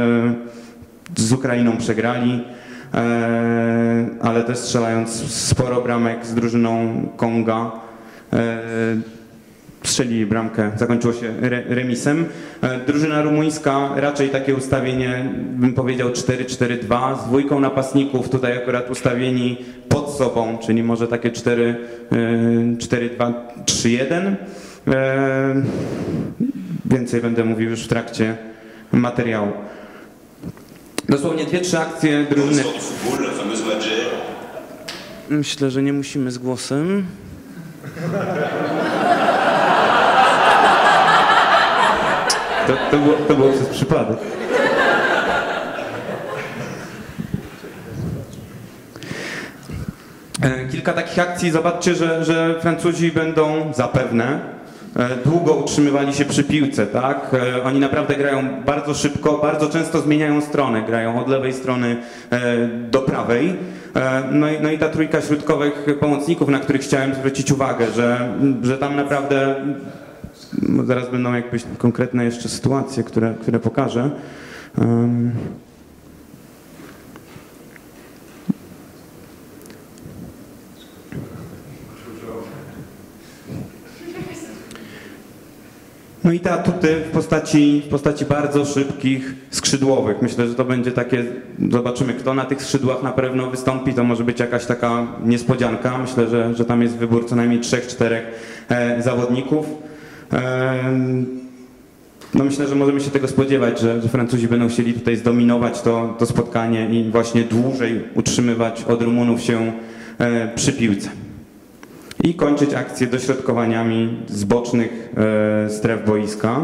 e, z Ukrainą przegrali, ale też strzelając sporo bramek z drużyną Konga. Strzelili bramkę, zakończyło się re, remisem. Drużyna rumuńska raczej takie ustawienie, bym powiedział cztery cztery dwa, z dwójką napastników, tutaj akurat ustawieni pod sobą, czyli może takie cztery dwa trzy jeden. Więcej będę mówił już w trakcie materiału. Dosłownie dwie, trzy akcje drużyny. Myślę, że nie musimy z głosem. To, to, było, to było przez przypadek. Kilka takich akcji. Zobaczcie, że, że Francuzi będą zapewne długo utrzymywali się przy piłce, tak? Oni naprawdę grają bardzo szybko, bardzo często zmieniają stronę, grają od lewej strony do prawej. No i, no i ta trójka środkowych pomocników, na których chciałem zwrócić uwagę, że, że tam naprawdę, zaraz będą jakieś konkretne jeszcze sytuacje, które, które pokażę. Um. No i te atuty w postaci, w postaci bardzo szybkich skrzydłowych. Myślę, że to będzie takie, zobaczymy kto na tych skrzydłach na pewno wystąpi, to może być jakaś taka niespodzianka. Myślę, że, że tam jest wybór co najmniej trzech, czterech e, zawodników. E, no myślę, że możemy się tego spodziewać, że, że Francuzi będą chcieli tutaj zdominować to, to spotkanie i właśnie dłużej utrzymywać od Rumunów się e, przy piłce. I kończyć akcję dośrodkowaniami z bocznych e, stref boiska.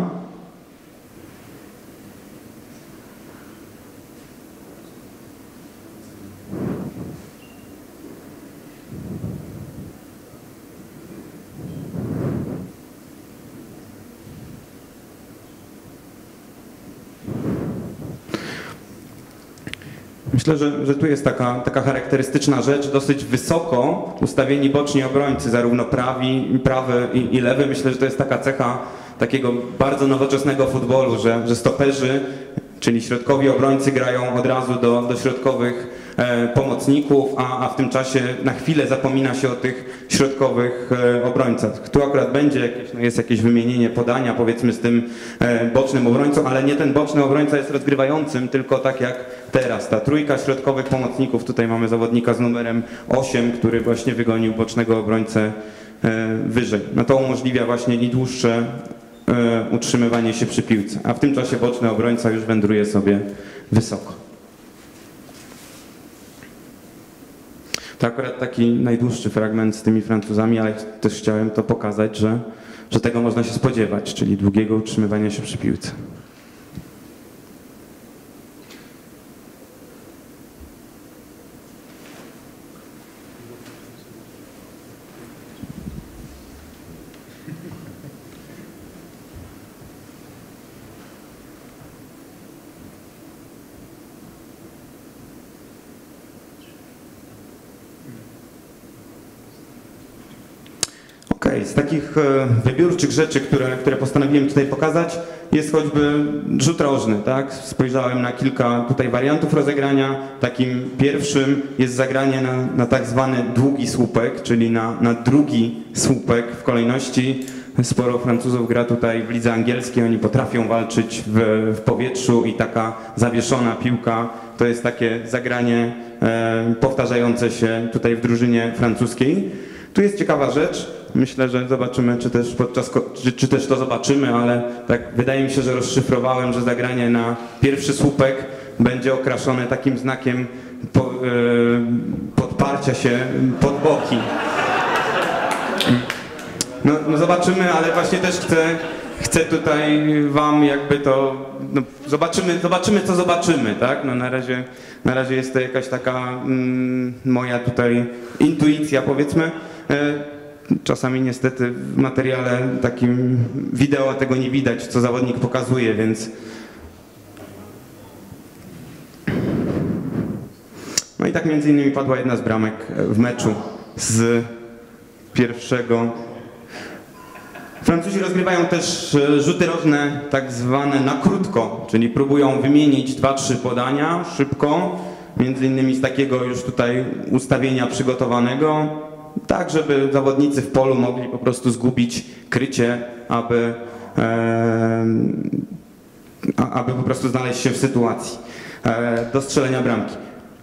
Myślę, że, że tu jest taka, taka charakterystyczna rzecz, dosyć wysoko ustawieni boczni obrońcy, zarówno prawi, prawy i, i lewy. Myślę, że to jest taka cecha takiego bardzo nowoczesnego futbolu, że, że stoperzy, czyli środkowi obrońcy grają od razu do, do środkowych e, pomocników, a, a w tym czasie na chwilę zapomina się o tych środkowych e, obrońcach. Tu akurat będzie jakieś, no jest jakieś wymienienie podania, powiedzmy, z tym e, bocznym obrońcą, ale nie ten boczny obrońca jest rozgrywającym, tylko tak jak teraz. Ta trójka środkowych pomocników, tutaj mamy zawodnika z numerem osiem, który właśnie wygonił bocznego obrońcę e, wyżej. No to umożliwia właśnie i dłuższe e, utrzymywanie się przy piłce, a w tym czasie boczny obrońca już wędruje sobie wysoko. To akurat taki najdłuższy fragment z tymi Francuzami, ale też chciałem to pokazać, że, że tego można się spodziewać, czyli długiego utrzymywania się przy piłce. Okej, z takich wybiórczych rzeczy, które, które postanowiłem tutaj pokazać, jest choćby rzut rożny, tak? Spojrzałem na kilka tutaj wariantów rozegrania. Takim pierwszym jest zagranie na, na tak zwany długi słupek, czyli na, na drugi słupek w kolejności. Sporo Francuzów gra tutaj w lidze angielskiej, oni potrafią walczyć w, w powietrzu i taka zawieszona piłka to jest takie zagranie e, powtarzające się tutaj w drużynie francuskiej. Tu jest ciekawa rzecz, myślę, że zobaczymy, czy też podczas, czy, czy też to zobaczymy, ale tak wydaje mi się, że rozszyfrowałem, że zagranie na pierwszy słupek będzie okraszone takim znakiem po, e, podparcia się pod boki. No, no zobaczymy, ale właśnie też chcę, chcę tutaj wam jakby to, no zobaczymy, zobaczymy co zobaczymy, tak? No na razie, na razie jest to jakaś taka mm, moja tutaj intuicja, powiedzmy. E, czasami niestety w materiale takim wideo tego nie widać, co zawodnik pokazuje, więc... No i tak między innymi padła jedna z bramek w meczu z pierwszego. Francuzi rozgrywają też rzuty rożne tak zwane na krótko, czyli próbują wymienić dwa, trzy podania szybko, między innymi z takiego już tutaj ustawienia przygotowanego, tak żeby zawodnicy w polu mogli po prostu zgubić krycie, aby, e, aby po prostu znaleźć się w sytuacji e, do strzelenia bramki.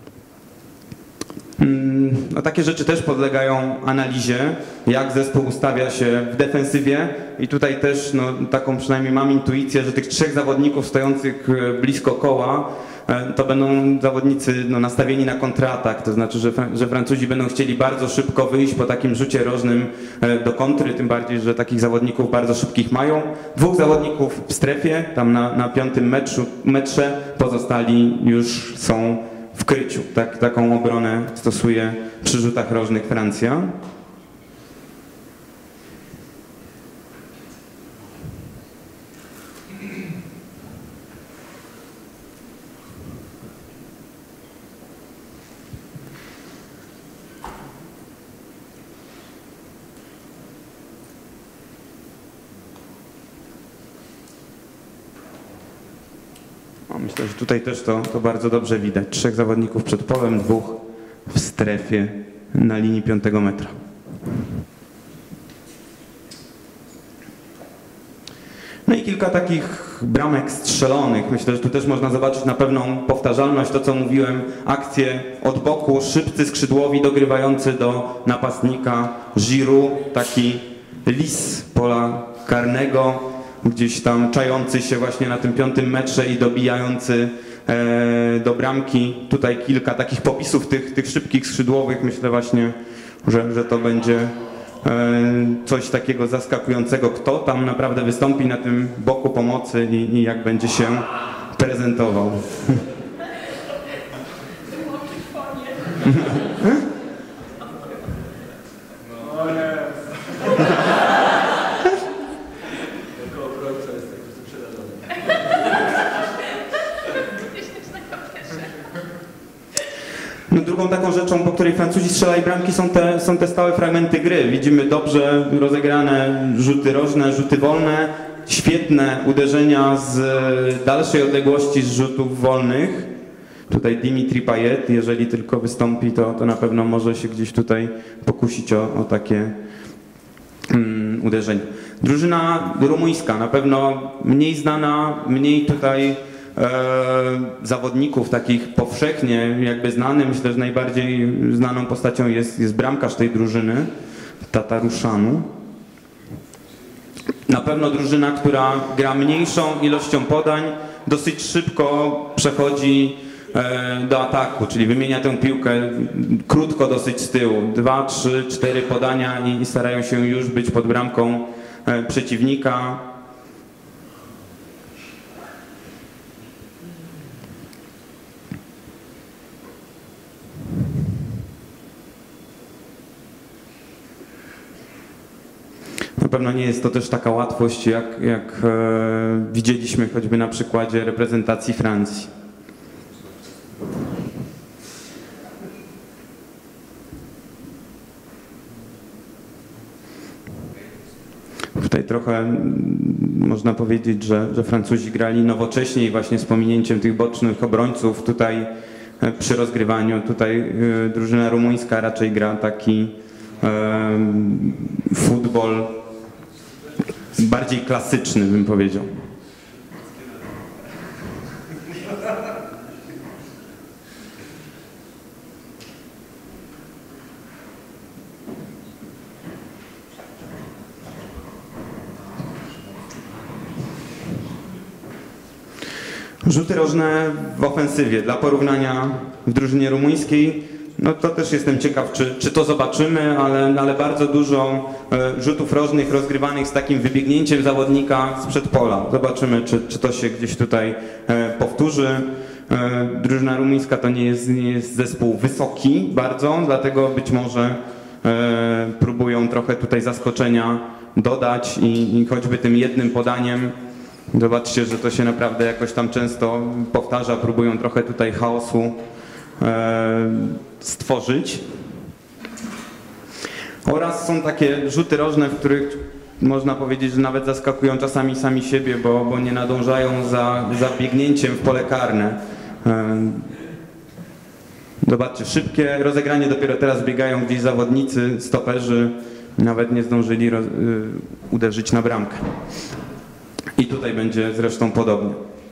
No, takie rzeczy też podlegają analizie, jak zespół ustawia się w defensywie i tutaj też no, taką przynajmniej mam intuicję, że tych trzech zawodników stojących blisko koła to będą zawodnicy no, nastawieni na kontratak, to znaczy, że, że Francuzi będą chcieli bardzo szybko wyjść po takim rzucie rożnym do kontry, tym bardziej, że takich zawodników bardzo szybkich mają. Dwóch zawodników w strefie, tam na, na piątym meczu, metrze, pozostali już są w kryciu. Tak, taką obronę stosuje przy rzutach rożnych Francja. Myślę, że tutaj też to, to bardzo dobrze widać. Trzech zawodników przed polem, dwóch w strefie na linii piątego metra. No i kilka takich bramek strzelonych. Myślę, że tu też można zobaczyć na pewną powtarzalność, to co mówiłem, akcje od boku, szybcy skrzydłowi dogrywający do napastnika Giroud, taki lis pola karnego, gdzieś tam czający się właśnie na tym piątym metrze i dobijający e, do bramki. Tutaj kilka takich popisów tych, tych szybkich skrzydłowych. Myślę właśnie, że, że to będzie e, coś takiego zaskakującego. Kto tam naprawdę wystąpi na tym boku pomocy i, i jak będzie się prezentował. No, drugą taką rzeczą, po której Francuzi strzelają bramki, są te, są te stałe fragmenty gry. Widzimy dobrze rozegrane rzuty rożne, rzuty wolne, świetne uderzenia z dalszej odległości z rzutów wolnych. Tutaj Dimitri Payet, jeżeli tylko wystąpi, to, to na pewno może się gdzieś tutaj pokusić o, o takie um, uderzenie. Drużyna rumuńska, na pewno mniej znana, mniej tutaj e, zawodników takich powszechnie jakby znanych. Myślę, że najbardziej znaną postacią jest, jest bramkarz tej drużyny, Tataruszanu. Na pewno drużyna, która gra mniejszą ilością podań, dosyć szybko przechodzi e, do ataku, czyli wymienia tę piłkę krótko dosyć z tyłu. Dwa, trzy, cztery podania i, i starają się już być pod bramką e, przeciwnika. Na pewno nie jest to też taka łatwość, jak, jak e, widzieliśmy choćby na przykładzie reprezentacji Francji. Tutaj trochę można powiedzieć, że, że Francuzi grali nowocześniej właśnie z pominięciem tych bocznych obrońców. Tutaj e, przy rozgrywaniu, tutaj e, drużyna rumuńska raczej gra taki e, futbol bardziej klasyczny, bym powiedział. Rzuty rożne w ofensywie. Dla porównania w drużynie rumuńskiej, no to też jestem ciekaw, czy, czy to zobaczymy, ale, ale bardzo dużo e, rzutów rożnych rozgrywanych z takim wybiegnięciem zawodnika sprzed pola. Zobaczymy, czy, czy to się gdzieś tutaj e, powtórzy. E, drużyna rumuńska to nie jest, nie jest zespół wysoki bardzo, dlatego być może e, próbują trochę tutaj zaskoczenia dodać i, i choćby tym jednym podaniem. Zobaczcie, że to się naprawdę jakoś tam często powtarza, próbują trochę tutaj chaosu e, stworzyć. Oraz są takie rzuty rożne, w których można powiedzieć, że nawet zaskakują czasami sami siebie, bo, bo nie nadążają za, za biegnięciem w pole karne. E, zobaczcie, szybkie rozegranie, dopiero teraz biegają gdzieś zawodnicy, stoperzy, nawet nie zdążyli roz, y, uderzyć na bramkę. I tutaj będzie zresztą podobnie.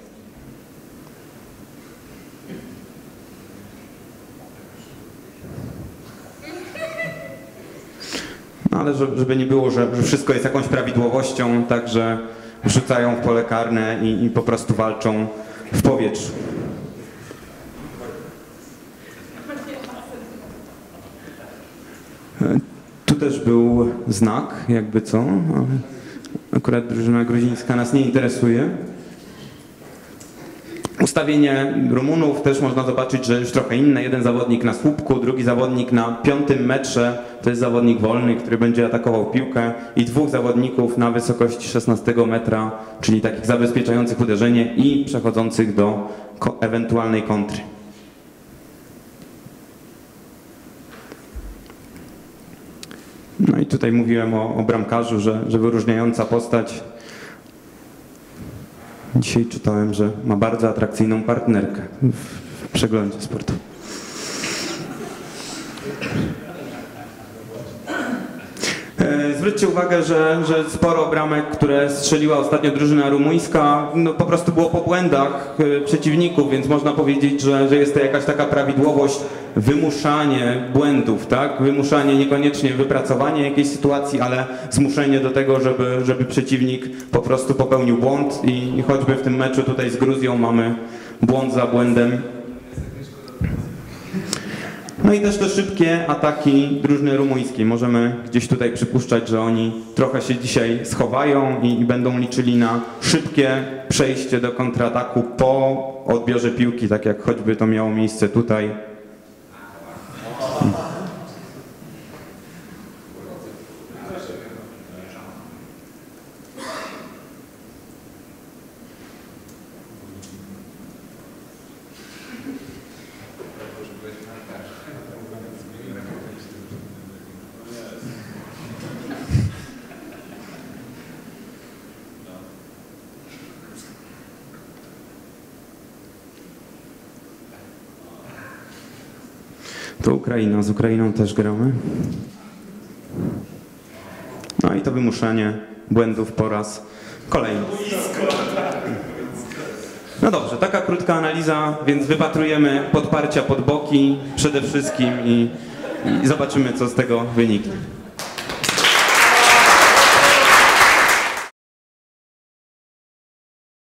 No ale żeby nie było, że, że wszystko jest jakąś prawidłowością, także wrzucają w pole karne i, i po prostu walczą w powietrzu. Tu też był znak, jakby co. Akurat drużyna gruzińska nas nie interesuje. Ustawienie Rumunów też można zobaczyć, że już trochę inne. Jeden zawodnik na słupku, drugi zawodnik na piątym metrze. To jest zawodnik wolny, który będzie atakował piłkę. I dwóch zawodników na wysokości szesnastego metra, czyli takich zabezpieczających uderzenie i przechodzących do ko- ewentualnej kontry. No i tutaj mówiłem o, o bramkarzu, że, że wyróżniająca postać. Dzisiaj czytałem, że ma bardzo atrakcyjną partnerkę w, w przeglądzie sportowym. Zwróćcie uwagę, że, że sporo bramek, które strzeliła ostatnio drużyna rumuńska, no po prostu było po błędach przeciwników, więc można powiedzieć, że, że jest to jakaś taka prawidłowość, wymuszanie błędów, tak? Wymuszanie, niekoniecznie wypracowanie jakiejś sytuacji, ale zmuszenie do tego, żeby, żeby przeciwnik po prostu popełnił błąd i, i choćby w tym meczu tutaj z Gruzją mamy błąd za błędem. No i też te szybkie ataki drużyny rumuńskiej. Możemy gdzieś tutaj przypuszczać, że oni trochę się dzisiaj schowają i, i będą liczyli na szybkie przejście do kontrataku po odbiorze piłki, tak jak choćby to miało miejsce tutaj. To Ukraina, z Ukrainą też gramy. No i to wymuszanie błędów po raz kolejny. No dobrze, taka krótka analiza, więc wypatrujemy podparcia pod boki przede wszystkim i, i zobaczymy, co z tego wyniknie.